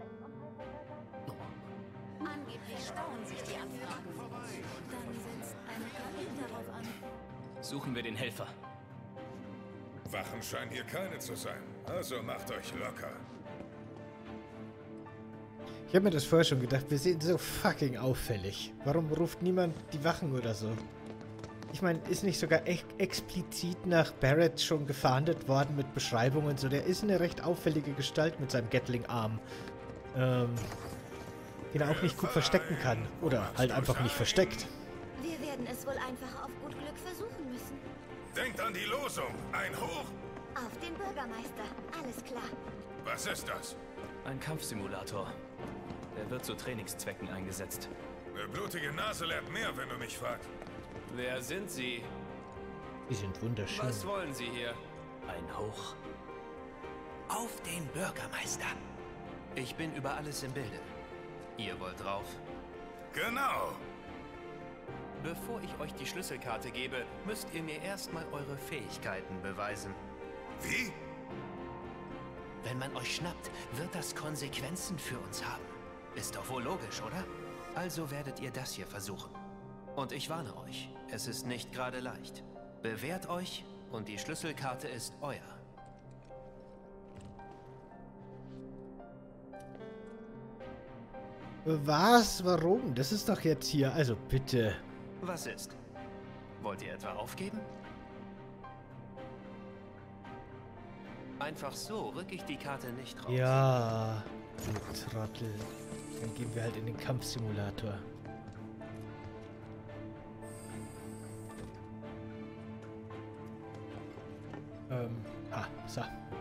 Angeblich stauen sich die Anfragen. Dann setzt eine K I darauf an. Suchen wir den Helfer. Wachen scheinen hier keine zu sein. Also macht euch locker. Ich habe mir das vorher schon gedacht, wir sind so fucking auffällig. Warum ruft niemand die Wachen oder so? Ich meine, ist nicht sogar echt explizit nach Barrett schon gefahndet worden mit Beschreibungen? So, der ist eine recht auffällige Gestalt mit seinem Gatling-Arm. Ähm, den er auch nicht gut verstecken kann. Oder halt einfach nicht versteckt. Wir werden es wohl einfach auf gut Glück versuchen müssen. Denkt an die Losung. Ein Hoch. Auf den Bürgermeister. Alles klar. Was ist das? Ein Kampfsimulator. Der wird zu Trainingszwecken eingesetzt. Eine blutige Nase lernt mehr, wenn du mich fragst. Wer sind Sie? Die sind wunderschön. Was wollen Sie hier? Ein Hoch. Auf den Bürgermeister. Ich bin über alles im Bilde. Ihr wollt drauf? Genau. Bevor ich euch die Schlüsselkarte gebe, müsst ihr mir erstmal eure Fähigkeiten beweisen. Wie? Wenn man euch schnappt, wird das Konsequenzen für uns haben. Ist doch wohl logisch, oder? Also werdet ihr das hier versuchen. Und ich warne euch, es ist nicht gerade leicht. Bewährt euch und die Schlüsselkarte ist euer. Was? Warum? Das ist doch jetzt hier. Also bitte. Was ist? Wollt ihr etwa aufgeben? Einfach so rück ich die Karte nicht raus. Ja, du Trottel. Dann gehen wir halt in den Kampfsimulator. Ähm, ah, so.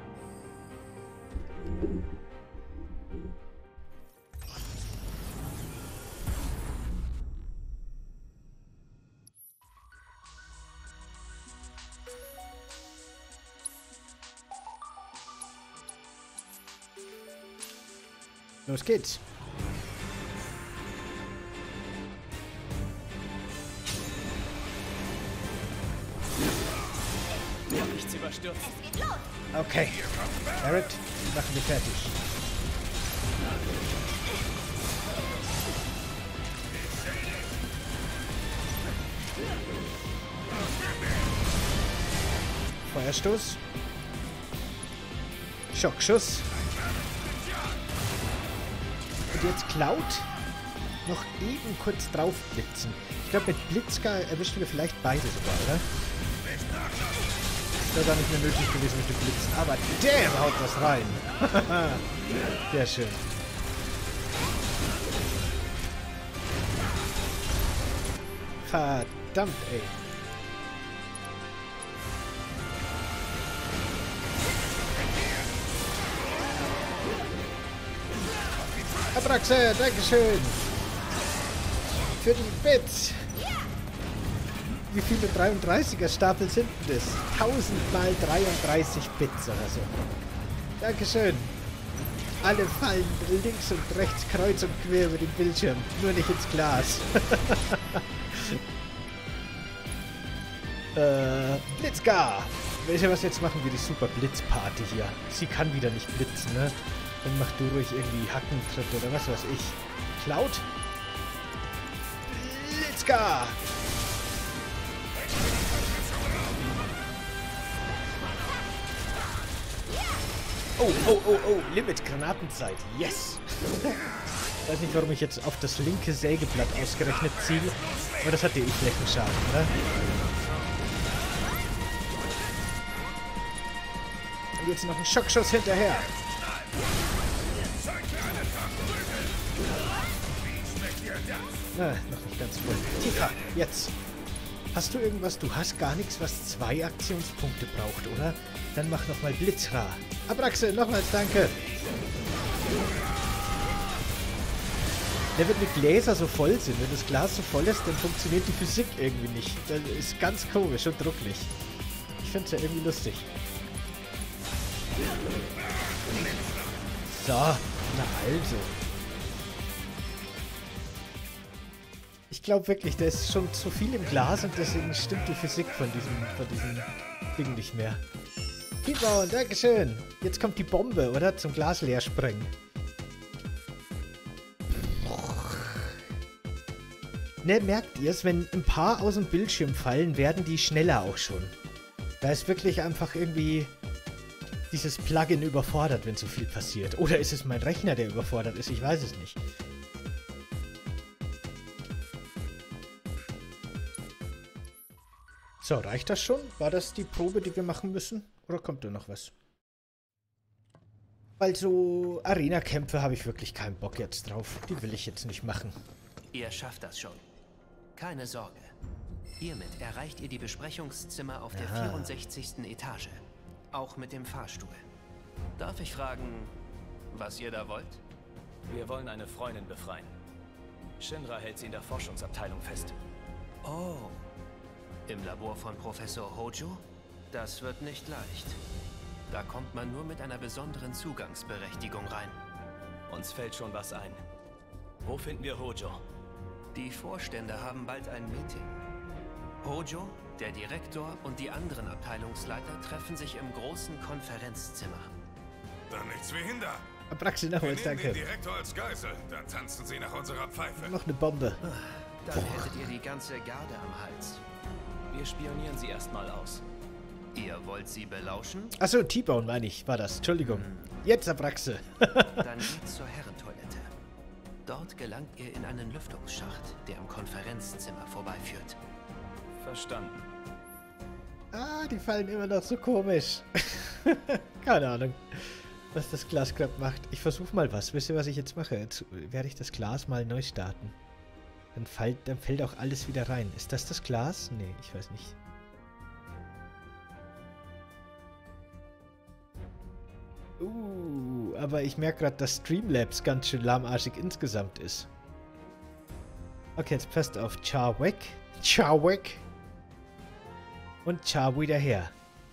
Los geht's. Nichts überstürzt. Es geht los. Okay. Barrett, machen wir fertig. Feuerstoß. Schockschuss. Und jetzt Cloud noch eben kurz drauf blitzen. Ich glaube, mit Blitzka erwischen wir vielleicht beide sogar, oder? Das wäre gar nicht mehr möglich gewesen mit dem Blitzen. Aber damn, haut das rein. Sehr schön. Verdammt, ey. Abraxe, dankeschön. Für die Bits. Wie viele dreiunddreißiger Stapel sind denn das? tausend mal dreiunddreißig Bits oder so. Dankeschön. Alle fallen links und rechts kreuz und quer über den Bildschirm. Nur nicht ins Glas. äh, Blitzgar. Welche was jetzt machen wir die Super Blitzparty hier? Sie kann wieder nicht blitzen, ne? Dann mach du ruhig irgendwie Hackentritt oder was weiß ich. Cloud? Blitzgar! Oh, oh, oh, oh, Limit-Granatenzeit. Yes! Ich weiß nicht, warum ich jetzt auf das linke Sägeblatt ausgerechnet ziele, aber das hat eh Flächenschaden, oder? Und jetzt noch ein Schockschuss hinterher. Ah, noch nicht ganz voll. Tika, jetzt. Hast du irgendwas? Du hast gar nichts, was zwei Aktionspunkte braucht, oder? Dann mach nochmal Blitzra. Abraxe, nochmals danke. Der wird mit Gläser so voll sind. Wenn das Glas so voll ist, dann funktioniert die Physik irgendwie nicht. Das ist ganz komisch und drucklich. Ich finde es ja irgendwie lustig. So, na also. Ich glaube wirklich, da ist schon zu viel im Glas und deswegen stimmt die Physik von diesem, von diesem Ding nicht mehr. Piepon, dankeschön. Jetzt kommt die Bombe, oder? Zum Glas leer sprengen. Ne, merkt ihr es? Wenn ein paar aus dem Bildschirm fallen, werden die schneller auch schon. Da ist wirklich einfach irgendwie dieses Plugin überfordert, wenn so viel passiert. Oder ist es mein Rechner, der überfordert ist? Ich weiß es nicht. So, reicht das schon? War das die Probe, die wir machen müssen? Oder kommt da noch was? Weil so Arena-Kämpfe habe ich wirklich keinen Bock jetzt drauf. Die will ich jetzt nicht machen. Ihr schafft das schon. Keine Sorge. Hiermit erreicht ihr die Besprechungszimmer auf der Aha. vierundsechzigsten Etage. Auch mit dem Fahrstuhl. Darf ich fragen, was ihr da wollt? Wir wollen eine Freundin befreien. Shinra hält sie in der Forschungsabteilung fest. Oh. Im Labor von Professor Hojo? Das wird nicht leicht. Da kommt man nur mit einer besonderen Zugangsberechtigung rein. Uns fällt schon was ein. Wo finden wir Hojo? Die Vorstände haben bald ein Meeting. Hojo, der Direktor und die anderen Abteilungsleiter treffen sich im großen Konferenzzimmer. Dann nichts wie hinter. Abraxel Wir nochmals, nehmen den danke. Direktor als Geisel, dann tanzen sie nach unserer Pfeife. Noch eine Bombe. Dann hättet ihr die ganze Garde am Hals. Wir spionieren sie erstmal aus. Ihr wollt sie belauschen? Achso, T-Bone meine ich, war das. Entschuldigung. Hm. Jetzt Abraxel. Dann geht's zur Herrentoilette. Dort gelangt ihr in einen Lüftungsschacht, der im Konferenzzimmer vorbeiführt. Verstanden. Ah, die fallen immer noch so komisch. Keine Ahnung, was das Glas gerade macht. Ich versuche mal was. Wisst ihr, was ich jetzt mache? Jetzt werde ich das Glas mal neu starten. Dann fällt, dann fällt auch alles wieder rein. Ist das das Glas? Nee, ich weiß nicht. Uh, aber ich merke gerade, dass Streamlabs ganz schön lahmarschig insgesamt ist. Okay, jetzt passt auf. Charwick. Charwick. Und Char wieder her.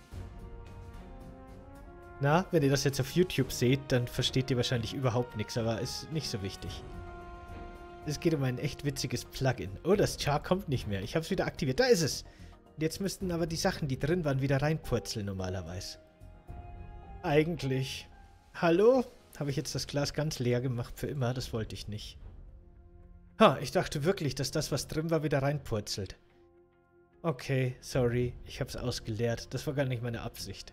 Na, wenn ihr das jetzt auf YouTube seht, dann versteht ihr wahrscheinlich überhaupt nichts, aber ist nicht so wichtig. Es geht um ein echt witziges Plugin. Oh, das Char kommt nicht mehr. Ich habe es wieder aktiviert. Da ist es. Und jetzt müssten aber die Sachen, die drin waren, wieder reinpurzeln normalerweise. Eigentlich. Hallo? Habe ich jetzt das Glas ganz leer gemacht für immer? Das wollte ich nicht. Ha, ich dachte wirklich, dass das, was drin war, wieder reinpurzelt. Okay, sorry. Ich habe es ausgeleert. Das war gar nicht meine Absicht.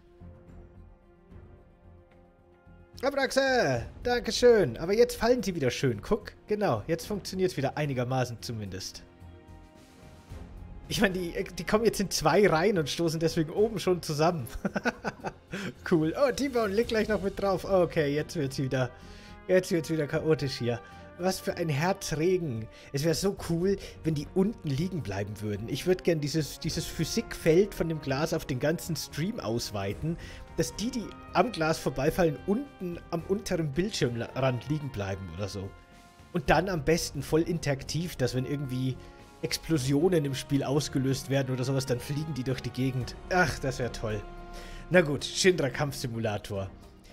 Abraxe! Dankeschön. Aber jetzt fallen sie wieder schön. Guck. Genau. Jetzt funktioniert es wieder einigermaßen zumindest. Ich meine, die, die kommen jetzt in zwei Reihen und stoßen deswegen oben schon zusammen. Cool. Oh, T-Bone, leg gleich noch mit drauf. Okay, jetzt wird's wieder, jetzt wird's wieder chaotisch hier. Was für ein Herzregen. Es wäre so cool, wenn die unten liegen bleiben würden. Ich würde gern dieses, dieses Physikfeld von dem Glas auf den ganzen Stream ausweiten, dass die, die am Glas vorbeifallen, unten am unteren Bildschirmrand liegen bleiben oder so. Und dann am besten voll interaktiv, dass wenn irgendwie Explosionen im Spiel ausgelöst werden oder sowas, dann fliegen die durch die Gegend. Ach, das wäre toll. Na gut, Shinra Kampfsimulator.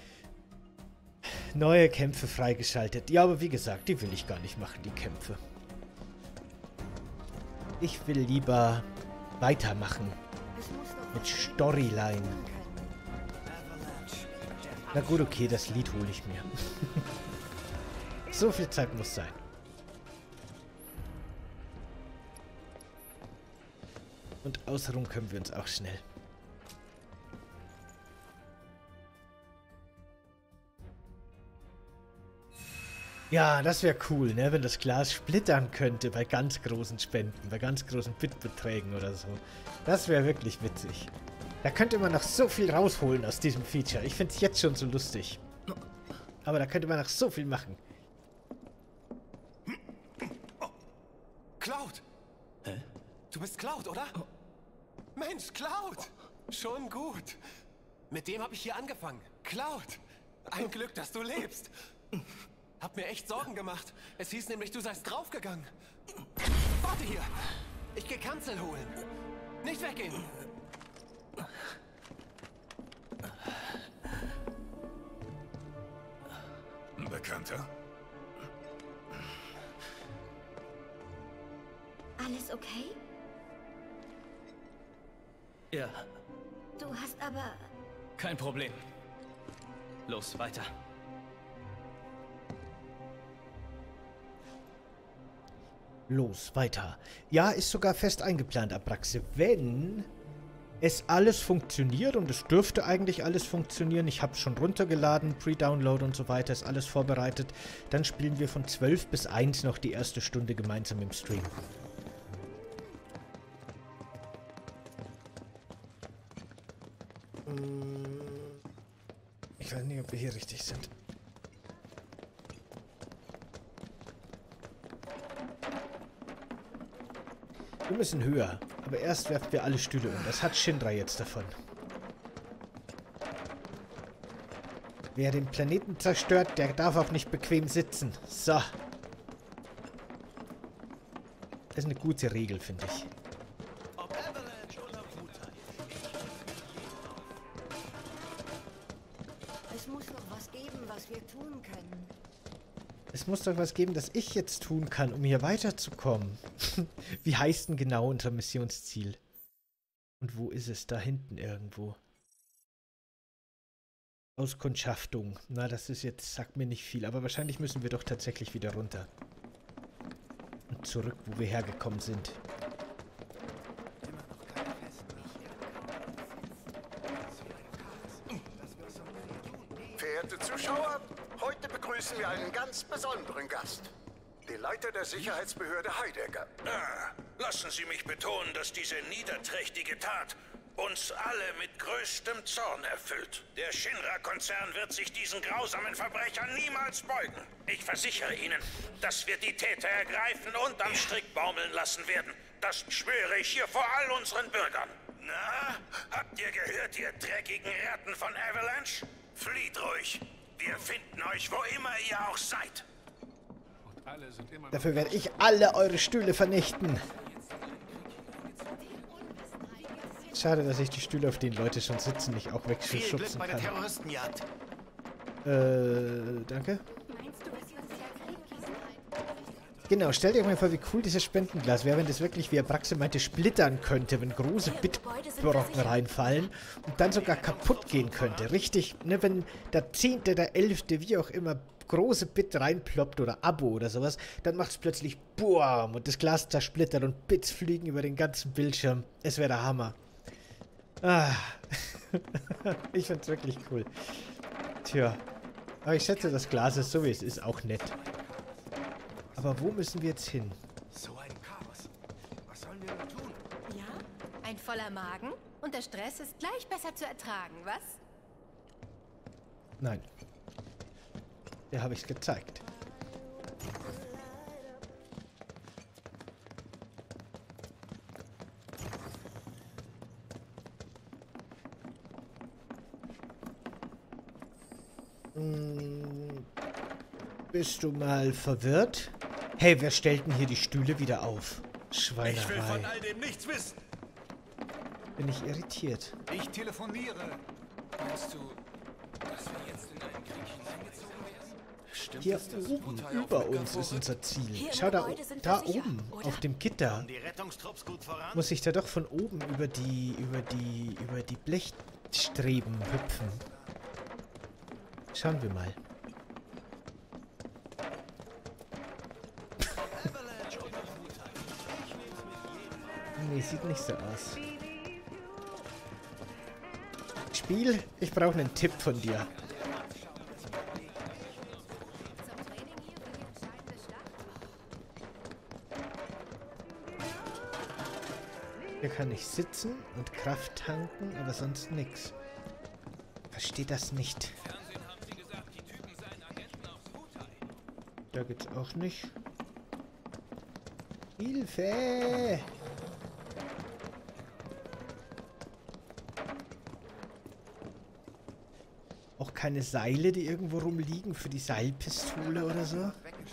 Neue Kämpfe freigeschaltet. Ja, aber wie gesagt, die will ich gar nicht machen, die Kämpfe. Ich will lieber weitermachen. Mit Storyline. Na gut, okay, das Lied hole ich mir. So viel Zeit muss sein. Und ausruhen können wir uns auch schnell. Ja, das wäre cool, ne, wenn das Glas splittern könnte bei ganz großen Spenden, bei ganz großen Bitbeträgen oder so. Das wäre wirklich witzig. Da könnte man noch so viel rausholen aus diesem Feature. Ich finde es jetzt schon so lustig. Aber da könnte man noch so viel machen. Cloud! Hä? Du bist Cloud, oder? Oh. Mensch, Cloud! Oh. Schon gut. Mit dem habe ich hier angefangen. Cloud! Ein Glück, dass du lebst. Hab mir echt Sorgen gemacht. Es hieß nämlich, du seist draufgegangen. Warte hier! Ich geh Kanzel holen. Nicht weggehen! Bekannter? Alles okay? Ja. Du hast aber... Kein Problem. Los, weiter. Los, weiter. Ja, ist sogar fest eingeplant, Abraxe. Wenn es alles funktioniert, und es dürfte eigentlich alles funktionieren, ich habe es schon runtergeladen, Pre-Download und so weiter, ist alles vorbereitet, dann spielen wir von zwölf bis eins noch die erste Stunde gemeinsam im Stream. wir hier richtig sind. Wir müssen höher. Aber erst werfen wir alle Stühle um. Das hat Shinra jetzt davon. Wer den Planeten zerstört, der darf auch nicht bequem sitzen. So. Das ist eine gute Regel, finde ich. Es muss doch was geben, was wir tun können. Es muss doch was geben, das ich jetzt tun kann, um hier weiterzukommen. Wie heißt denn genau unser Missionsziel? Und wo ist es? Da hinten irgendwo. Auskundschaftung. Na, das ist jetzt, sagt mir nicht viel. Aber wahrscheinlich müssen wir doch tatsächlich wieder runter. Und zurück, wo wir hergekommen sind. Verehrte Zuschauer, heute begrüßen wir einen ganz besonderen Gast. Den Leiter der Sicherheitsbehörde Heidegger. Ah, lassen Sie mich betonen, dass diese niederträchtige Tat uns alle mit größtem Zorn erfüllt. Der Shinra-Konzern wird sich diesen grausamen Verbrechern niemals beugen. Ich versichere Ihnen, dass wir die Täter ergreifen und am Strick baumeln lassen werden. Das schwöre ich hier vor all unseren Bürgern. Na, habt ihr gehört, ihr dreckigen Ratten von Avalanche? Flieht ruhig. Wir finden euch, wo immer ihr auch seid. Dafür werde ich alle eure Stühle vernichten. Schade, dass ich die Stühle, auf denen Leute schon sitzen, nicht auch wegschubsen kann. Äh, danke. Genau, stellt euch mal vor, wie cool dieses Spendenglas wäre, wenn das wirklich, wie Abraxe meinte, splittern könnte, wenn große Bitbrocken reinfallen und dann sogar kaputt gehen könnte. Richtig, ne, wenn der zehnte, der elfte, wie auch immer, große Bit reinploppt oder Abo oder sowas, dann macht es plötzlich BOOM und das Glas zersplittert und Bits fliegen über den ganzen Bildschirm. Es wäre der Hammer. Ah. Ich find's wirklich cool. Tja. Aber ich schätze, das Glas ist so, wie es ist, auch nett. Aber wo müssen wir jetzt hin? So ein Chaos. Was sollen wir nur tun? Ja, ein voller Magen und der Stress ist gleich besser zu ertragen, was? Nein. Der habe ich's gezeigt. Hm, bist du mal verwirrt? Hey, wer stellt denn hier die Stühle wieder auf? Schweinerei. Ich will von all dem nichts wissen. Bin ich irritiert. Ich telefoniere. Meinst du, dass wir jetzt in einen Krieg hineingezogen werden? Stimmt Hier es, dass oben, Mutai auf über Midgar uns ist vorrückt? unser Ziel. Hier im Schau da, Gebäude sind da wir sicher, oben, oder? auf dem Gitter. Kommen die Rettungstrupps gut voran? Muss ich da doch von oben über die, über die, über die Blechstreben hüpfen. Schauen wir mal. Nee, sieht nicht so aus. Spiel, ich brauche einen Tipp von dir. Hier kann ich sitzen und Kraft tanken, aber sonst nichts. Versteht das nicht. Da geht's auch nicht. Hilfe! Auch keine Seile, die irgendwo rumliegen für die Seilpistole oder so?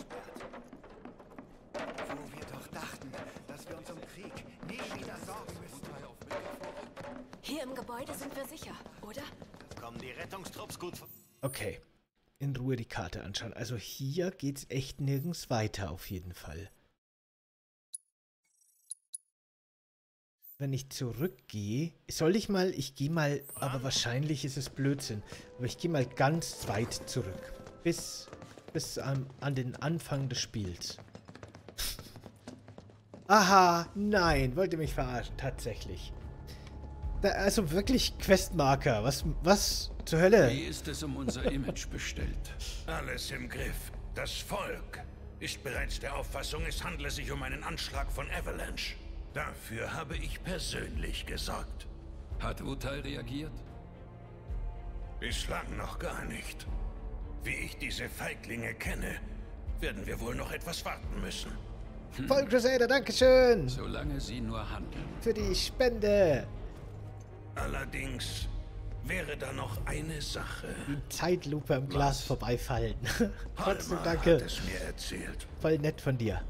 Wo wir doch dachten, dass wir uns um Krieg nie wieder sorgen müssen. Hier im Gebäude sind wir sicher, oder? Kommen die Rettungstrupps gut voran? Okay. In Ruhe die Karte anschauen. Also hier geht's echt nirgends weiter auf jeden Fall. Wenn ich zurückgehe, soll ich mal, ich gehe mal, aber wahrscheinlich ist es Blödsinn, aber ich gehe mal ganz weit zurück. Bis, bis an, an den Anfang des Spiels. Aha, nein, wollt ihr mich verarschen, tatsächlich. Da, also wirklich Questmarker, was, was zur Hölle? Wie ist es um unser Image bestellt? Alles im Griff. Das Volk ist bereits der Auffassung, es handle sich um einen Anschlag von Avalanche. Dafür habe ich persönlich gesorgt. Hat Wutai reagiert? Bislang noch gar nicht. Wie ich diese Feiglinge kenne, werden wir wohl noch etwas warten müssen. Voll Crusader, dankeschön! Solange sie nur handeln. Für die Spende! Allerdings wäre da noch eine Sache. Die Zeitlupe am Glas Was? vorbeifallen. Trotzdem Halmar danke. Hat es mir erzählt. Voll nett von dir.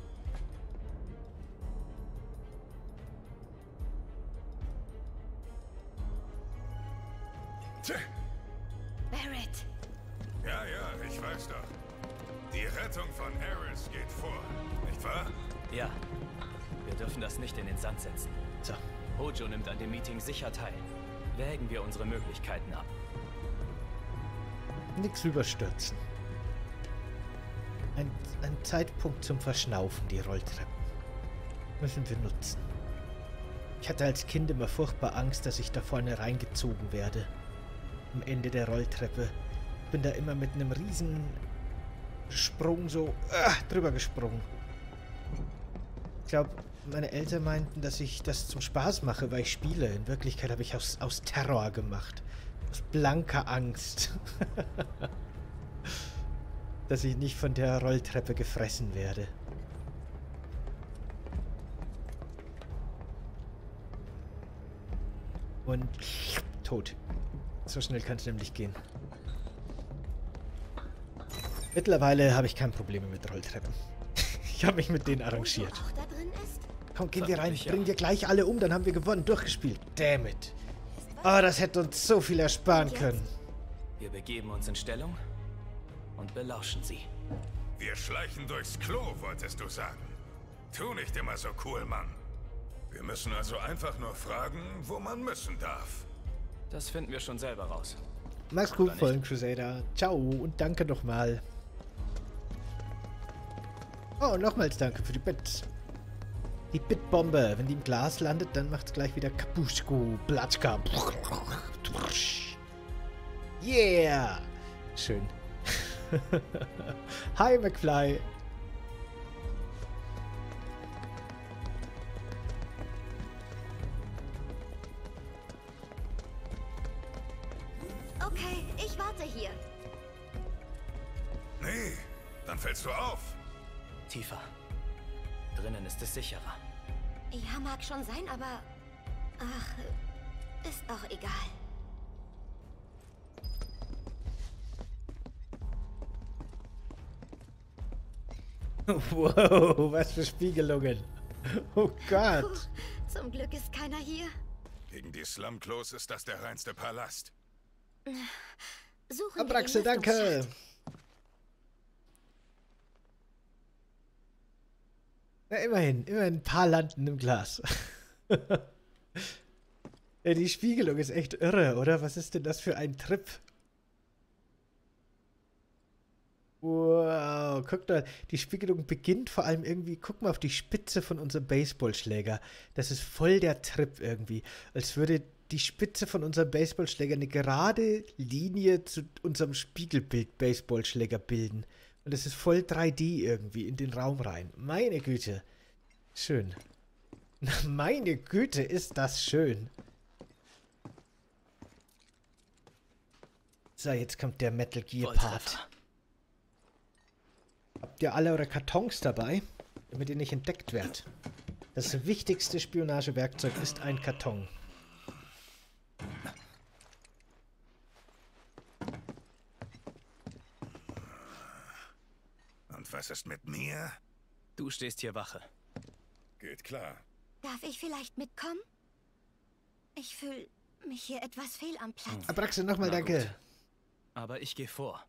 Barrett. Ja, ja, ich weiß doch. Die Rettung von Eris geht vor, nicht wahr? Ja. Wir dürfen das nicht in den Sand setzen. So. Hojo nimmt an dem Meeting sicher teil. Wägen wir unsere Möglichkeiten ab. Nix überstürzen. Ein, ein Zeitpunkt zum Verschnaufen, die Rolltreppen. Müssen wir nutzen. Ich hatte als Kind immer furchtbar Angst, dass ich da vorne reingezogen werde. Am Ende der Rolltreppe. Bin da immer mit einem riesen Sprung so äh, drüber gesprungen. Ich glaube, meine Eltern meinten, dass ich das zum Spaß mache, weil ich spiele. In Wirklichkeit habe ich aus, aus Terror gemacht. Aus blanker Angst. Dass ich nicht von der Rolltreppe gefressen werde. Und tot. So schnell kann es nämlich gehen. Mittlerweile habe ich kein Problem mit Rolltreppen. Ich habe mich mit denen arrangiert. Komm, gehen wir rein. Bringen wir gleich alle um, dann haben wir gewonnen. Durchgespielt. Damn it. Oh, das hätte uns so viel ersparen können. Wir begeben uns in Stellung und belauschen sie. Wir schleichen durchs Klo, wolltest du sagen. Tu nicht immer so cool, Mann. Wir müssen also einfach nur fragen, wo man müssen darf. Das finden wir schon selber raus. Mach's gut, vollen Crusader. Ciao und danke nochmal. Oh, nochmals danke für die Bits. Die Bitbombe. Wenn die im Glas landet, dann macht's gleich wieder Kapuschko, Platschka. Yeah! Schön. Hi, McFly. Okay, ich warte hier. Nee, dann fällst du auf. Tiefer. Drinnen ist es sicherer. Ja, mag schon sein, aber... Ach, ist auch egal. Wow, was für Spiegelungen. Oh Gott. Puh, zum Glück ist keiner hier. Gegen die Slumklos ist das der reinste Palast. Suchen Abraxe, danke. Ja, immerhin, immerhin ein paar landen im Glas. Ja, die Spiegelung ist echt irre, oder? Was ist denn das für ein Trip? Wow, guck mal, die Spiegelung beginnt vor allem irgendwie, guck mal auf die Spitze von unserem Baseballschläger. Das ist voll der Trip irgendwie. Als würde die Spitze von unserem Baseballschläger eine gerade Linie zu unserem Spiegelbild Baseballschläger bilden. Und es ist voll drei D irgendwie in den Raum rein. Meine Güte. Schön. Meine Güte, ist das schön. So, jetzt kommt der Metal Gear Part. Habt ihr alle eure Kartons dabei, damit ihr nicht entdeckt werdet? Das wichtigste Spionagewerkzeug ist ein Karton. Und was ist mit mir? Du stehst hier Wache. Geht klar. Darf ich vielleicht mitkommen? Ich fühle mich hier etwas fehl am Platz. Abraxe, nochmal danke. Gut. Aber ich gehe vor.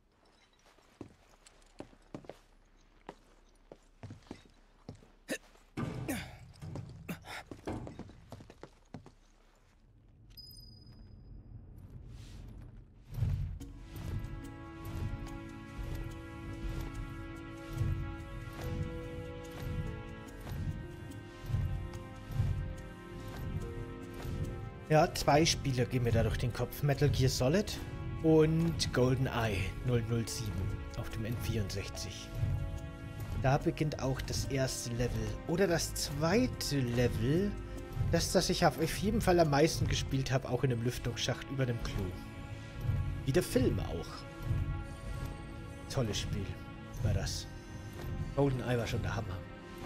Ja, zwei Spiele gehen mir da durch den Kopf. Metal Gear Solid und GoldenEye null null sieben auf dem N vierundsechzig. Da beginnt auch das erste Level. Oder das zweite Level, das, das ich auf jeden Fall am meisten gespielt habe, auch in einem Lüftungsschacht über dem Klo. Wie der Film auch. Tolles Spiel war das. GoldenEye war schon der Hammer.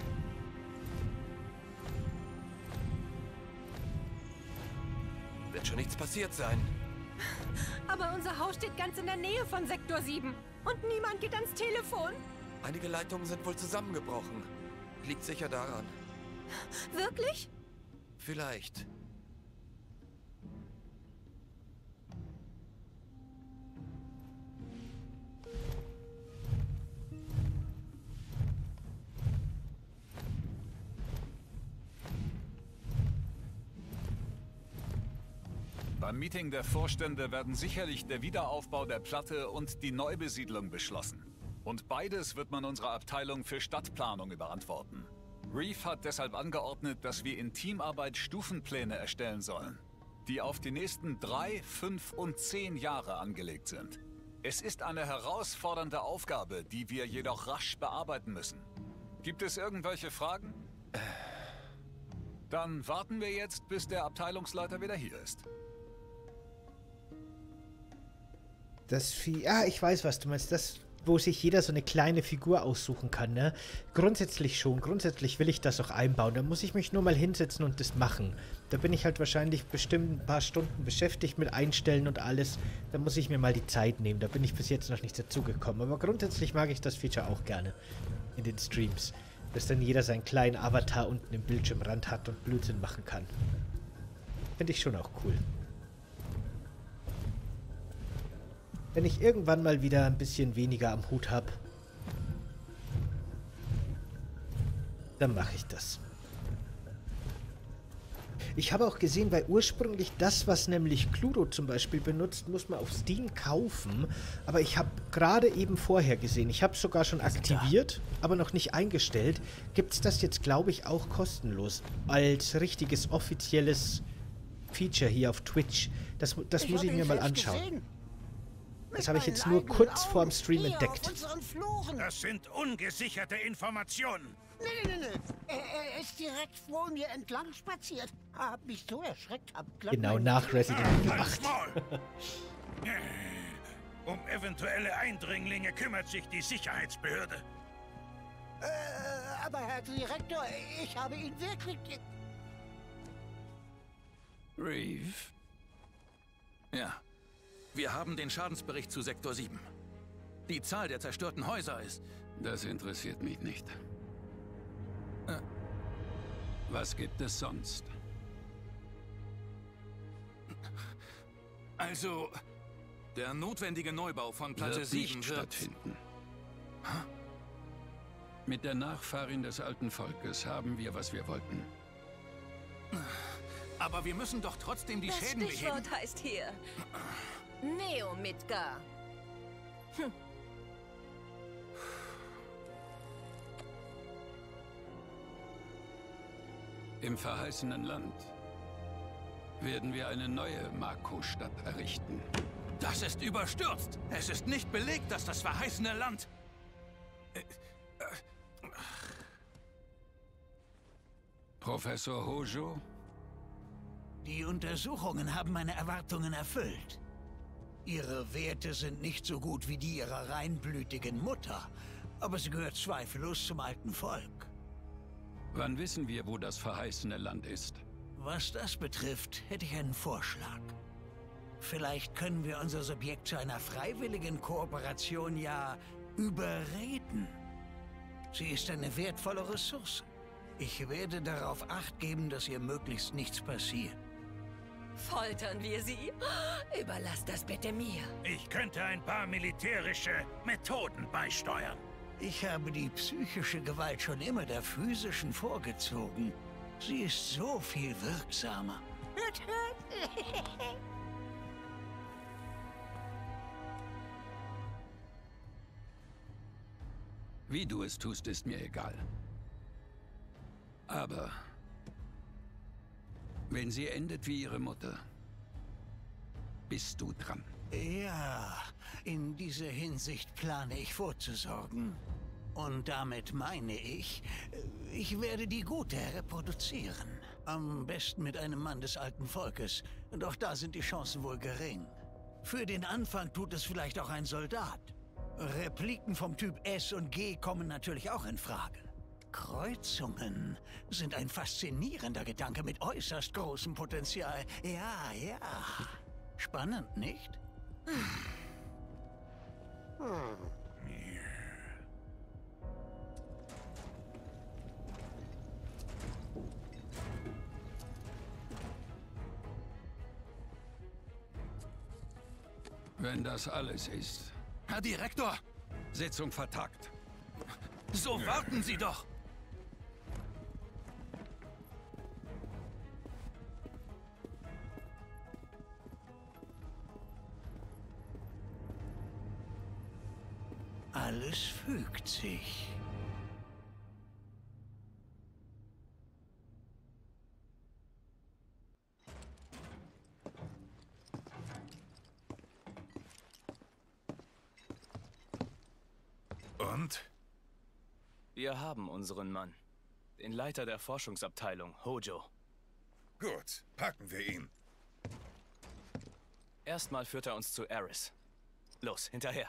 Wird schon nichts passiert sein. Aber unser Haus steht ganz in der Nähe von Sektor sieben. Und niemand geht ans Telefon. Einige Leitungen sind wohl zusammengebrochen. Liegt sicher daran. Wirklich? Vielleicht. Beim Meeting der Vorstände werden sicherlich der Wiederaufbau der Platte und die Neubesiedlung beschlossen. Und beides wird man unserer Abteilung für Stadtplanung überantworten. Reeve hat deshalb angeordnet, dass wir in Teamarbeit Stufenpläne erstellen sollen, die auf die nächsten drei, fünf und zehn Jahre angelegt sind. Es ist eine herausfordernde Aufgabe, die wir jedoch rasch bearbeiten müssen. Gibt es irgendwelche Fragen? Dann warten wir jetzt, bis der Abteilungsleiter wieder hier ist. Das Vieh. Ah, ich weiß, was du meinst. Das, wo sich jeder so eine kleine Figur aussuchen kann, ne? Grundsätzlich schon. Grundsätzlich will ich das auch einbauen. Da muss ich mich nur mal hinsetzen und das machen. Da bin ich halt wahrscheinlich bestimmt ein paar Stunden beschäftigt mit Einstellen und alles. Da muss ich mir mal die Zeit nehmen. Da bin ich bis jetzt noch nicht dazu gekommen. Aber grundsätzlich mag ich das Feature auch gerne in den Streams. Dass dann jeder seinen kleinen Avatar unten im Bildschirmrand hat und Blödsinn machen kann. Finde ich schon auch cool. Wenn ich irgendwann mal wieder ein bisschen weniger am Hut habe, dann mache ich das. Ich habe auch gesehen, weil ursprünglich das, was nämlich Cluedo zum Beispiel benutzt, muss man auf Steam kaufen. Aber ich habe gerade eben vorher gesehen, ich habe es sogar schon aktiviert, aber noch nicht eingestellt. Gibt es das jetzt, glaube ich, auch kostenlos als richtiges offizielles Feature hier auf Twitch. Das, das muss ich mir mal anschauen. Gesehen. Das habe ich jetzt nur kurz vorm Stream entdeckt. Das sind ungesicherte Informationen. Nee, nee, nee, nee. Er, er ist direkt vor mir entlang spaziert. Hab mich so erschreckt. Hab genau nach Resident Evil acht. Um eventuelle Eindringlinge kümmert sich die Sicherheitsbehörde. Äh, aber Herr Direktor, ich habe ihn wirklich... Reeve? Ja. Wir haben den Schadensbericht zu Sektor sieben. Die Zahl der zerstörten Häuser ist... Das interessiert mich nicht. Äh. Was gibt es sonst? Also, der notwendige Neubau von Platte sieben wird... stattfinden. Mit der Nachfahrin des alten Volkes haben wir, was wir wollten. Aber wir müssen doch trotzdem die das Schäden beheben. Das Stichwort heißt hier... Neo Midgar. Hm. Im verheißenen Land werden wir eine neue Mako-Stadt errichten. Das ist überstürzt. Es ist nicht belegt, dass das verheißene Land... Äh, äh. Professor Hojo? Die Untersuchungen haben meine Erwartungen erfüllt. Ihre Werte sind nicht so gut wie die ihrer reinblütigen Mutter, aber sie gehört zweifellos zum alten Volk. Wann wissen wir, wo das verheißene Land ist? Was das betrifft, hätte ich einen Vorschlag. Vielleicht können wir unser Subjekt zu einer freiwilligen Kooperation ja überreden. Sie ist eine wertvolle Ressource. Ich werde darauf Acht geben, dass ihr möglichst nichts passiert. Foltern wir sie? Überlasst das bitte mir. Ich könnte ein paar militärische Methoden beisteuern. Ich habe die psychische Gewalt schon immer der physischen vorgezogen. Sie ist so viel wirksamer. Wie du es tust, ist mir egal. Aber wenn sie endet wie ihre Mutter, bist du dran. Ja, in dieser Hinsicht plane ich vorzusorgen. Und damit meine ich, ich werde die Gute reproduzieren. Am besten mit einem Mann des alten Volkes. Doch da sind die Chancen wohl gering. Für den Anfang tut es vielleicht auch ein Soldat. Repliken vom Typ S und G kommen natürlich auch in Frage. Kreuzungen sind ein faszinierender Gedanke mit äußerst großem Potenzial. Ja, ja. Spannend, nicht? Hm. Wenn das alles ist. Herr Direktor! Sitzung vertagt. So warten Sie doch! Alles fügt sich. Und? Wir haben unseren Mann. Den Leiter der Forschungsabteilung, Hojo. Gut, packen wir ihn. Erstmal führt er uns zu Eris. Los, hinterher.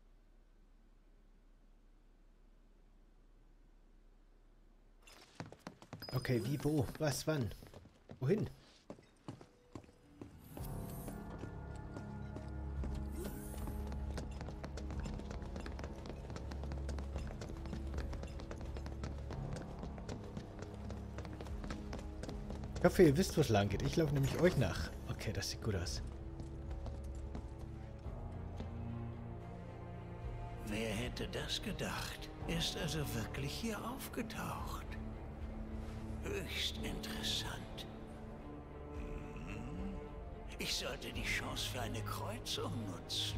Okay, wie, wo, was, wann? Wohin? Ich hoffe, ihr wisst, wo es lang geht. Ich laufe nämlich euch nach. Okay, das sieht gut aus. Wer hätte das gedacht? Er ist also wirklich hier aufgetaucht. Höchst interessant. Ich sollte die Chance für eine Kreuzung nutzen.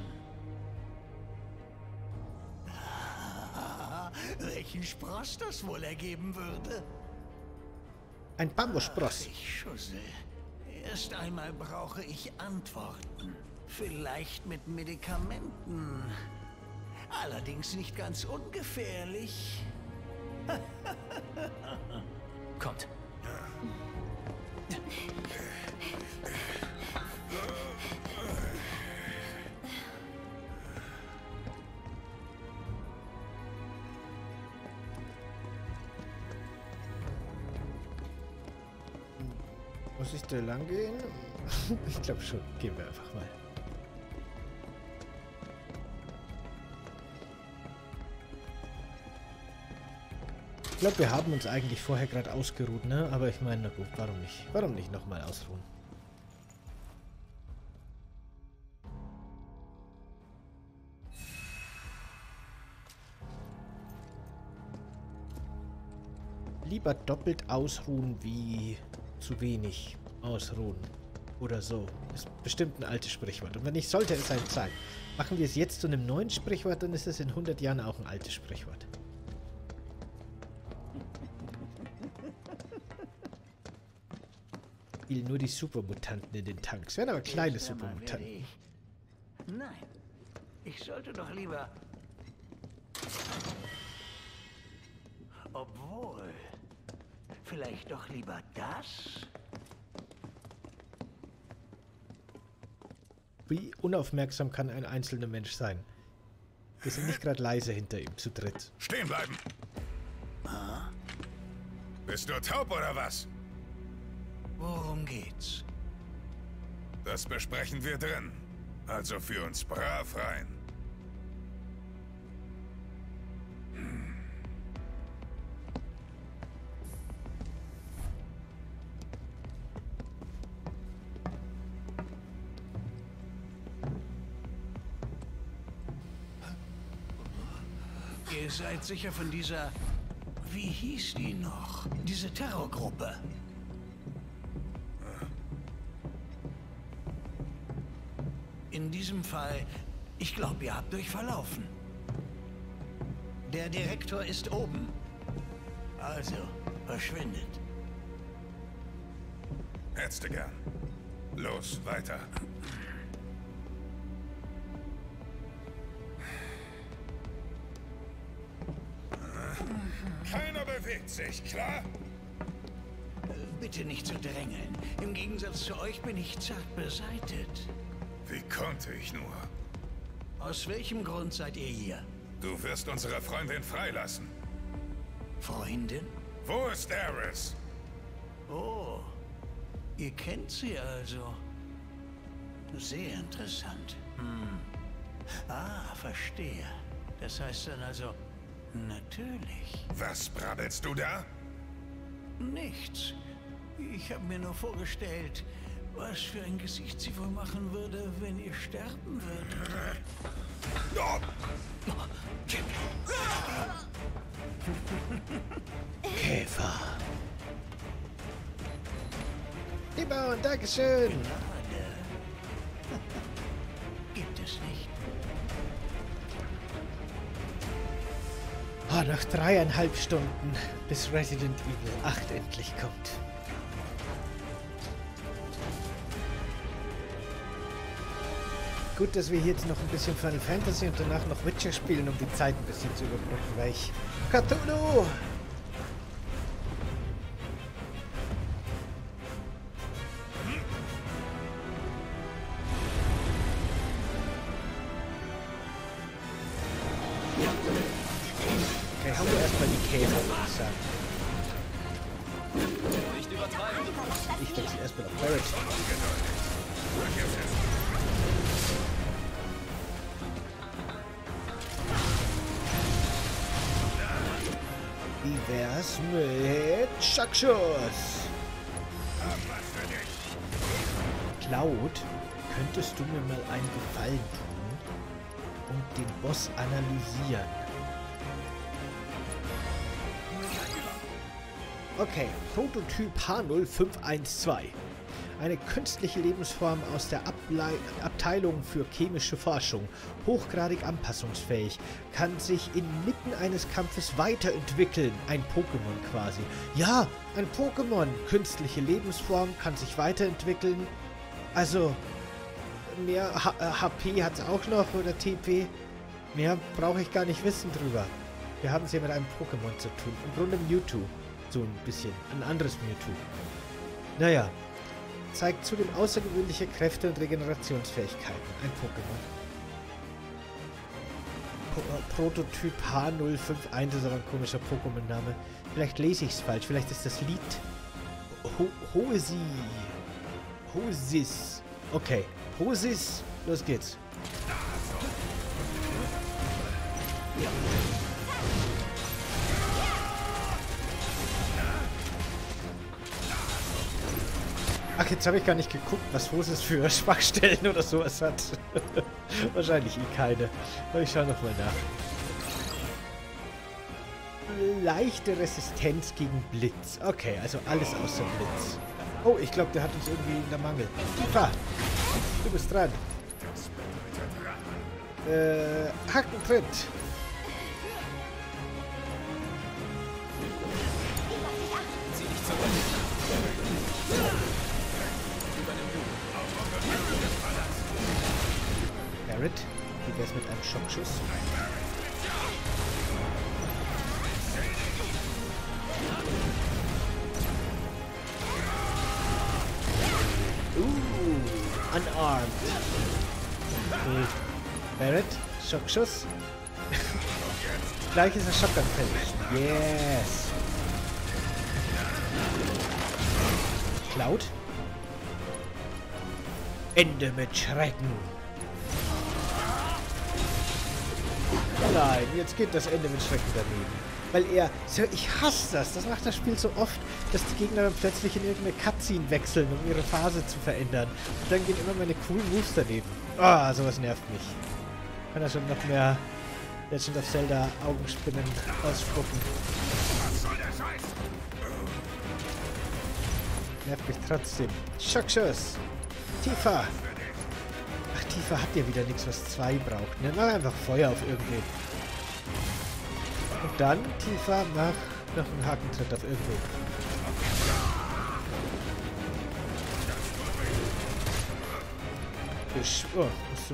Ah, welchen Spross das wohl ergeben würde? Ein Bambusspross. Ach, ich schussel. Erst einmal brauche ich Antworten. Vielleicht mit Medikamenten. Allerdings nicht ganz ungefährlich. Kommt. Muss ich da lang gehen? Ich glaube schon. Gehen wir einfach mal. Ich glaube, wir haben uns eigentlich vorher gerade ausgeruht, ne? Aber ich meine, na gut, warum nicht? Warum nicht nochmal ausruhen? Lieber doppelt ausruhen wie zu wenig ausruhen. Oder so. Ist bestimmt ein altes Sprichwort. Und wenn nicht, sollte es halt sein. Machen wir es jetzt zu einem neuen Sprichwort, dann ist es in hundert Jahren auch ein altes Sprichwort. Nur die Supermutanten in den Tanks. Werden aber kleine Supermutanten. Nein, ich sollte doch lieber... Obwohl... Vielleicht doch lieber das? Wie unaufmerksam kann ein einzelner Mensch sein? Wir sind nicht gerade leise hinter ihm zu dritt. Stehen bleiben! Ah? Bist du taub oder was? Worum geht's? Das besprechen wir drin. Also für uns brav rein. Hm. Ihr seid sicher von dieser... Wie hieß die noch? Diese Terrorgruppe. In diesem Fall, ich glaube, ihr habt euch verlaufen. Der Direktor ist oben. Also, verschwindet. Hättest du gern. Los, weiter. Keiner bewegt sich, klar? Bitte nicht zu drängeln. Im Gegensatz zu euch bin ich zart beseitet. Wie konnte ich nur? Aus welchem Grund seid ihr hier? Du wirst unsere Freundin freilassen. Freundin? Wo ist Ares? Oh, ihr kennt sie also. Sehr interessant. Hm. Ah, verstehe. Das heißt dann also, natürlich. Was brabbelst du da? Nichts. Ich habe mir nur vorgestellt, was für ein Gesicht sie wohl machen würde, wenn ihr sterben würdet. Käfer. Timon, Dankeschön. Gibt es nicht. Oh, noch dreieinhalb Stunden, bis Resident Evil acht endlich kommt. Gut, dass wir hier jetzt noch ein bisschen Final Fantasy und danach noch Witcher spielen, um die Zeit ein bisschen zu überbrücken, weil ich... Cthulhu! Okay, haben wir erstmal die Käfer, würde ich sagen. Nicht übertreiben. Ich wechsle erstmal auf Barrett. Wie wär's mit Schockschuss? Cloud, könntest du mir mal einen Gefallen tun und den Boss analysieren? Okay, Prototyp H null fünf eins zwei. Eine künstliche Lebensform aus der Ablei Abteilung für chemische Forschung. Hochgradig anpassungsfähig. Kann sich inmitten eines Kampfes weiterentwickeln. Ein Pokémon quasi. Ja, ein Pokémon. Künstliche Lebensform, kann sich weiterentwickeln. Also, mehr H P hat es auch noch, oder T P. Mehr brauche ich gar nicht wissen drüber. Wir haben es hier mit einem Pokémon zu tun. Im Grunde Mewtwo. So ein bisschen. Ein anderes Mewtwo. Naja. Zeigt zudem außergewöhnliche Kräfte und Regenerationsfähigkeiten. Ein Pokémon. Pro Prototyp H null fünf eins ist aber ein komischer Pokémon-Name. Vielleicht lese ich es falsch. Vielleicht ist das Lied Ho Hoesi. Hosis. Okay. Hosis. Los geht's. Ach, jetzt habe ich gar nicht geguckt, was Hosis für Schwachstellen oder sowas hat. Wahrscheinlich eh keine. Aber ich schaue nochmal nach. Leichte Resistenz gegen Blitz. Okay, also alles außer Blitz. Oh, ich glaube, der hat uns irgendwie in der Mangel. Tifa, du bist dran. Äh, Hackentritt. Barrett, wie wär's mit einem Schockschuss? Uh, unarmed. Okay. Barrett, Schockschuss. Gleich ist er schockanfällig. Yes. Cloud. Ende mit Schrecken. Nein, jetzt geht das Ende mit Schrecken daneben. Weil er... Ich hasse das. Das macht das Spiel so oft, dass die Gegner dann plötzlich in irgendeine Cutscene wechseln, um ihre Phase zu verändern. Und dann gehen immer meine coolen Moves daneben. Ah, oh, sowas nervt mich. Kann er schon noch mehr Legend of Zelda Augenspinnen ausspucken. Nervt mich trotzdem. Schockschuss. Tifa. Ach, Tifa hat ja wieder nichts, was zwei braucht. Ne? Mach einfach Feuer auf irgendwen. Und dann, Tifa, mach noch einen Hakentritt auf irgendwen. Besch... Oh, achso.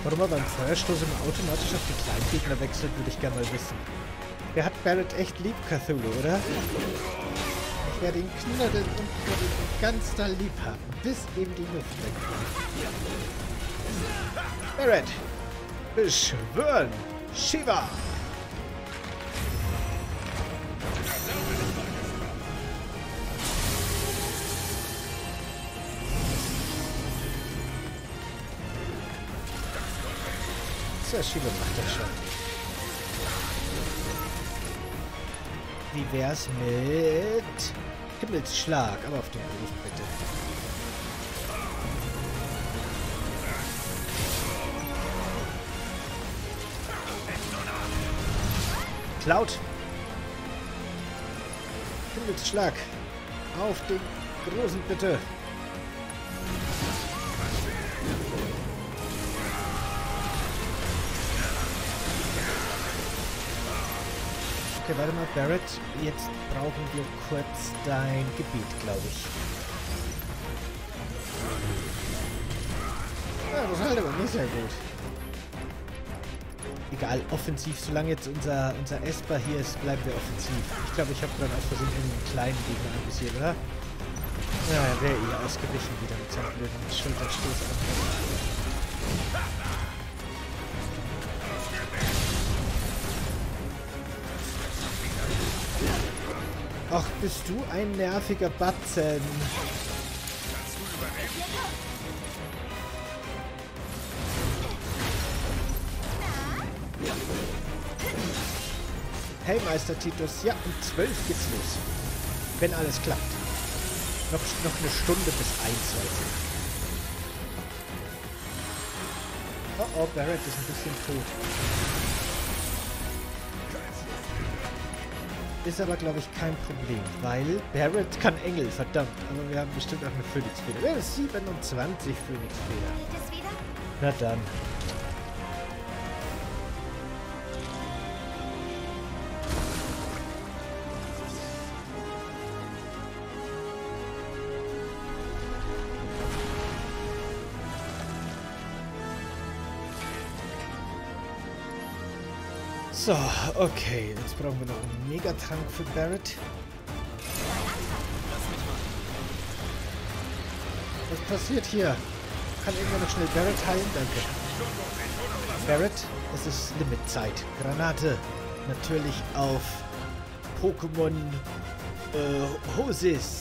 Warum er beim Feuerstoß immer automatisch auf die Kleingegner wechselt, würde ich gerne mal wissen. Der hat Barret echt lieb, Cthulhu, oder? Ich werde ihn knuddeln und knuddeln und ganz doll lieb haben, bis eben die Luft wegkommt. Barret! Beschwören! Shiva! So, Shiva macht das schon. Wie wär's mit Himmelsschlag, aber auf dem Boden bitte. Cloud. Himmelsschlag. Auf den großen bitte. Okay, warte mal, Barret. Jetzt brauchen wir kurz dein Gebiet, glaube ich. Ja, das halt aber nicht sehr gut. Egal, offensiv. Solange jetzt unser, unser Esper hier ist, bleiben wir offensiv. Ich glaube, ich habe dann aus Versehen einen kleinen Gegner anvisiert, oder? Ja, er wäre eh ausgewichen wieder mit seinem blöden Schulterstoß. Ach, bist du ein nerviger Batzen. Hey, Meister Titus. Ja, um zwölf geht's los. Wenn alles klappt. Noch, noch eine Stunde bis eins heute. Oh, oh, Barret ist ein bisschen tot. Ist aber, glaube ich, kein Problem, weil Barret kann Engel, verdammt. Aber wir haben bestimmt auch eine Phönixfeder. Wir haben siebenundzwanzig Phönixfeder. Na dann. So, okay. Jetzt brauchen wir noch einen Megatrank für Barret. Was passiert hier? Kann irgendwer noch schnell Barret heilen? Danke. Barret, es ist Limitzeit. Granate. Natürlich auf Pokémon äh, Hosis.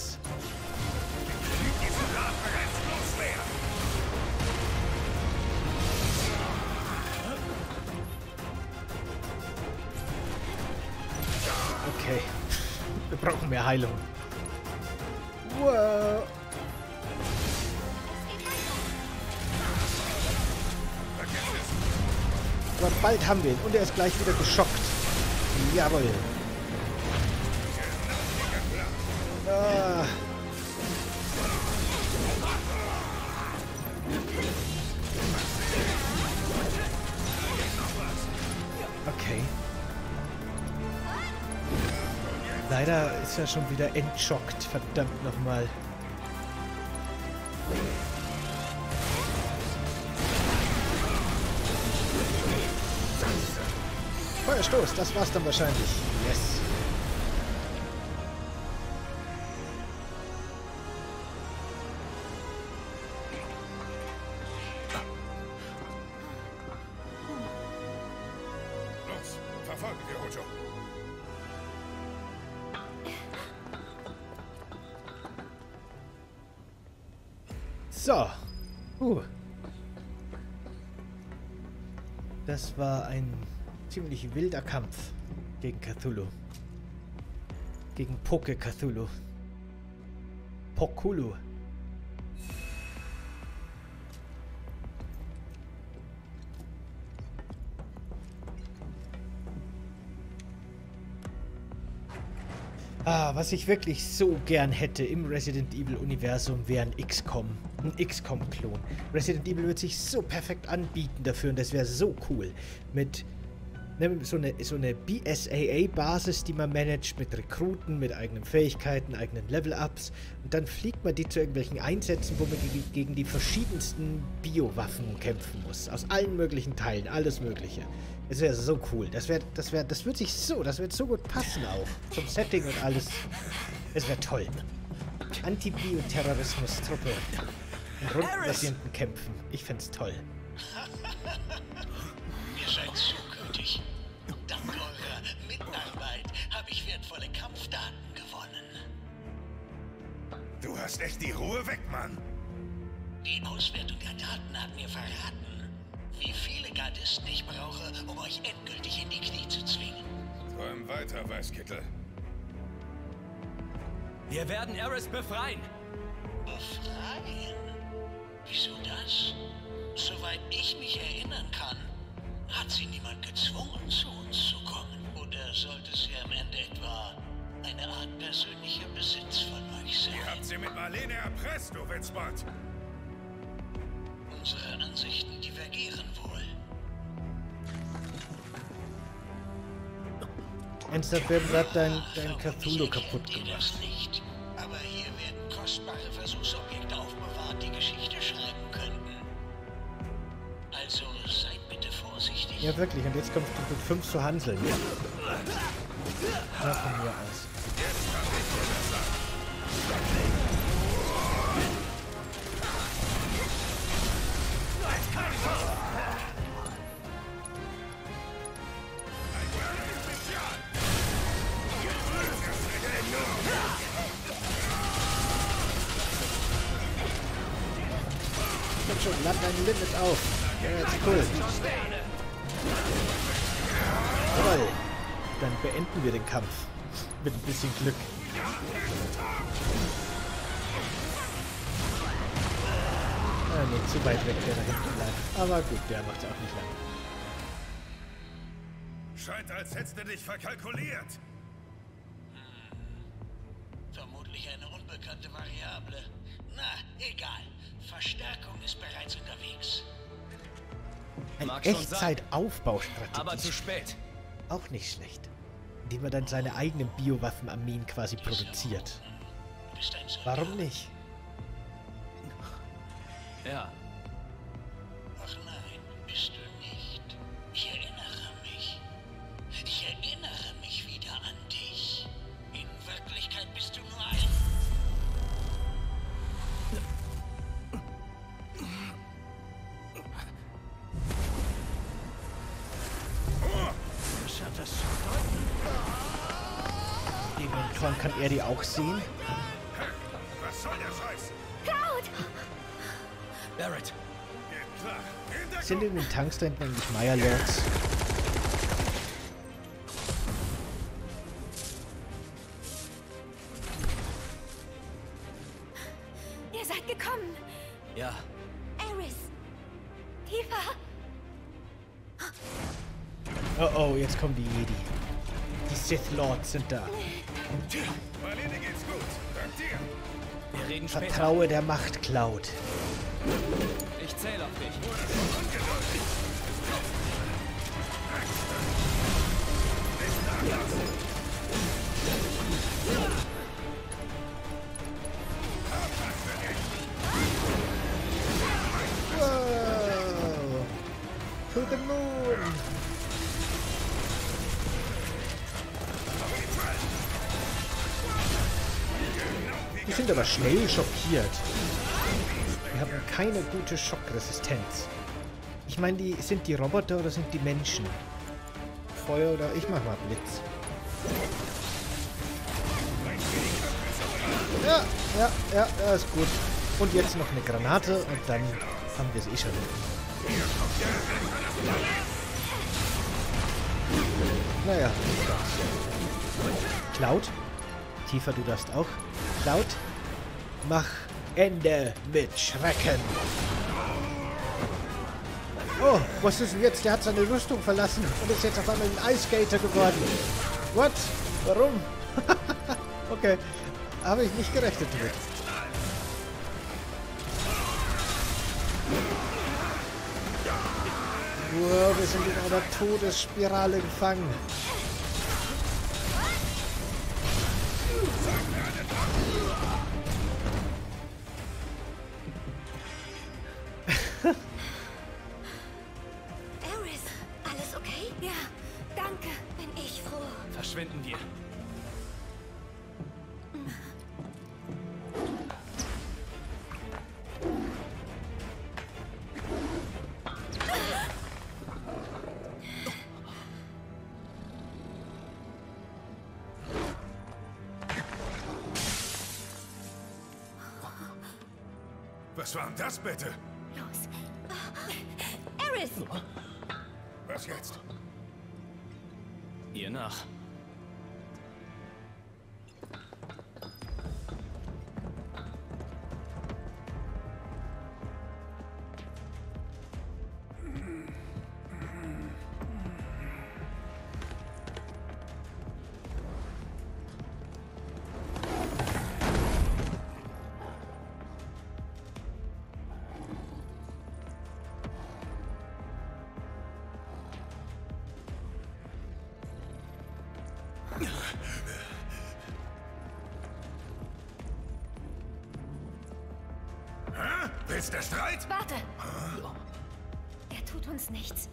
Okay. Wir brauchen mehr Heilung. Wow. Aber bald haben wir ihn. Und er ist gleich wieder geschockt. Jawohl. Ah. Okay. Leider ist er schon wieder entschockt. Verdammt nochmal. Feuerstoß, das war's dann wahrscheinlich. Yes. Los, verfolgen wir Hojo. So. Uh. Das war ein ziemlich wilder Kampf gegen Cthulhu. Gegen Poke Cthulhu. Pokulu. Ah, was ich wirklich so gern hätte im Resident Evil Universum wäre ein X COM. Ein X COM-Klon. Resident Evil wird sich so perfekt anbieten dafür und das wäre so cool. Mit So eine, so eine B S A A-Basis, die man managt mit Rekruten, mit eigenen Fähigkeiten, eigenen Level-Ups. Und dann fliegt man die zu irgendwelchen Einsätzen, wo man gegen, gegen die verschiedensten Biowaffen kämpfen muss. Aus allen möglichen Teilen, alles Mögliche. Das wäre so cool. Das wäre, das wäre, das wird sich so, das wird so gut passen auch. Zum Setting und alles. Es wäre toll. Anti-Bioterrorismus-Truppe. In rundenbasierenden Kämpfen. Ich find's toll. Ihr seid zugehörig. Dank eurer Mitarbeit habe ich wertvolle Kampfdaten gewonnen. Du hast echt die Ruhe weg, Mann. Die Auswertung der Daten hat mir verraten, wie viele Gardisten ich brauche, um euch endgültig in die Knie zu zwingen. Träum weiter, Weißkittel. Wir werden Eris befreien. Befreien? Wieso das? Soweit ich mich erinnern kann, hat sie niemand gezwungen, zu uns zu kommen. Oder sollte sie am Ende etwa eine Art persönlicher Besitz von euch sein? Ihr habt sie mit Marlene erpresst, du Witzbot. Unsere Ansichten divergieren wohl. Ernsthaft werden gerade dein, dein Cthulhu kaputt gemacht. Nicht. Aber hier werden kostbare Versuchsobjekte aufbewahrt, die Geschichte schreiben könnten. Also seid bitte vorsichtig. Ja, wirklich. Und jetzt kommt mit fünf zu Hanseln. Ja, von mir aus. Komm schon, lad dein Limit auf. Ja, jetzt cool. Toll. Dann beenden wir den Kampf. Mit ein bisschen Glück. Ah, nee, zu weit weg, der da hinten bleibt. Aber gut, der macht es auch nicht lang. Scheint, als hättest du dich verkalkuliert. Hm. Vermutlich eine unbekannte Variable. Na, egal. Verstärkung ist bereits unterwegs. Ein Echtzeit-Aufbaustrategie. Aber zu spät. Auch nicht schlecht. Indem man dann seine eigenen Biowaffenarmeen quasi produziert. Warum nicht? Ja. Ach nein, bist du nicht. Ich erinnere mich. Ich erinnere mich wieder an dich. In Wirklichkeit bist du nur ein... Was hat das zu bedeuten? Irgendwann kann er die auch sehen. Was soll der Scheiß? Cloud! Barrett. Sind in den Tanks da hinten eigentlich Mirelords? Ihr seid gekommen. Ja. Eris. Tifa. Oh oh, jetzt kommen die Jedi. Die Sith Lords sind da. Marlene geht's gut. Dank dir. Wir reden später. Vertraue der Macht, Cloud. Ich zähle auf dich. Wow. To the moon. Die sind aber schnell schockiert. Die haben keine gute Schockresistenz. Ich meine, die sind die Roboter oder sind die Menschen? Feuer oder ich mach mal Blitz. Ja, ja, ja, ja, ist gut. Und jetzt noch eine Granate und dann haben wir es eh schon. Naja. Cloud? Tifa, du darfst auch. Cloud? Mach Ende mit Schrecken. Oh, was ist denn jetzt? Der hat seine Rüstung verlassen und ist jetzt auf einmal ein Ice Skater geworden. What? Warum? Okay. Habe ich nicht gerechnet mit. Wow, wir sind in einer Todesspirale gefangen. Aerith, alles okay? Ja, danke. Bin ich froh. Verschwinden wir. Was war denn das bitte? Los. Aerith! Was jetzt? Ihr nach. Willst du Streit? Warte! Er tut uns nichts.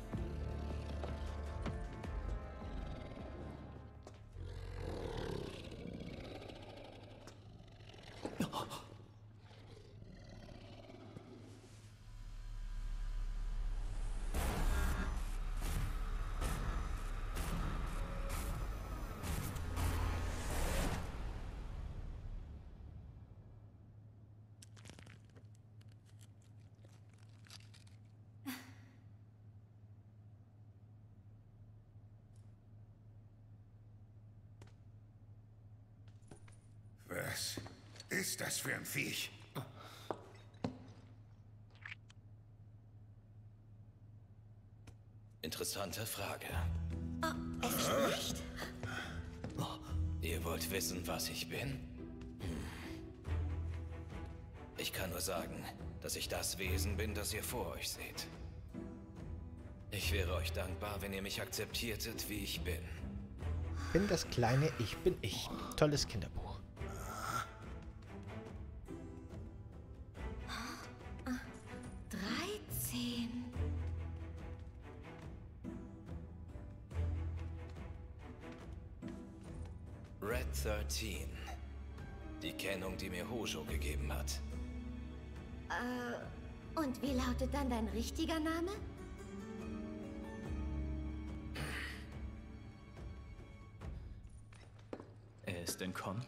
Was ist das für ein Viech? Interessante Frage. Oh, es spricht. Ihr wollt wissen, was ich bin? Hm. Ich kann nur sagen, dass ich das Wesen bin, das ihr vor euch seht. Ich wäre euch dankbar, wenn ihr mich akzeptiertet, wie ich bin. Bin das kleine Ich bin ich. Tolles Kinderbuch. dreizehn. Red dreizehn. Die Kennung, die mir Hojo gegeben hat. Äh, und wie lautet dann dein richtiger Name? Er ist entkommen.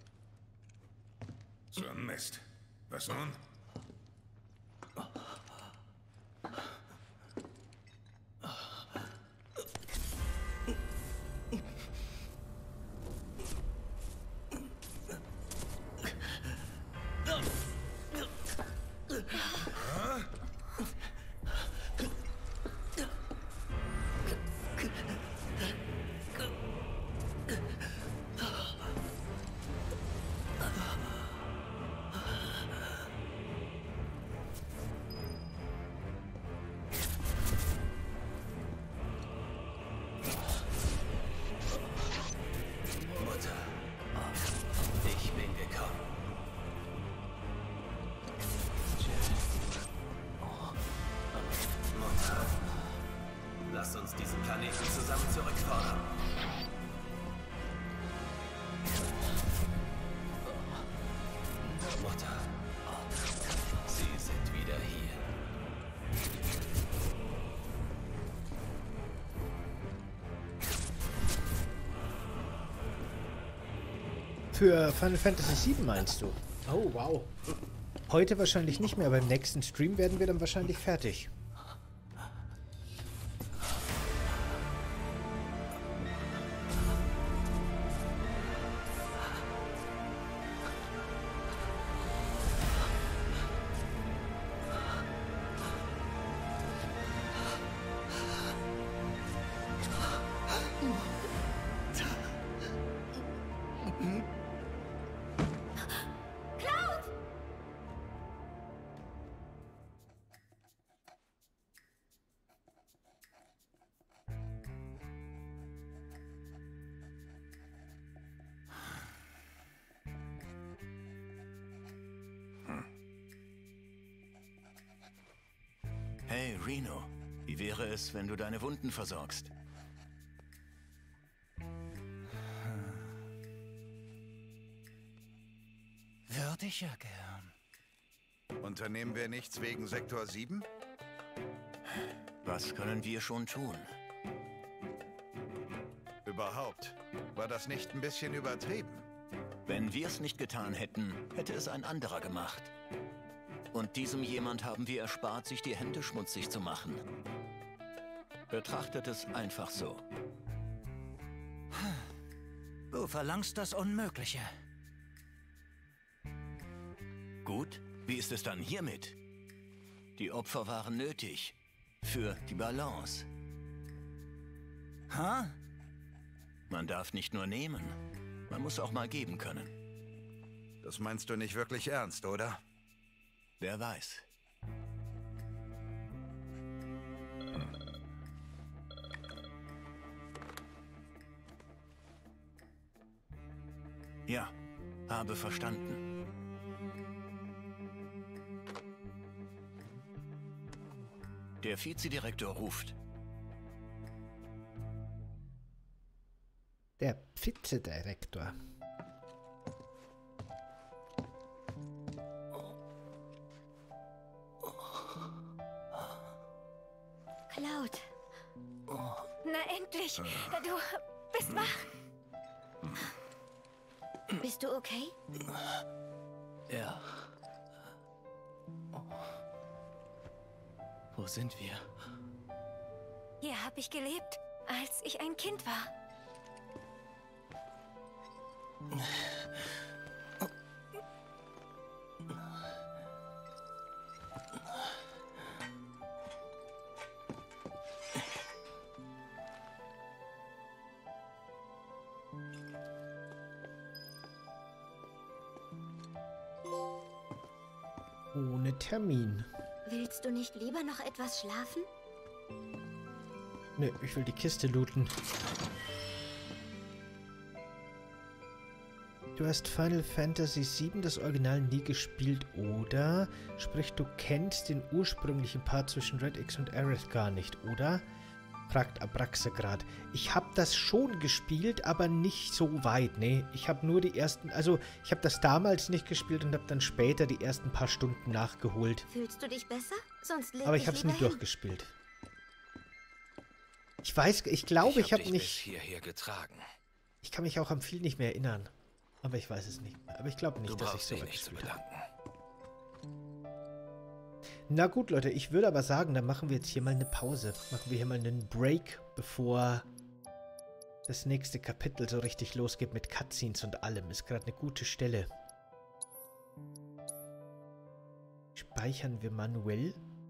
So ein Mist. Was nun? Lasst uns diesen Planeten zusammen zurückfordern. Mutter, Sie sind wieder hier. Für Final Fantasy sieben meinst du? Oh, wow. Heute wahrscheinlich nicht mehr, aber im nächsten Stream werden wir dann wahrscheinlich fertig. Hey, Reno. Wie wäre es, wenn du deine Wunden versorgst? Würde ich ja gern. Unternehmen wir nichts wegen Sektor sieben? Was können wir schon tun? Überhaupt. War das nicht ein bisschen übertrieben? Wenn wir es nicht getan hätten, hätte es ein anderer gemacht. Und diesem jemand haben wir erspart, sich die Hände schmutzig zu machen. Betrachtet es einfach so. Du verlangst das Unmögliche. Gut, wie ist es dann hiermit? Die Opfer waren nötig. Für die Balance. Ha? Man darf nicht nur nehmen. Man muss auch mal geben können. Das meinst du nicht wirklich ernst, oder? Wer weiß. Ja, habe verstanden. Der Vizedirektor ruft. Der Vizedirektor. Cloud. Na endlich. Du bist wach. Bist du okay? Ja. Wo sind wir? Hier habe ich gelebt, als ich ein Kind war. Ohne Termin. Willst du nicht lieber noch etwas schlafen? Nö, ich will die Kiste looten. Du hast Final Fantasy sieben, das Original, nie gespielt, oder? Sprich, du kennst den ursprünglichen Part zwischen Red X und Aerith gar nicht, oder? Fragt Abraxe gerade. Ich habe das schon gespielt, aber nicht so weit, ne? Ich habe nur die ersten, also ich habe das damals nicht gespielt und habe dann später die ersten paar Stunden nachgeholt. Fühlst du dich besser? Sonst leg Aber ich habe es nie lieber hin. durchgespielt. Ich weiß, ich glaube, ich habe hab nicht... hierher getragen. Ich kann mich auch an viel nicht mehr erinnern. Aber ich weiß es nicht mehr. Aber ich glaube nicht, Du dass ich brauchst so dich weit nicht zu gespielt habe. bedanken. Na gut, Leute, ich würde aber sagen, dann machen wir jetzt hier mal eine Pause. Machen wir hier mal einen Break, bevor das nächste Kapitel so richtig losgeht mit Cutscenes und allem. Ist gerade eine gute Stelle. Speichern wir manuell.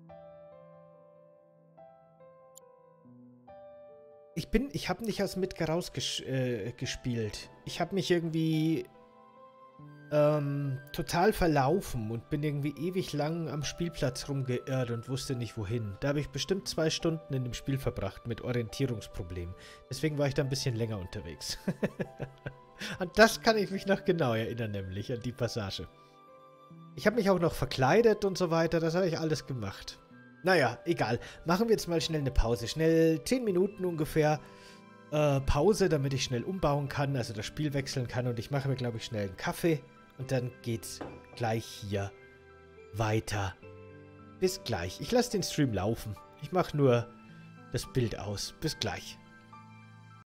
Ich bin, ich habe nicht aus Midgar rausgespielt. Äh, gespielt. Ich habe mich irgendwie ähm, total verlaufen und bin irgendwie ewig lang am Spielplatz rumgeirrt und wusste nicht wohin. Da habe ich bestimmt zwei Stunden in dem Spiel verbracht mit Orientierungsproblemen. Deswegen war ich da ein bisschen länger unterwegs. An das kann ich mich noch genau erinnern, nämlich an die Passage. Ich habe mich auch noch verkleidet und so weiter. Das habe ich alles gemacht. Naja, egal. Machen wir jetzt mal schnell eine Pause. Schnell zehn Minuten ungefähr äh, Pause, damit ich schnell umbauen kann, also das Spiel wechseln kann. Und ich mache mir, glaube ich, schnell einen Kaffee. Und dann geht's gleich hier weiter. Bis gleich. Ich lasse den Stream laufen. Ich mache nur das Bild aus. Bis gleich.